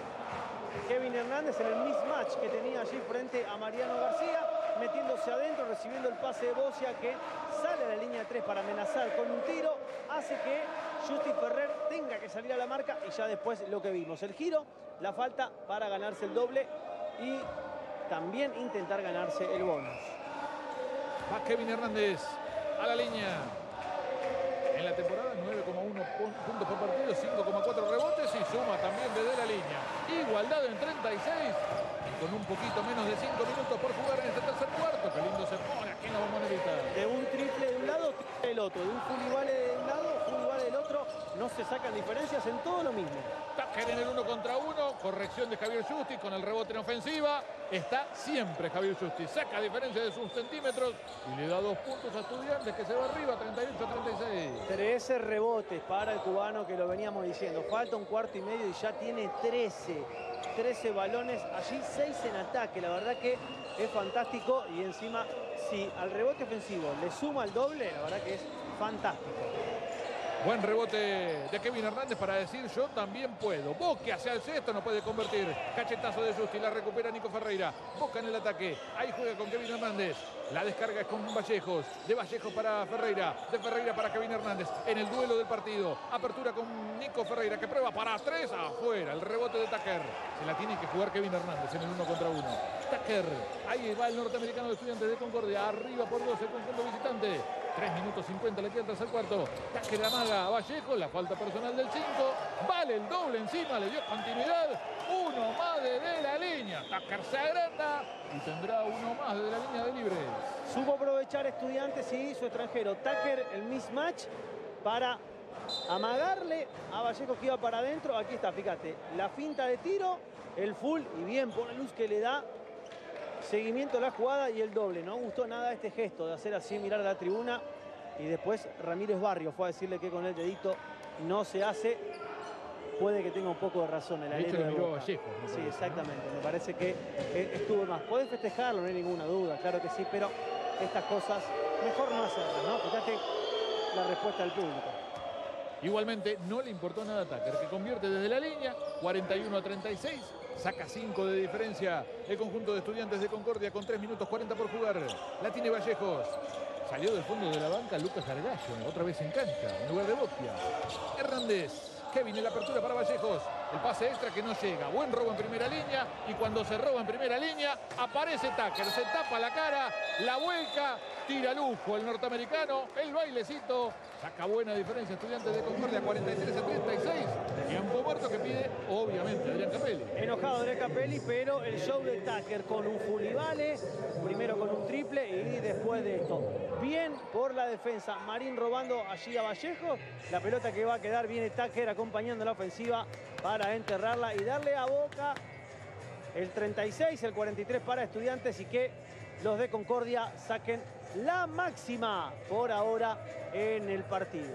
Kevin Hernández en el mismatch que tenía allí frente a Mariano García, metiéndose adentro, recibiendo el pase de Bocia, que sale a la línea tres para amenazar con un tiro, hace que Justi Ferrer tenga que salir a la marca y ya después lo que vimos, el giro, la falta para ganarse el doble y también intentar ganarse el bonus. Va Kevin Hernández a la línea. En la temporada nueve coma uno puntos por partido, cinco coma cuatro rebotes y suma también desde la línea. Igualdad en treinta y seis y con un poquito menos de cinco minutos por jugar en este tercer cuarto. Qué lindo se pone aquí en la Bombonera. De un triple de un lado, triple del otro. De un full y vale de un lado, full y vale del otro. No se sacan diferencias, en todo lo mismo. Tucker en el uno contra uno. Corrección de Javier Justi con el rebote en ofensiva. Está siempre Javier Justi. Saca diferencia de sus centímetros y le da dos puntos a Estudiantes, que se va arriba, treinta y ocho a treinta y seis. trece rebotes para el cubano, que lo veníamos diciendo. Falta un cuarto y medio y ya tiene trece. trece balones, allí seis en ataque. La verdad que es fantástico y encima, si al rebote ofensivo le suma el doble, la verdad que es fantástico. Buen rebote de Kevin Hernández para decir yo también puedo. Boca hacia el cesto, no puede convertir. Cachetazo de Justi, la recupera Nico Ferreira. Boca en el ataque, ahí juega con Kevin Hernández. La descarga es con Vallejos. De Vallejos para Ferreira, de Ferreira para Kevin Hernández. En el duelo del partido, apertura con Nico Ferreira, que prueba para tres, afuera. El rebote de Tucker. Se la tiene que jugar Kevin Hernández en el uno contra uno. Tucker, ahí va el norteamericano de Estudiantes de Concordia. Arriba por dos el conjunto visitante. tres minutos cincuenta le queda el tercer cuarto. Tucker amaga a Vallejo, la falta personal del cinco. Vale el doble encima, le dio continuidad. Uno más desde la línea. Tucker se agranda y tendrá uno más desde la línea de libre. Supo aprovechar Estudiantes y su extranjero. Tucker, el mismatch para amagarle a Vallejo, que iba para adentro. Aquí está, fíjate, la finta de tiro, el full y bien por la luz que le da seguimiento a la jugada y el doble. No gustó nada este gesto de hacer así, mirar a la tribuna. Y después Ramírez Barrios fue a decirle que con el dedito no se hace. Puede que tenga un poco de razón el alero de Boca. Vallejo, sí, exactamente. Me parece que estuvo más. Podés festejarlo, no hay ninguna duda, claro que sí, pero estas cosas mejor no hacerlas, ¿no? Fíjate la respuesta del público. Igualmente no le importó nada a Tucker, que convierte desde la línea, cuarenta y uno a treinta y seis. Saca cinco de diferencia el conjunto de Estudiantes de Concordia con tres minutos cuarenta por jugar. La tiene Vallejos. Salió del fondo de la banca Lucas Gargallo, otra vez en cancha, en lugar de Bocchia. Hernández. Kevin en la apertura para Vallejos. El pase extra que no llega. Buen robo en primera línea. Y cuando se roba en primera línea, aparece Tucker. Se tapa la cara, la vuelca, tira lujo el norteamericano. El bailecito. Saca buena diferencia Estudiantes de Concordia, cuarenta y tres a treinta y seis. Tiempo muerto que pide, obviamente, Adrián Capelli. Enojado Adrián Capelli, pero el show de Tucker con un full y vale. Primero con un triple y después de esto. Bien por la defensa. Marín robando allí a Vallejos. La pelota que va a quedar, viene Tucker acompañando la ofensiva para enterrarla y darle a Boca el treinta y seis, el cuarenta y tres para Estudiantes y que los de Concordia saquen la máxima por ahora en el partido.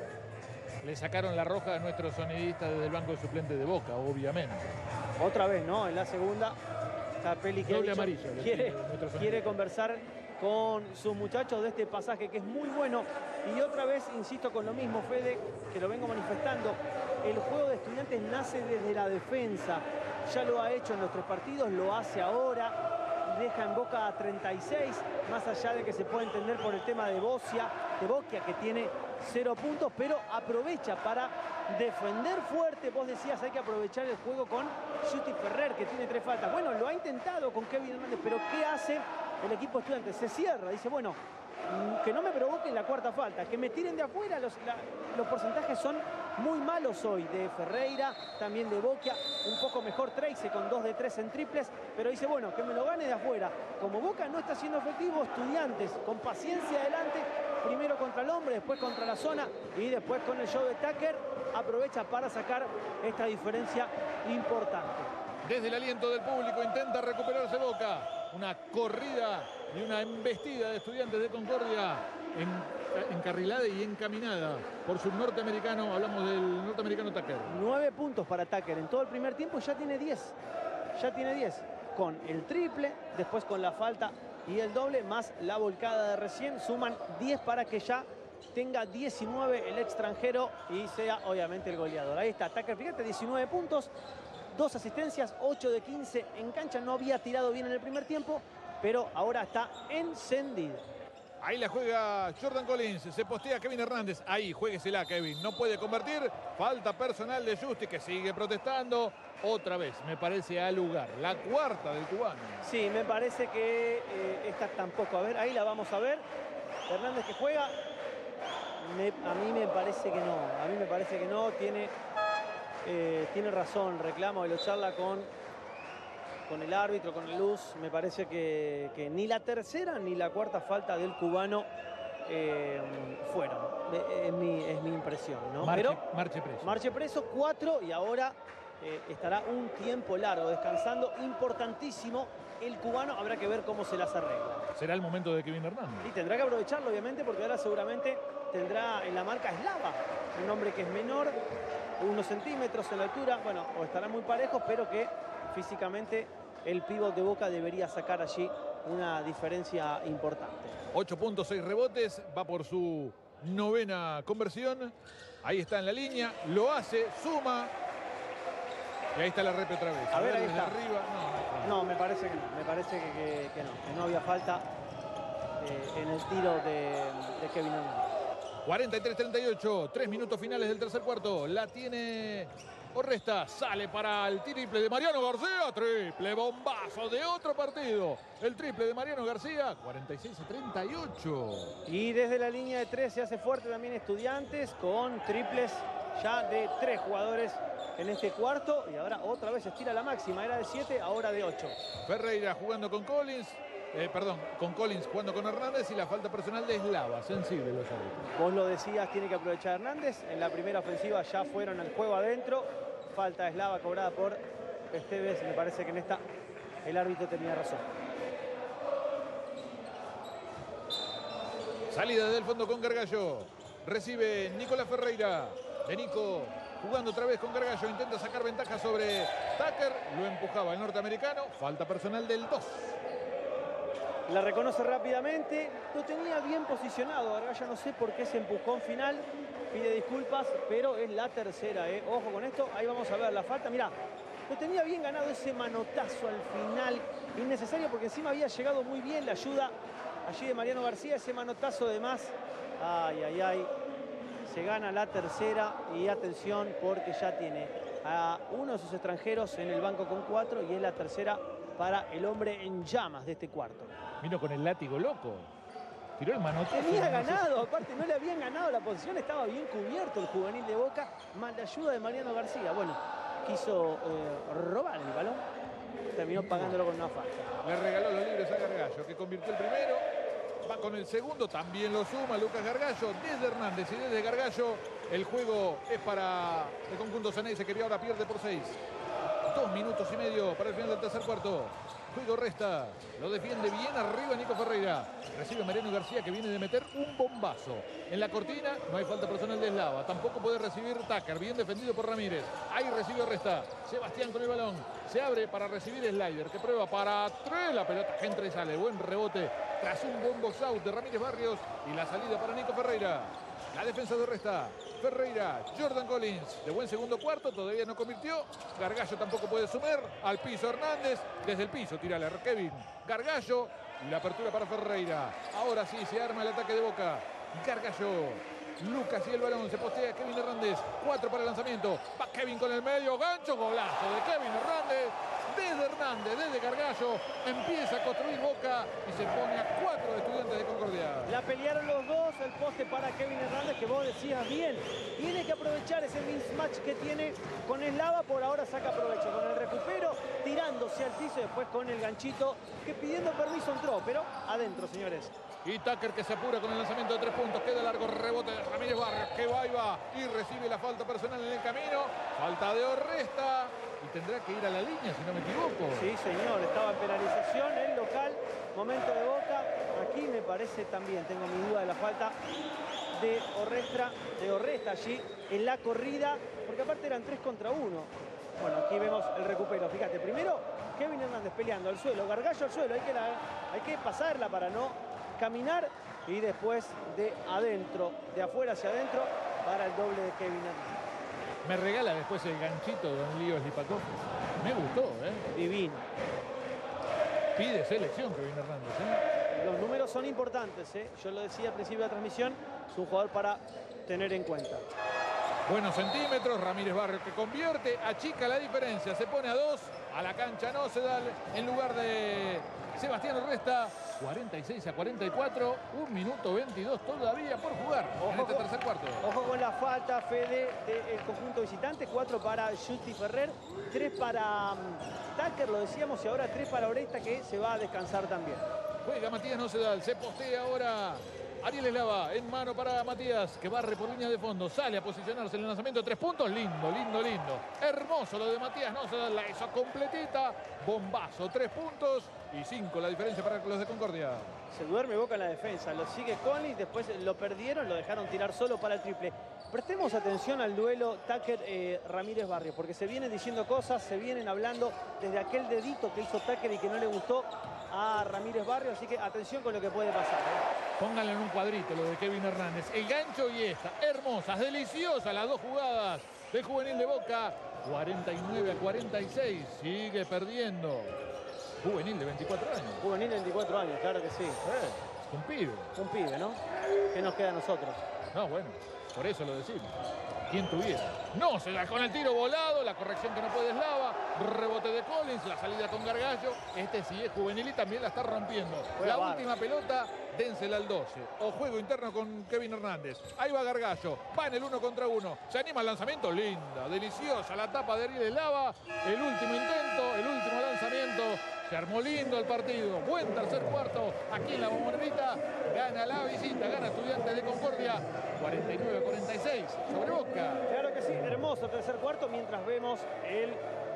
Le sacaron la roja a nuestro sonidista desde el banco de suplente de Boca, obviamente. Otra vez, ¿no? En la segunda, Capelli que Doble ha dicho, amarillo, quiere, quiere conversar con sus muchachos de este pasaje que es muy bueno. Y otra vez, insisto con lo mismo, Fede, que lo vengo manifestando, el juego de Estudiantes nace desde la defensa. Ya lo ha hecho en los tres partidos, lo hace ahora. Deja en Boca a treinta y seis, más allá de que se puede entender por el tema de Bocchia, de Bocchia que tiene cero puntos, pero aprovecha para defender fuerte. Vos decías, hay que aprovechar el juego con Justi Ferrer, que tiene tres faltas. Bueno, lo ha intentado con Kevin Hernández, pero ¿qué hace el equipo Estudiantes? Se cierra, dice, bueno, que no me provoquen la cuarta falta, que me tiren de afuera. Los, la, los porcentajes son muy malos hoy de Ferreira, también de Bocchia, un poco mejor Tracy con dos de tres en triples, pero dice, bueno, que me lo gane de afuera. Como Boca no está siendo efectivo, Estudiantes con paciencia adelante, primero contra el hombre, después contra la zona y después con el show de Tucker, aprovecha para sacar esta diferencia importante. Desde el aliento del público intenta recuperarse Boca. Una corrida y una embestida de Estudiantes de Concordia en, encarrilada y encaminada por su norteamericano. Hablamos del norteamericano Tucker. Nueve puntos para Tucker en todo el primer tiempo, ya tiene diez. Ya tiene diez. Con el triple, después con la falta y el doble, más la volcada de recién, suman diez para que ya tenga diecinueve el extranjero y sea obviamente el goleador. Ahí está Tucker, fíjate, diecinueve puntos. Dos asistencias, ocho de quince en cancha. No había tirado bien en el primer tiempo, pero ahora está encendido. Ahí la juega Jordan Collins. Se postea Kevin Hernández. Ahí, juéguesela, Kevin. No puede convertir. Falta personal de Justi, que sigue protestando. Otra vez, me parece, al lugar. La cuarta del cubano. Sí, me parece que eh, esta tampoco. A ver, ahí la vamos a ver. Hernández que juega. Me, a mí me parece que no. A mí me parece que no. Tiene... Eh, tiene razón, reclamo y lo charla con, con el árbitro, con el Luz. Me parece que, que ni la tercera ni la cuarta falta del cubano eh, fueron. Es mi, es mi impresión, ¿no? Marche, Pero marche preso. Marche preso, cuatro, y ahora eh, estará un tiempo largo descansando. Importantísimo el cubano, habrá que ver cómo se las arregla. Será el momento de Kevin Hernández. Y tendrá que aprovecharlo, obviamente, porque ahora seguramente tendrá en la marca Slava, un hombre que es menor, unos centímetros en la altura, bueno, o estarán muy parejos, pero que físicamente el pívot de Boca debería sacar allí una diferencia importante. ocho puntos, seis rebotes, va por su novena conversión. Ahí está en la línea, lo hace, suma. Y ahí está la rep otra vez. A, a ver, ahí desde está. Arriba. No, no, no, me parece que no, me parece que, que, que no, que no había falta eh, en el tiro de, de Kevin Hernández. cuarenta y tres treinta y ocho, tres minutos finales del tercer cuarto. La tiene Orresta, sale para el triple de Mariano García. Triple bombazo de otro partido. El triple de Mariano García, cuarenta y seis a treinta y ocho. Y desde la línea de tres se hace fuerte también Estudiantes con triples ya de tres jugadores en este cuarto. Y ahora otra vez estira la máxima. Era de siete, ahora de ocho. Ferreira jugando con Collins. Eh, perdón, con Collins jugando con Hernández y la falta personal de Slava. Sensible los árbitros. Vos lo decías, tiene que aprovechar Hernández. En la primera ofensiva ya fueron al juego adentro. Falta de Slava cobrada por Esteves. Me parece que en esta el árbitro tenía razón. Salida del fondo con Gargallo. Recibe Nicolás Ferreira. De Nico jugando otra vez con Gargallo. Intenta sacar ventaja sobre Tucker. Lo empujaba el norteamericano. Falta personal del dos. La reconoce rápidamente. Lo tenía bien posicionado. Gargallo, no sé por qué ese empujón final. Pide disculpas, pero es la tercera, ¿eh? Ojo con esto. Ahí vamos a ver la falta. Mirá, lo tenía bien ganado ese manotazo al final. Innecesario porque encima había llegado muy bien la ayuda allí de Mariano García. Ese manotazo de más. Ay, ay, ay. Se gana la tercera y atención porque ya tiene a uno de sus extranjeros en el banco con cuatro y es la tercera para el hombre en llamas de este cuarto. Vino con el látigo loco. Tiró el manotazo. Tenía ganado, aparte no le habían ganado la posición, estaba bien cubierto el juvenil de Boca, más la ayuda de Mariano García. Bueno, quiso eh, robar el balón, terminó pagándolo con una falta. Le regaló los libres a Gargallo, que convirtió el primero. Va con el segundo, también lo suma Lucas Gargallo. Desde Hernández y desde Gargallo, el juego es para el conjunto Ceneice, que ahora pierde por seis. Dos minutos y medio para el final del tercer cuarto. Juego resta, lo defiende bien arriba Nico Ferreira. Recibe Mariano García, que viene de meter un bombazo. En la cortina no hay falta personal de Eslava. Tampoco puede recibir Tucker, bien defendido por Ramírez. Ahí recibe Resta. Sebastián con el balón. Se abre para recibir Slider, que prueba para tres. La pelota que entra y sale. Buen rebote tras un buen box out de Ramírez Barrios. Y la salida para Nico Ferreira. La defensa de Resta. Ferreira, Jordan Collins, de buen segundo cuarto, todavía no convirtió. Gargallo tampoco puede sumar. Al piso Hernández, desde el piso tira a Kevin Gargallo. Y la apertura para Ferreira. Ahora sí se arma el ataque de Boca. Gargallo, Lucas y el balón, se postea Kevin Hernández. Cuatro para el lanzamiento. Va Kevin con el medio, gancho, golazo de Kevin Hernández. Desde Hernández, desde Gargallo, empieza a construir Boca y se pone a cuatro de Estudiantes de Concordia. La pelearon los dos, el poste para Kevin Hernández, que vos decías bien. Tiene que aprovechar ese mismatch que tiene con Eslava, por ahora saca provecho con el recupero, tirándose al piso, después con el ganchito, que pidiendo permiso entró, pero adentro, señores. Y Tucker, que se apura con el lanzamiento de tres puntos, queda largo, rebote de Ramírez Barrios, que va y va, y recibe la falta personal en el camino. Falta de Orresta. Y tendrá que ir a la línea, si no me equivoco. Sí, señor, estaba en penalización el local, momento de Boca. Aquí me parece también, tengo mi duda de la falta de Orrestra, de Orresta allí en la corrida, porque aparte eran tres contra uno. Bueno, aquí vemos el recupero, fíjate, primero Kevin Hernández peleando al suelo, Gargallo al suelo, hay que, la, hay que pasarla para no caminar, y después de adentro, de afuera hacia adentro, para el doble de Kevin Hernández. Me regala después el ganchito de Don Lío Slipakov. Me gustó, ¿eh? Divino. Pide selección Kevin Hernández, ¿eh? Los números son importantes, ¿eh? Yo lo decía al principio de la transmisión, es un jugador para tener en cuenta. Buenos centímetros, Ramírez Barrios que convierte, achica la diferencia, se pone a dos, a la cancha no se da en lugar de Sebastián Orresta. cuarenta y seis a cuarenta y cuatro, un minuto veintidós todavía por jugar ojo en este con, tercer cuarto. Ojo con la falta, Fede, del conjunto visitante. Cuatro para Justi Ferrer, tres para um, Tucker, lo decíamos, y ahora tres para Oresta, que se va a descansar también. Juega Matías Nocedal, se postea ahora Ariel Eslava, en mano para Matías, que barre por línea de fondo, sale a posicionarse en el lanzamiento de tres puntos. Lindo, lindo, lindo. Hermoso lo de Matías Nocedal, la hizo completita. Bombazo, tres puntos y cinco la diferencia para los de Concordia. Se duerme Boca en la defensa, lo sigue Collins, después lo perdieron, lo dejaron tirar solo para el triple. Prestemos atención al duelo Tucker-Ramírez eh, Barrios, porque se vienen diciendo cosas, se vienen hablando desde aquel dedito que hizo Tucker y que no le gustó a Ramírez Barrios, así que atención con lo que puede pasar, ¿eh? Pónganle en un cuadrito lo de Kevin Hernández. El gancho y esta, hermosas, deliciosas las dos jugadas del juvenil de Boca. cuarenta y nueve a cuarenta y seis, sigue perdiendo. Juvenil de veinticuatro años. Juvenil de veinticuatro años, claro que sí. Eh, un pibe. Un pibe, ¿no? ¿Qué nos queda a nosotros? No, bueno, por eso lo decimos. ¿Quién tuviera? No, se da con el tiro volado, la corrección que no puede Eslava, rebote de Collins, la salida con Gargallo. Este sí es juvenil y también la está rompiendo. La bar. última pelota, dénsela al doce. O juego interno con Kevin Hernández. Ahí va Gargallo, va en el uno contra uno. Se anima al lanzamiento, linda, deliciosa la tapa de Ariel Eslava. El último intento, el último lanzamiento. Se armó lindo el partido. Buen tercer cuarto aquí en la Bombonera. Gana la visita, gana Estudiantes de Concordia. cuarenta y nueve a cuarenta y seis sobre Boca. Claro que sí, hermoso tercer cuarto mientras vemos el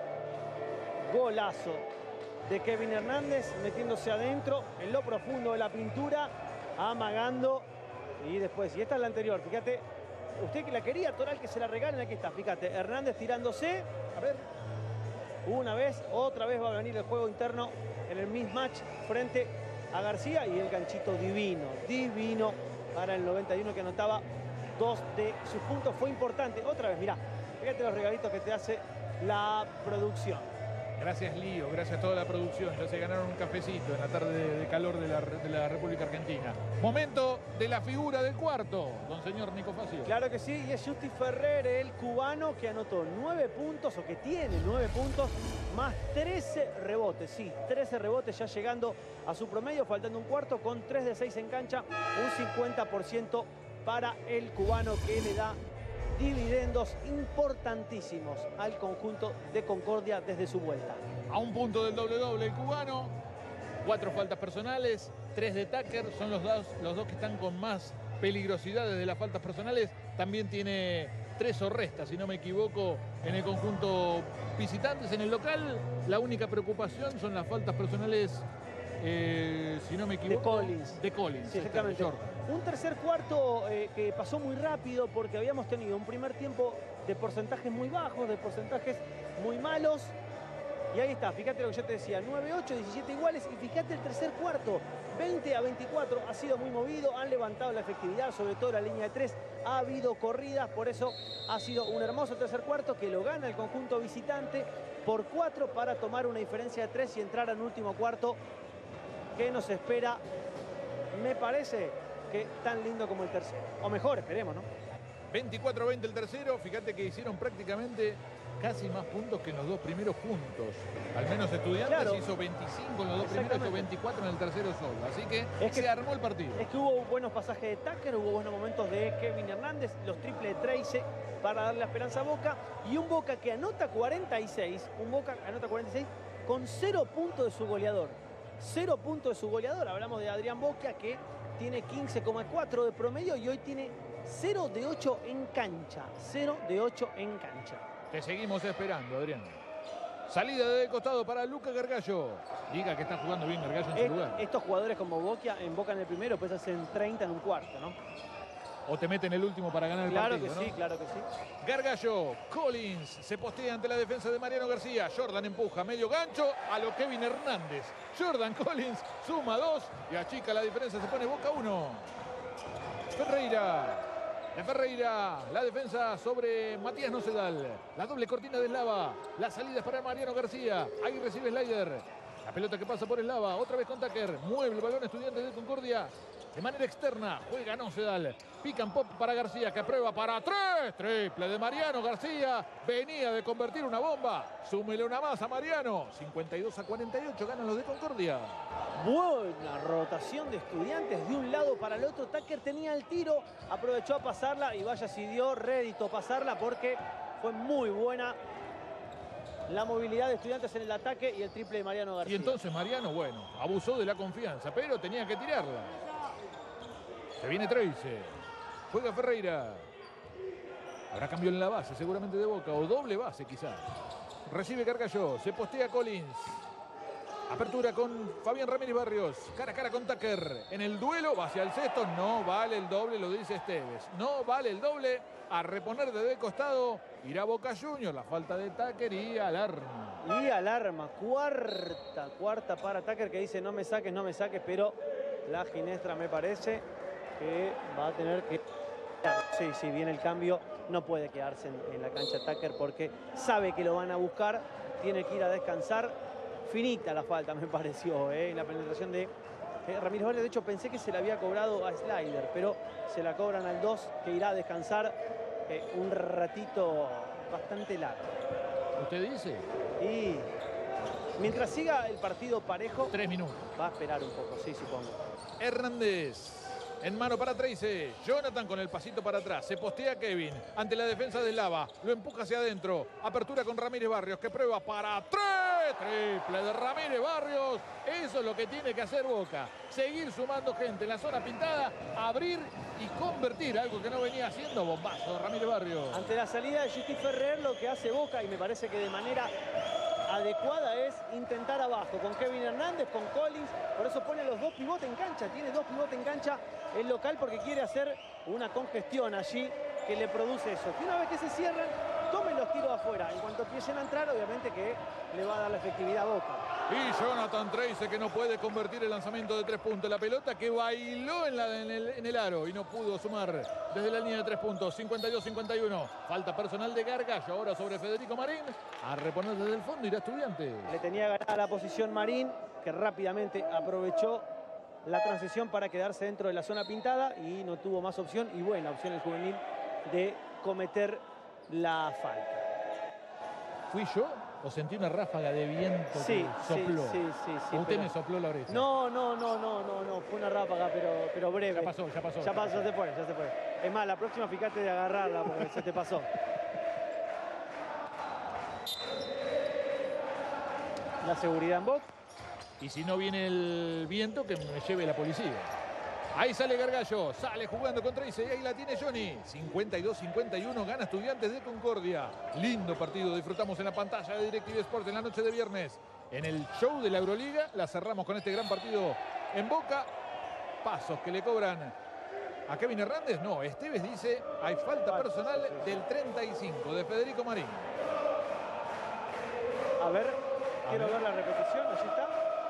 golazo de Kevin Hernández metiéndose adentro en lo profundo de la pintura, amagando. Y después, y esta es la anterior, fíjate, usted que la quería, Toral, que se la regalen, aquí está, fíjate, Hernández tirándose, a ver, una vez, otra vez va a venir el juego interno en el mismatch frente a García y el ganchito divino, divino para el noventa y uno que anotaba dos de sus puntos. Fue importante. Otra vez, mirá, fíjate los regalitos que te hace la producción. Gracias, Lío. Gracias a toda la producción. Ya se ganaron un cafecito en la tarde de, de calor de la, de la República Argentina. Momento de la figura del cuarto, don señor Nico Facio. Claro que sí, y es Justi Ferrer, el cubano, que anotó nueve puntos, o que tiene nueve puntos, más trece rebotes. Sí, trece rebotes ya llegando a su promedio, faltando un cuarto, con tres de seis en cancha, un cincuenta por ciento para el cubano, que le da dividendos importantísimos al conjunto de Concordia desde su vuelta. A un punto del doble-doble el cubano, cuatro faltas personales, tres de Tucker, son los dos, los dos que están con más peligrosidad desde las faltas personales. También tiene tres o restas, si no me equivoco, en el conjunto visitantes. En el local, la única preocupación son las faltas personales, eh, si no me equivoco, de Collins. De Collins, sí, exactamente. Un tercer cuarto eh, que pasó muy rápido porque habíamos tenido un primer tiempo de porcentajes muy bajos, de porcentajes muy malos. Y ahí está, fíjate lo que yo te decía, nueve ocho, diecisiete iguales. Y fíjate el tercer cuarto, veinte a veinticuatro. Ha sido muy movido, han levantado la efectividad, sobre todo la línea de tres. Ha habido corridas, por eso ha sido un hermoso tercer cuarto que lo gana el conjunto visitante por cuatro para tomar una diferencia de tres y entrar al último cuarto que nos espera, me parece, que tan lindo como el tercero. O mejor, esperemos, ¿no? veinticuatro veinte el tercero. Fíjate que hicieron prácticamente casi más puntos que en los dos primeros juntos. Al menos Estudiantes claro. hizo veinticinco en los dos primeros, hizo veinticuatro en el tercero solo. Así que, es que se armó el partido. Es que hubo buenos pasajes de Tucker, hubo buenos momentos de Kevin Hernández, los triples de Tracy para darle la esperanza a Boca. Y un Boca que anota cuarenta y seis, un Boca que anota cuarenta y seis con cero puntos de su goleador. Cero puntos de su goleador. Hablamos de Adrián Boca, que tiene quince coma cuatro de promedio y hoy tiene cero de ocho en cancha. cero de ocho en cancha. Te seguimos esperando, Adrián. Salida de costado para Lucas Gargallo. Diga que está jugando bien Gargallo en es, su lugar. Estos jugadores como Boca, en Boca en el primero, pues hacen treinta en un cuarto, ¿no? O te meten el último para ganar el claro partido, que ¿no? sí, claro que sí. Gargallo, Collins se postea ante la defensa de Mariano García. Jordan empuja medio gancho a lo Kevin Hernández. Jordan Collins suma dos y achica la diferencia, se pone Boca uno. Ferreira. De Ferreira, la defensa sobre Matías Nocedal. La doble cortina de Eslava. La salida es para Mariano García. Ahí recibe Slider. La pelota que pasa por Eslava. Otra vez con Tucker. Mueve el balón Estudiantes de Concordia. De manera externa, juega Nocedal. Pick and pop para García, que aprueba para tres. Triple de Mariano García. Venía de convertir una bomba. Súmele una más a Mariano. cincuenta y dos a cuarenta y ocho ganan los de Concordia. Buena rotación de Estudiantes de un lado para el otro. Tucker tenía el tiro, aprovechó a pasarla y vaya si dio rédito pasarla porque fue muy buena la movilidad de Estudiantes en el ataque y el triple de Mariano García. Y entonces Mariano, bueno, abusó de la confianza, pero tenía que tirarla. Se viene Tracy. Juega Ferreira. Habrá cambio en la base, seguramente de Boca, o doble base quizás. Recibe Gargallo, se postea Collins. Apertura con Fabián Ramírez Barrios. Cara a cara con Tucker. En el duelo va hacia el sexto. No vale el doble, lo dice Esteves. No vale el doble. A reponer desde el costado. Irá Boca Juniors. La falta de Tucker y alarma. Y alarma. Cuarta, cuarta para Tucker, que dice no me saques, no me saques. Pero la Ginestra me parece que va a tener que... Sí, sí, viene el cambio. No puede quedarse en, en la cancha Tucker porque sabe que lo van a buscar. Tiene que ir a descansar. Finita la falta, me pareció, ¿eh? La penetración de eh, Ramírez Barrios. De hecho, pensé que se la había cobrado a Slider, pero se la cobran al dos, que irá a descansar eh, un ratito bastante largo. ¿Usted dice? Y mientras siga el partido parejo... Tres minutos. Va a esperar un poco, sí, supongo. Hernández. En mano para Tracy. Jonathan con el pasito para atrás. Se postea Kevin ante la defensa de Eslava. Lo empuja hacia adentro. Apertura con Ramírez Barrios, que prueba para tres. Triple de Ramírez Barrios. Eso es lo que tiene que hacer Boca. Seguir sumando gente en la zona pintada. Abrir y convertir. Algo que no venía haciendo. Bombazo de Ramírez Barrios. Ante la salida de Justi Ferrer, lo que hace Boca, y me parece que de manera adecuada, es intentar abajo con Kevin Hernández, con Collins. Por eso pone a los dos pivotes en cancha. Tiene dos pivotes en cancha el local porque quiere hacer una congestión allí que le produce eso. Que una vez que se cierran, tomen los tiro de afuera. En cuanto empiecen a entrar, obviamente que le va a dar la efectividad a Boca. Y Jonathan Treise, que no puede convertir el lanzamiento de tres puntos. La pelota que bailó en, la, en, el, en el aro y no pudo sumar desde la línea de tres puntos. cincuenta y dos cincuenta y uno. Falta personal de Gargallo ahora sobre Federico Marín. A reponer desde el fondo irá Estudiantes. Le tenía ganada la posición Marín, que rápidamente aprovechó la transición para quedarse dentro de la zona pintada y no tuvo más opción. Y buena opción el juvenil de cometer la falta. ¿Fui yo o sentí una ráfaga de viento sí, que sopló? Sí, sí, sí. sí Usted pero... me sopló la oreja. No, no, no, no, no, no. Fue una ráfaga, pero, pero breve. Ya pasó, ya pasó. Ya pasó, ya se fue, ya se fue. Es más, la próxima fíjate de agarrarla porque se te pasó. La seguridad en box. Y si no viene el viento, que me lleve la policía. Ahí sale Gargallo, sale jugando con Treise y ahí la tiene Johnny. cincuenta y dos cincuenta y uno, gana Estudiantes de Concordia. Lindo partido, disfrutamos en la pantalla de DirecTV Sport en la noche de viernes. En el show de la Euroliga, la cerramos con este gran partido en Boca. Pasos que le cobran a Kevin Hernández. No, Esteves dice, hay falta personal del treinta y cinco de Federico Marín. A ver, a quiero ver. ver la repetición, allí está.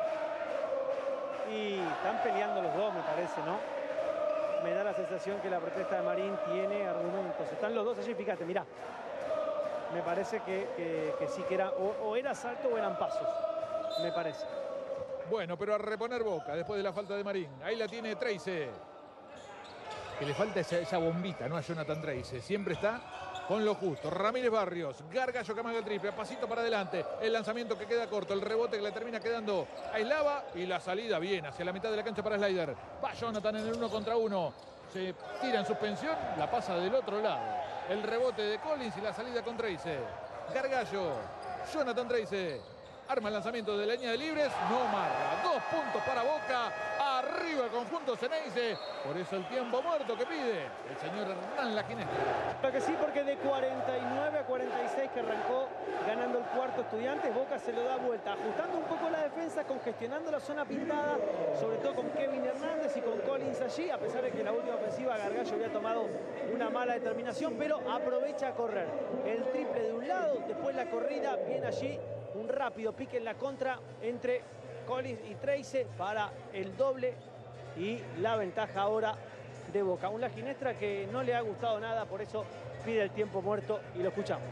Y están peleando los dos, me parece, ¿no? Me da la sensación que la protesta de Marín tiene argumentos. Están los dos allí, fíjate, mirá. Me parece que, que, que sí que era, o, o era salto o eran pasos, me parece. Bueno, pero a reponer Boca después de la falta de Marín. Ahí la tiene Treise. Que le falta esa, esa bombita, ¿no? A Jonathan Treise. Siempre está con lo justo. Ramírez Barrios, Gargallo que amaga el triple, pasito para adelante, el lanzamiento que queda corto, el rebote que le termina quedando a Eslava y la salida bien hacia la mitad de la cancha para Slider. Va Jonathan en el uno contra uno, se tira en suspensión, la pasa del otro lado. El rebote de Collins y la salida con Treise. Gargallo, Jonathan Treise, arma el lanzamiento de la línea de libres, no marca. Dos puntos para Boca, arriba el conjunto Ceneice. Por eso el tiempo muerto que pide el señor Hernán La Ginestra. Claro que sí, porque de cuarenta y nueve a cuarenta y seis que arrancó ganando el cuarto Estudiantes, Boca se lo da vuelta, ajustando un poco la defensa, congestionando la zona pintada, sobre todo con Kevin Hernández y con Collins allí, a pesar de que la última ofensiva Gargallo había tomado una mala determinación, pero aprovecha a correr. El triple de un lado, después la corrida, bien allí, un rápido pique en la contra entre Collins y Treise para el doble y la ventaja ahora de Boca. Un La Ginestra que no le ha gustado nada, por eso pide el tiempo muerto y lo escuchamos.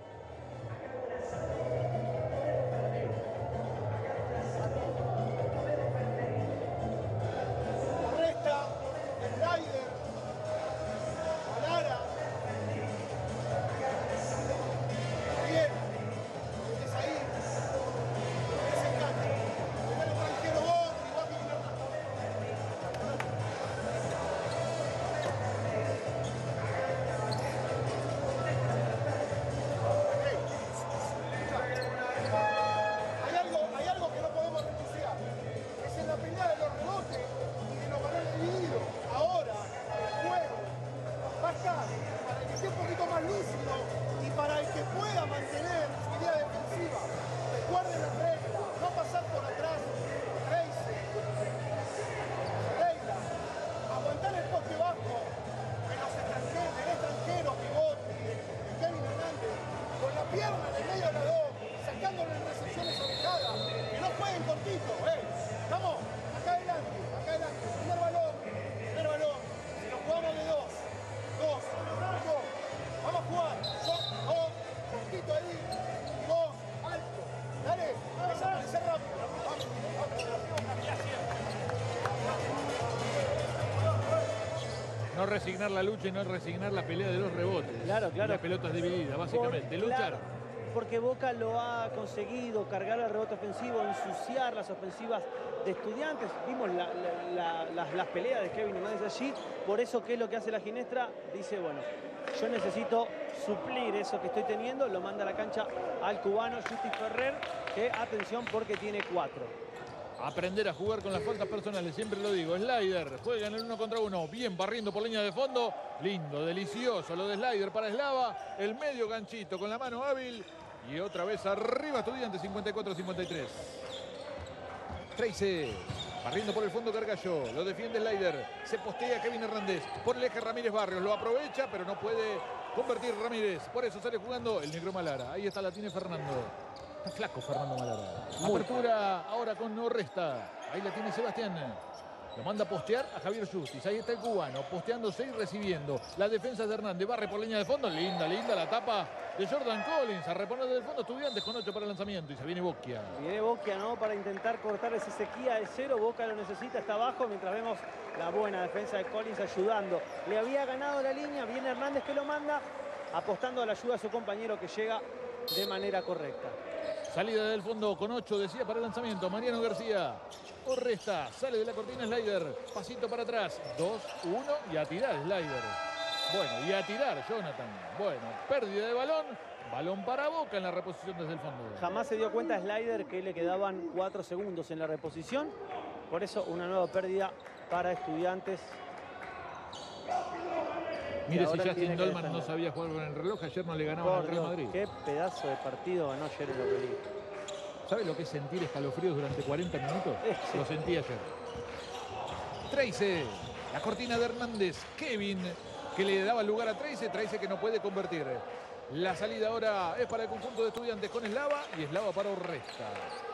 Resta, Slider, Malara. Bien, es ahí. Es el canto. El extranjero vos y va a mirar. Hay algo, hay algo que no podemos renunciar. Es en la pelea de los rebotes y de los balones divididos. Ahora, el juego va a estar para el que esté un poquito más lúcido y para el que pueda mantener su idea defensiva. Recuerden las reglas, no pasar por atrás. Treise, regla, aguantar el poste bajo de los extranjeros, del extranjero pivote, de Kevin Hernández, con la pierna en el medio de la dos, sacándole en recepciones orejadas, que no jueguen cortito, eh. Estamos acá adelante, acá adelante, primer balón, primer balón, si lo jugamos de dos, dos, dos, vamos a jugar, dos, dos, cortito ahí, y vos, alto, dale, desaparecer rápido, vamos, No resignar la lucha y no resignar la pelea de los rebotes. Claro, claro. Las pelotas divididas, básicamente. Por, Luchar. Claro, porque Boca lo ha conseguido, cargar el rebote ofensivo, ensuciar las ofensivas de Estudiantes. Vimos la, la, la, las, las peleas de Kevin Hernández allí. Por eso, ¿qué es lo que hace la Ginestra? Dice, bueno, yo necesito suplir eso que estoy teniendo. Lo manda a la cancha al cubano Justi Ferrer, que, atención, porque tiene cuatro. Aprender a jugar con las faltas personales, siempre lo digo. Slider, juega en el uno contra uno, bien barriendo por línea de fondo. Lindo, delicioso lo de Slider para Eslava. El medio ganchito con la mano hábil. Y otra vez arriba Estudiantes, cincuenta y cuatro cincuenta y tres. Treise, Barriendo por el fondo Gargallo, lo defiende Slider, se postea Kevin Hernández, por el eje Ramírez Barrios, lo aprovecha, pero no puede convertir Ramírez, por eso sale jugando el negro Malara. Ahí está, la tiene Fernando. Está flaco Fernando Malara. Apertura ahora con Orresta. Ahí la tiene Sebastián. Lo manda a postear a Javier Justiz. Ahí está el cubano, posteándose y recibiendo. La defensa de Hernández, barre por línea de fondo. Linda, linda la tapa de Jordan Collins. A reponer del fondo Estudiantes con ocho para el lanzamiento. Y se viene Bocchia. Viene Bocchia, ¿no? Para intentar cortar esa sequía de cero. Boca lo necesita, está abajo. Mientras vemos la buena defensa de Collins ayudando. Le había ganado la línea. Viene Hernández que lo manda, apostando a la ayuda a su compañero que llega de manera correcta. Salida del fondo con ocho, decía, para el lanzamiento. Mariano García. Orresta, sale de la cortina Slider. Pasito para atrás. dos, uno y a tirar Slider. Bueno, y a tirar Jonathan. Bueno, pérdida de balón. Balón para Boca en la reposición desde el fondo. Jamás se dio cuenta Slider que le quedaban cuatro segundos en la reposición. Por eso una nueva pérdida para Estudiantes. Mire, si Justin Dolman no sabía jugar con el reloj, ayer no le ganaba al Real Madrid. Qué pedazo de partido ganó ayer el Obelisco. ¿Sabe lo que es sentir escalofríos durante cuarenta minutos? Sí. Lo sentí ayer. Trace, la cortina de Hernández. Kevin, que le daba lugar a Trace. Trace que no puede convertir. La salida ahora es para el conjunto de Estudiantes con Eslava y Eslava para Orresta.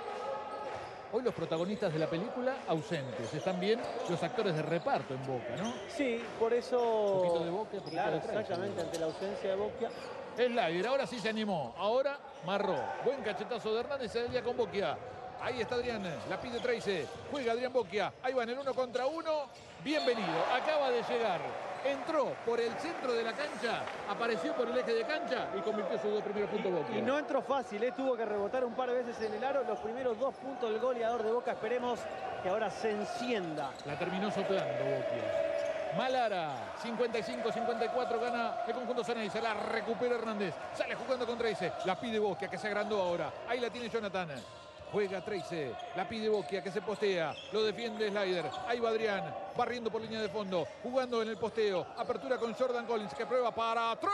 Hoy los protagonistas de la película ausentes. Están bien los actores de reparto en Boca, ¿no? Sí, por eso... Un poquito de Boca, un poquito claro, de Trace. exactamente, ante la ausencia de Bocchia. Slider, ahora sí se animó. Ahora Marró. Buen cachetazo de Hernández, se salía con Bocchia. Ahí está Adrián, la pide Trace. Juega Adrián Bocchia. Ahí va en el uno contra uno. Bienvenido, acaba de llegar. Entró por el centro de la cancha, apareció por el eje de cancha y convirtió sus dos primeros puntos Bocchia. Y no entró fácil, ¿eh? Tuvo que rebotar un par de veces en el aro. Los primeros dos puntos del goleador de Boca. Esperemos que ahora se encienda. La terminó soplando Bocchia. Malara, cincuenta y cinco cincuenta y cuatro, gana el conjunto Ceney, se la recupera Hernández, sale jugando con Trace, la pide Bocchia que se agrandó ahora, ahí la tiene Jonathan. Juega Trace, la pide Bocchia que se postea, lo defiende Slider, ahí va Adrián, barriendo por línea de fondo, jugando en el posteo, apertura con Jordan Collins que prueba para tres,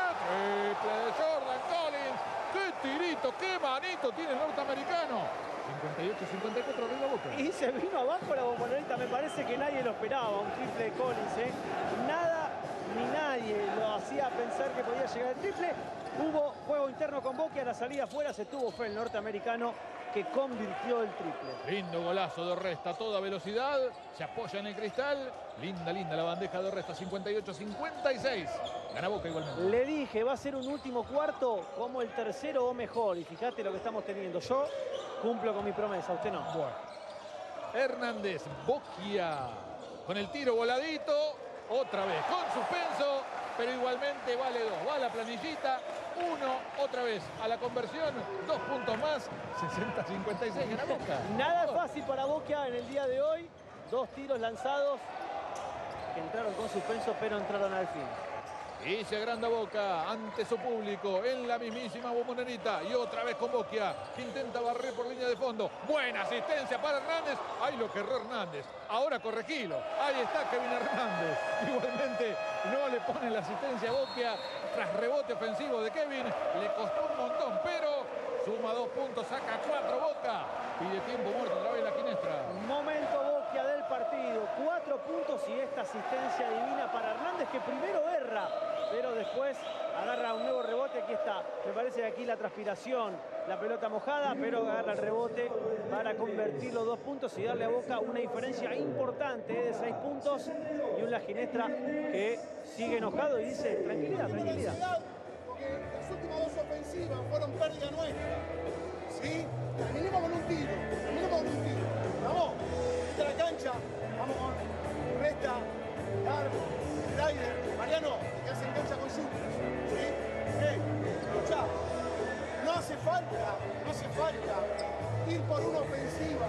triple de Jordan Collins, qué tirito, qué manito tiene el norteamericano. cincuenta y ocho cincuenta y cuatro arriba Boca. Y se vino abajo la bombonera, me parece que nadie lo esperaba, un triple de Collins, ¿eh? Nada ni nadie lo hacía pensar que podía llegar el triple. Hubo juego interno con Bocchia, a la salida afuera se tuvo fe el norteamericano que convirtió el triple. Lindo golazo de Orresta, a toda velocidad, se apoya en el cristal. Linda, linda la bandeja de Orresta, cincuenta y ocho cincuenta y seis. Gana Boca igualmente. Le dije, va a ser un último cuarto como el tercero o mejor. Y fíjate lo que estamos teniendo. Yo cumplo con mi promesa, usted no. Bueno. Hernández, Bocchia, con el tiro voladito, otra vez con suspenso, pero igualmente vale dos. Va a la planillita, uno, otra vez a la conversión, dos puntos más, sesenta cincuenta y seis, gana Boca. Nada fácil para Bocchia en el día de hoy. Dos tiros lanzados que entraron con suspenso, pero entraron al fin. Y se agranda Boca ante su público en la mismísima Bombonera. Y otra vez con Bocchia, que intenta barrer por línea de fondo. Buena asistencia para Hernández. Ahí lo que erró Hernández. Ahora corregilo. Ahí está Kevin Hernández. Igualmente no le pone la asistencia a Bocchia. Tras rebote ofensivo de Kevin. Le costó un montón, pero suma dos puntos, saca cuatro Boca. Pide tiempo muerto otra vez la Ginestra. Momento Bocchia del partido. Cuatro puntos y esta asistencia divina para Hernández, que primero erra, pero después agarra un nuevo rebote. Aquí está, me parece que aquí la transpiración, la pelota mojada, pero agarra el rebote para convertir los dos puntos y darle a Boca una diferencia importante de seis puntos. Y un La Ginestra que sigue enojado y dice, tranquilidad, tranquilidad. Porque las últimas dos ofensivas fueron pérdida nuestra. ¿Sí? Terminemos con un tiro, terminemos con un tiro. Vamos, esta es la cancha, vamos con Resta, Darbo, Slider, Mariano, que hacen cancha con Justiz. ¿Sí? Hey, escuchá, no hace falta, no hace falta ir por una ofensiva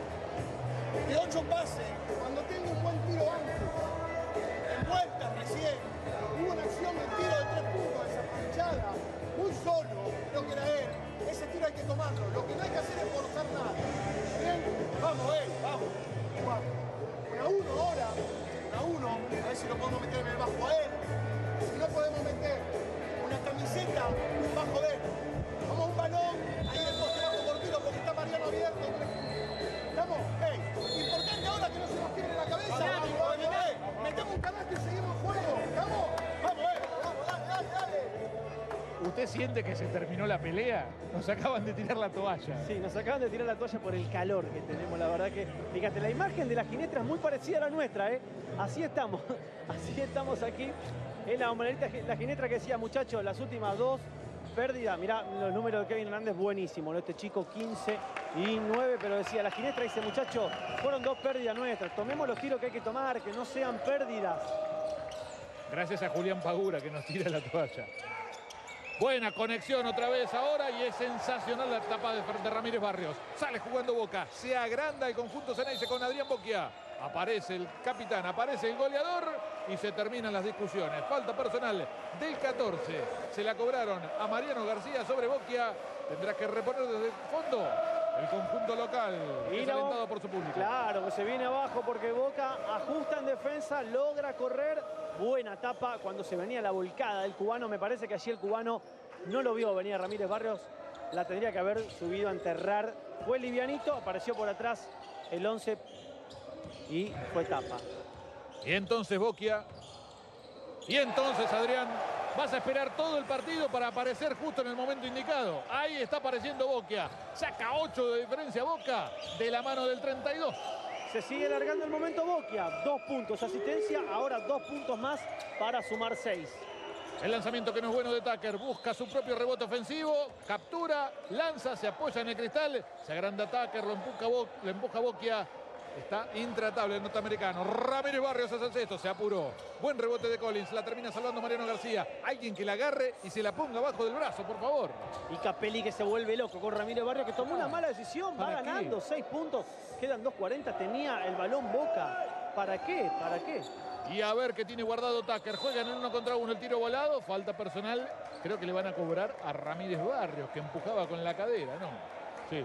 de ocho pases cuando tengo un buen tiro antes. En vuelta recién, hubo una acción de tiro de tres puntos desaprovechada, muy solo, creo que era él. Ese tiro hay que tomarlo, lo que no hay que hacer es forzar nada. ¿Bien? Vamos, eh, vamos. Vamos. Una uno ahora, una uno, a ver si lo podemos meter en el bajo a él. Si no podemos meter una camiseta bajo de él. Vamos a un balón, ahí el poste bajo por tiro porque está Mariano abierto. ¿Estamos? Hey, importante ¿Usted siente que se terminó la pelea? Nos acaban de tirar la toalla. Sí, nos acaban de tirar la toalla por el calor que tenemos, la verdad que, fíjate, la imagen de la Ginebra es muy parecida a la nuestra, ¿eh? Así estamos, así estamos aquí en la bombonera. La Ginebra que decía, muchachos, las últimas dos pérdidas, mirá los números de Kevin Hernández, buenísimo, ¿no? Este chico quince y nueve, pero decía, la Ginebra dice, muchachos, fueron dos pérdidas nuestras, tomemos los tiros que hay que tomar, que no sean pérdidas. Gracias a Julián Pagura que nos tira la toalla. Buena conexión otra vez ahora y es sensacional la tapa de, de Ramírez Barrios. Sale jugando Boca, se agranda el conjunto Ceneice con Adrián Bocchia. Aparece el capitán, aparece el goleador y se terminan las discusiones. Falta personal del catorce. Se la cobraron a Mariano García sobre Bocchia. Tendrá que reponer desde el fondo el conjunto local, Y es no, alentado por su público. Claro, que se viene abajo porque Boca ajusta en defensa, logra correr. Buena tapa cuando se venía la volcada del cubano. Me parece que allí el cubano no lo vio venir Ramírez Barrios. La tendría que haber subido a enterrar. Fue livianito, apareció por atrás el once y fue tapa. Y entonces Bocchia. Y entonces Adrián. Vas a esperar todo el partido para aparecer justo en el momento indicado. Ahí está apareciendo Bocchia. Saca ocho de diferencia Boca de la mano del treinta y dos. Se sigue alargando el momento Bocchia. Dos puntos, asistencia. Ahora dos puntos más para sumar seis. El lanzamiento que no es bueno de Tucker. Busca su propio rebote ofensivo. Captura, lanza, se apoya en el cristal. Se agranda Tucker, lo empuja, Bo lo empuja Bocchia. Está intratable el norteamericano. Ramírez Barrios hace el sexto, se apuró. Buen rebote de Collins, la termina salvando Mariano García. Alguien que la agarre y se la ponga abajo del brazo, por favor. Y Capelli que se vuelve loco con Ramírez Barrios, que tomó una mala decisión. Va ganando, seis puntos. Quedan dos cuarenta, tenía el balón Boca. ¿Para qué? ¿Para qué? Y a ver qué tiene guardado Tucker. Juegan en uno contra uno, el tiro volado. Falta personal. Creo que le van a cobrar a Ramírez Barrios, que empujaba con la cadera, ¿no? Sí.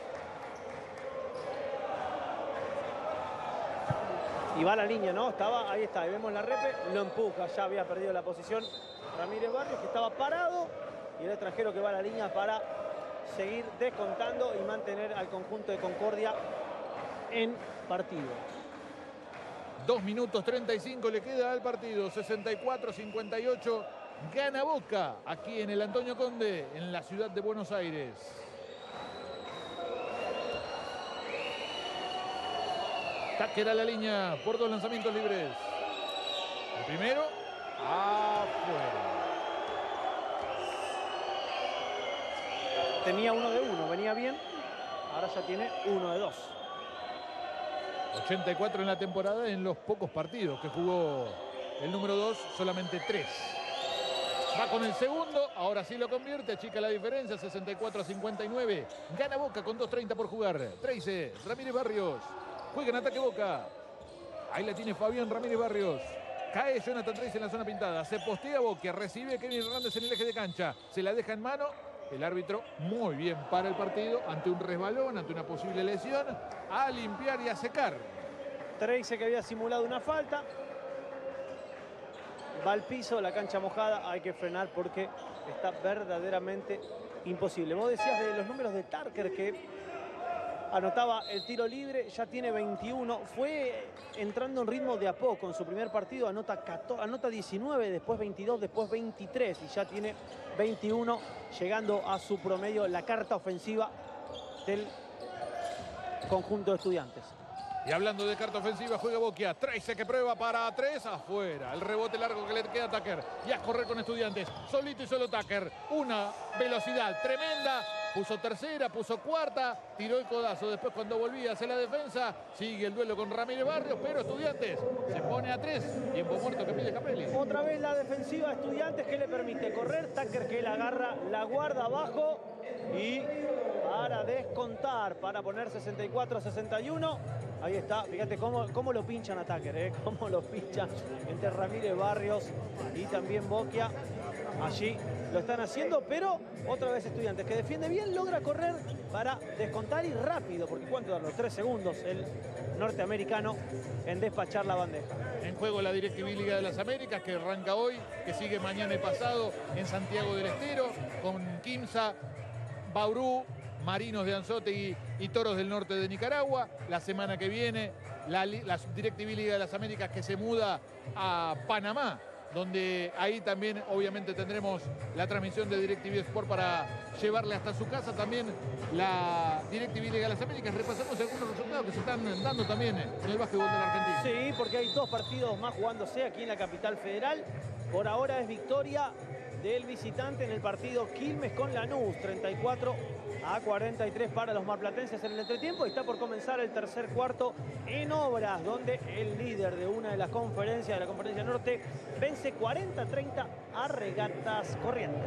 Y va la línea, ¿no? Estaba, ahí está, ahí vemos la repe, lo empuja, ya había perdido la posición Ramírez Barrios, que estaba parado, y el extranjero que va a la línea para seguir descontando y mantener al conjunto de Concordia en partido. Dos minutos treinta y cinco le queda al partido, sesenta y cuatro cincuenta y ocho, gana Boca aquí en el Antonio Conde, en la ciudad de Buenos Aires. Tucker a la línea por dos lanzamientos libres. El primero, afuera. Tenía uno de uno, venía bien. Ahora ya tiene uno de dos. ochenta y cuatro en la temporada, en los pocos partidos que jugó el número dos, solamente tres. Va con el segundo, ahora sí lo convierte, achica la diferencia, sesenta y cuatro a cincuenta y nueve. Gana Boca con dos treinta por jugar. trece, Ramírez Barrios. Juega en ataque Boca. Ahí la tiene Fabián Ramírez Barrios. Cae Jonathan Trace en la zona pintada. Se postea Boca. Recibe Kevin Hernández en el eje de cancha. Se la deja en mano. El árbitro muy bien para el partido. Ante un resbalón, ante una posible lesión. A limpiar y a secar. Trace que había simulado una falta. Va al piso, la cancha mojada. Hay que frenar porque está verdaderamente imposible. Vos decías de los números de Tucker que anotaba el tiro libre, ya tiene veintiuno. Fue entrando en ritmo de a poco. En su primer partido anota, catorce, anota diecinueve, después veintidós, después veintitrés. Y ya tiene veintiuno, llegando a su promedio la carta ofensiva del conjunto de Estudiantes. Y hablando de carta ofensiva, juega Bocchia. Trace que prueba para tres, afuera. El rebote largo que le queda a Tucker. Y a correr con Estudiantes. Solito y solo Tucker. Una velocidad tremenda. Puso tercera, puso cuarta, tiró el codazo. Después cuando volvía hacia la defensa, sigue el duelo con Ramírez Barrios, pero Estudiantes se pone a tres. Tiempo muerto que pide Capelli. Otra vez la defensiva de Estudiantes que le permite correr. Tucker que la agarra, la guarda abajo y para descontar, para poner sesenta y cuatro a sesenta y uno. Ahí está, fíjate cómo, cómo lo pinchan a Tucker, ¿eh? Cómo lo pinchan entre Ramírez Barrios y también Bocchia. Allí lo están haciendo, pero otra vez Estudiantes que defiende bien, logra correr para descontar y rápido, porque cuánto dar los tres segundos el norteamericano en despachar la bandeja. En juego la DirecTV Liga de las Américas, que arranca hoy, que sigue mañana y pasado en Santiago del Estero, con Quimsa, Bauru, Marinos de Anzoátegui y Toros del Norte de Nicaragua. La semana que viene, la, la DirecTV Liga de las Américas que se muda a Panamá, donde ahí también obviamente tendremos la transmisión de DirecTV Sport para llevarle hasta su casa también la DirecTV Liga de las Américas. Repasamos algunos resultados que se están dando también en el básquetbol de la Argentina. Sí, porque hay dos partidos más jugándose aquí en la capital federal. Por ahora es victoria del visitante en el partido Quilmes con Lanús, treinta y cuatro a cuarenta y tres para los marplatenses en el entretiempo. Y está por comenzar el tercer cuarto en Obras, donde el líder de una de las conferencias, de la Conferencia Norte, vence cuarenta a treinta a Regatas Corrientes.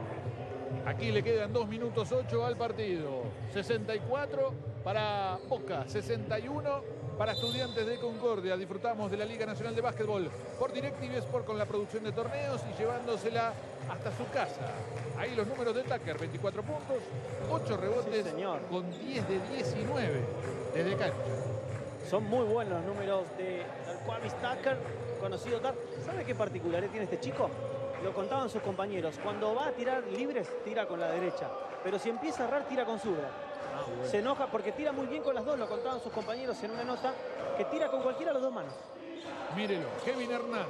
Aquí le quedan dos minutos ocho al partido. sesenta y cuatro para Boca, sesenta y uno para Estudiantes de Concordia. Disfrutamos de la Liga Nacional de Básquetbol por DirecTV Sport con la producción de torneos y llevándosela hasta su casa. Ahí los números de Tucker, veinticuatro puntos, ocho rebotes, sí, señor, con diez de diecinueve desde cancha. Son muy buenos los números de Darquavis Tucker, conocido tal. ¿Sabe qué particularidad tiene este chico? Lo contaban sus compañeros. Cuando va a tirar libres, tira con la derecha. Pero si empieza a errar, tira con zurda. Ah, bueno. Se enoja porque tira muy bien con las dos. Lo contaban sus compañeros en una nota, que tira con cualquiera de las dos manos. Mírelo, Kevin Hernández.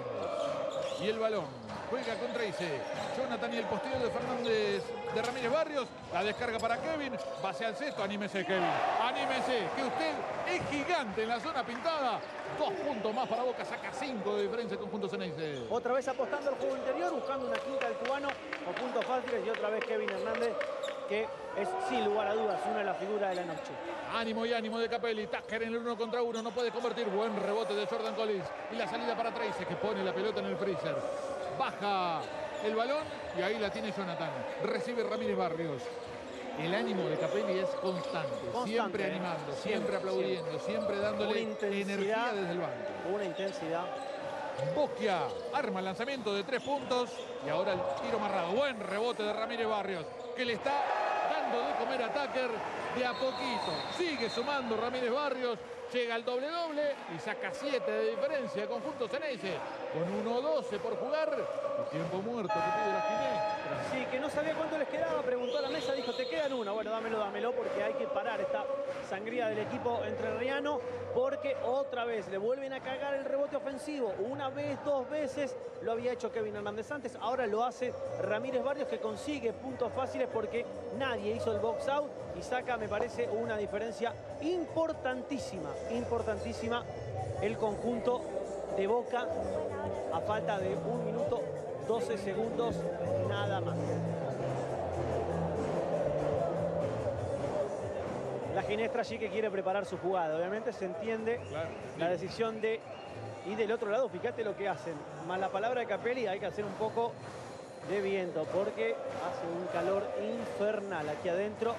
Y el balón. Juega contra Ice. Jonathan y el posteo de Fernández de Ramírez Barrios. La descarga para Kevin. Va hacia el cesto. Anímese, Kevin. Anímese, que usted es gigante en la zona pintada. Dos puntos más para Boca. Saca cinco de diferencia el conjunto Ceneice. Otra vez apostando al juego interior, buscando una quinta del cubano o puntos fáciles. Y otra vez Kevin Hernández, que es sin lugar a dudas una de las figuras de la noche. Ánimo y ánimo de Capelli. Tucker en el uno contra uno. No puede convertir. Buen rebote de Jordan Collins. Y la salida para Trace, que pone la pelota en el freezer. Baja el balón y ahí la tiene Jonathan. Recibe Ramírez Barrios. El ánimo de Capelli es constante. constante siempre ¿eh? animando, siempre, siempre aplaudiendo, siempre, siempre dándole energía desde el banco. Una intensidad. Bocchia arma el lanzamiento de tres puntos y ahora el tiro marrado. Buen rebote de Ramírez Barrios, que le está dando de comer a Tucker de a poquito. Sigue sumando Ramírez Barrios. Llega al doble doble y saca siete de diferencia. Conjunto Ceneice con uno doce por jugar. El tiempo muerto que pide la Ginestra. Sí, que no sabía cuánto les quedaba. Preguntó a la mesa, dijo, te quedan una. Bueno, dámelo, dámelo, porque hay que parar esta sangría del equipo entrerriano. Porque otra vez le vuelven a cagar el rebote ofensivo. Una vez, dos veces lo había hecho Kevin Hernández antes. Ahora lo hace Ramírez Barrios, que consigue puntos fáciles porque nadie hizo el box out. Y saca, me parece, una diferencia importantísima. Importantísima el conjunto de Boca a falta de un minuto doce segundos nada más. La Ginestra sí que quiere preparar su jugada. Obviamente se entiende claro, sí. la decisión de... Y del otro lado, fíjate lo que hacen. Más la palabra de Capelli, hay que hacer un poco de viento porque hace un calor infernal aquí adentro.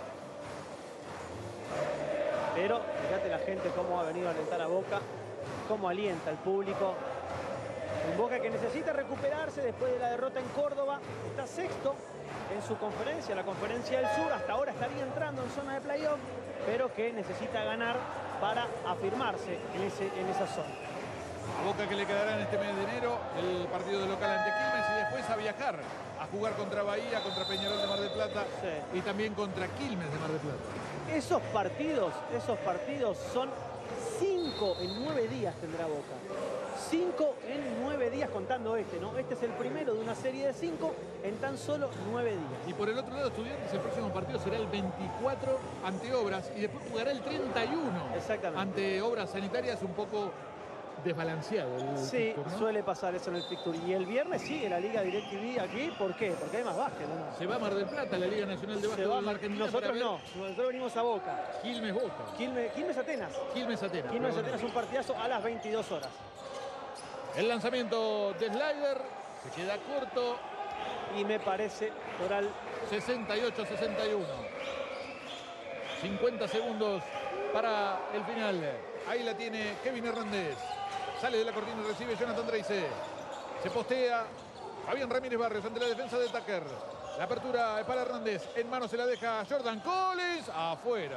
Pero fíjate la gente cómo ha venido a alentar a Boca, cómo alienta al público. Un Boca que necesita recuperarse después de la derrota en Córdoba. Está sexto en su conferencia, la Conferencia del Sur. Hasta ahora estaría entrando en zona de playoff, pero que necesita ganar para afirmarse en, ese, en esa zona. A Boca que le quedará en este mes de enero el partido de local ante Quilmes y después a viajar a jugar contra Bahía, contra Peñarol de Mar del Plata sí. y también contra Quilmes de Mar del Plata. Esos partidos, esos partidos son cinco en nueve días tendrá Boca. Cinco en nueve días contando este, ¿no? Este es el primero de una serie de cinco en tan solo nueve días. Y por el otro lado, Estudiantes, el próximo partido será el veinticuatro ante Obras y después jugará el treinta y uno Exactamente. ante Obras Sanitarias, un poco desbalanceado. El sí, fixture, ¿no? suele pasar eso en el fixture. Y el viernes sigue la Liga DirecTV aquí. ¿Por qué? Porque hay más básquet, ¿no? Se va a Mar del Plata, la Liga Nacional de Básquet de la Argentina. Nosotros no, nosotros venimos a Boca. Quilmes Boca. Quilmes, Quilmes Atenas. Quilmes Atenas. Quilmes Atenas es un partidazo a las veintidós horas. El lanzamiento de slider se queda corto. Y me parece Toral. sesenta y ocho a sesenta y uno. cincuenta segundos para el final. Ahí la tiene Kevin Hernández. Sale de la cortina y recibe Jonathan Trace. Se postea Fabián Ramírez Barrios ante la defensa de Tucker. La apertura es para Hernández. En mano se la deja Jordan Collins. Afuera.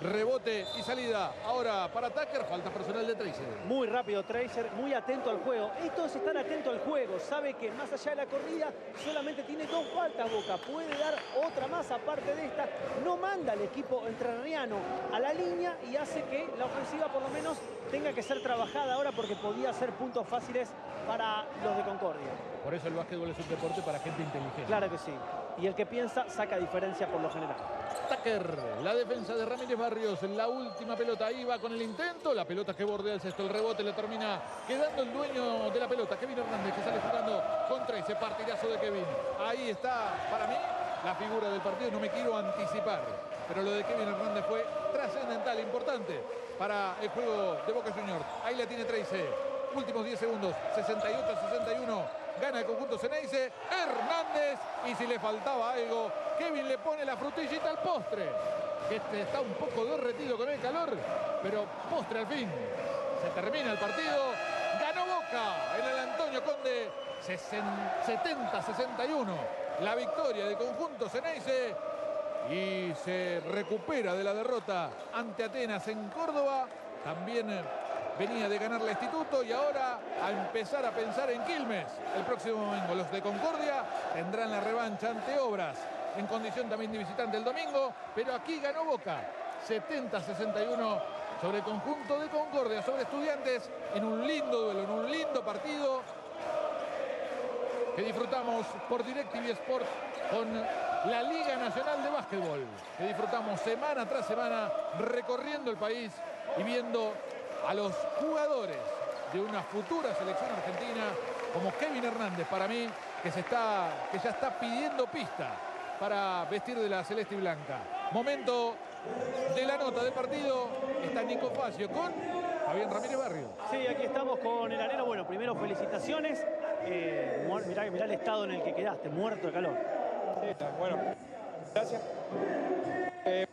Rebote y salida. Ahora para Tucker, falta personal de Tracer. Muy rápido Tracer, muy atento al juego. Esto es estar atento al juego. Sabe que más allá de la corrida solamente tiene dos faltas Boca. Puede dar otra más aparte de esta. No manda al equipo entrerriano a la línea y hace que la ofensiva por lo menos tenga que ser trabajada ahora porque podía ser puntos fáciles para los de Concordia. Por eso el básquetbol es un deporte para gente inteligente. Claro que sí. Y el que piensa saca diferencia por lo general. Tucker, la defensa de Ramírez Barrios, la última pelota, ahí va con el intento, la pelota que bordea el cesto, el rebote le termina quedando el dueño de la pelota, Kevin Hernández, que sale jugando contra ese partidazo de Kevin. Ahí está, para mí, la figura del partido, no me quiero anticipar, pero lo de Kevin Hernández fue trascendental, importante para el juego de Boca Juniors. Ahí la tiene Trace, últimos diez segundos, sesenta y ocho a sesenta y uno. Gana el conjunto Ceneice, Hernández, y si le faltaba algo, Kevin le pone la frutillita al postre. Este está un poco derretido con el calor, pero postre al fin. Se termina el partido, ganó Boca en el Antonio Conde, setenta a sesenta y uno. La victoria del conjunto Ceneice y se recupera de la derrota ante Atenas en Córdoba. También venía de ganar la Instituto y ahora a empezar a pensar en Quilmes. El próximo domingo los de Concordia tendrán la revancha ante Obras en condición también de visitante el domingo, pero aquí ganó Boca setenta a sesenta y uno sobre el conjunto de Concordia, sobre Estudiantes, en un lindo duelo, en un lindo partido que disfrutamos por DirecTV Sport con la Liga Nacional de Básquetbol, que disfrutamos semana tras semana recorriendo el país y viendo a los jugadores de una futura selección argentina como Kevin Hernández, para mí, que, se está, que ya está pidiendo pista para vestir de la celeste y blanca. Momento de la nota del partido, está Nico Facio con Fabián Ramírez Barrio. Sí, aquí estamos con el areno. Bueno, primero felicitaciones. Eh, mirá, mirá el estado en el que quedaste, muerto de calor. Sí, está bueno. Gracias. Eh,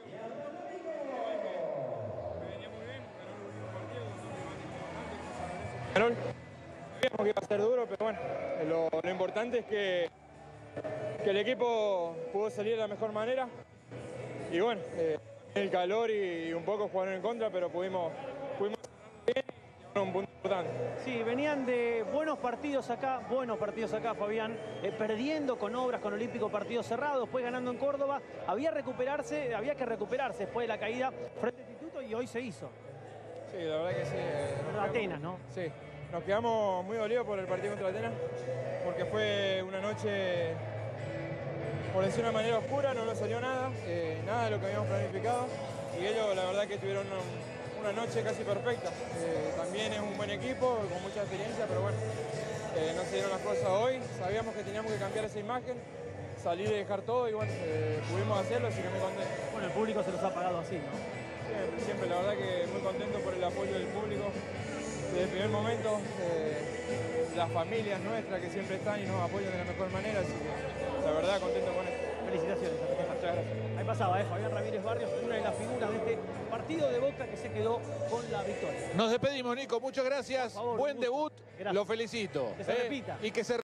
Sabíamos que iba a ser duro, pero bueno, lo, lo importante es que, que el equipo pudo salir de la mejor manera. Y bueno, eh, el calor y, y un poco jugaron en contra, pero pudimos, pudimos bien y un punto importante. Sí, venían de buenos partidos acá, buenos partidos acá, Fabián, eh, perdiendo con Obras, con Olímpico, partidos cerrados, después ganando en Córdoba. Había, recuperarse, había que recuperarse después de la caída frente al Instituto y hoy se hizo. Sí, la verdad que sí. Eh, Atenas, ¿no? Sí, nos quedamos muy dolidos por el partido contra Atenas, porque fue una noche, por decir de una manera oscura, no nos salió nada, eh, nada de lo que habíamos planificado, y ellos la verdad que tuvieron una, una noche casi perfecta. Eh, también es un buen equipo, con mucha experiencia, pero bueno, eh, no se dieron las cosas hoy, sabíamos que teníamos que cambiar esa imagen, salir y dejar todo, y bueno, eh, pudimos hacerlo, así que muy contento. Bueno, el público se los ha pagado así, ¿no? Siempre, siempre, la verdad que muy contento por el apoyo del público. Desde el primer momento, eh, las familias nuestras que siempre están y nos apoyan de la mejor manera, así que la verdad contento con esto. Felicitaciones. Muchas gracias. Ahí pasaba, ¿eh? Fabián Ramírez Barrios, una de las figuras de este partido de Boca que se quedó con la victoria. Nos despedimos, Nico, muchas gracias. Por favor, buen debut, gracias. Lo felicito. Que se eh, repita. Y que se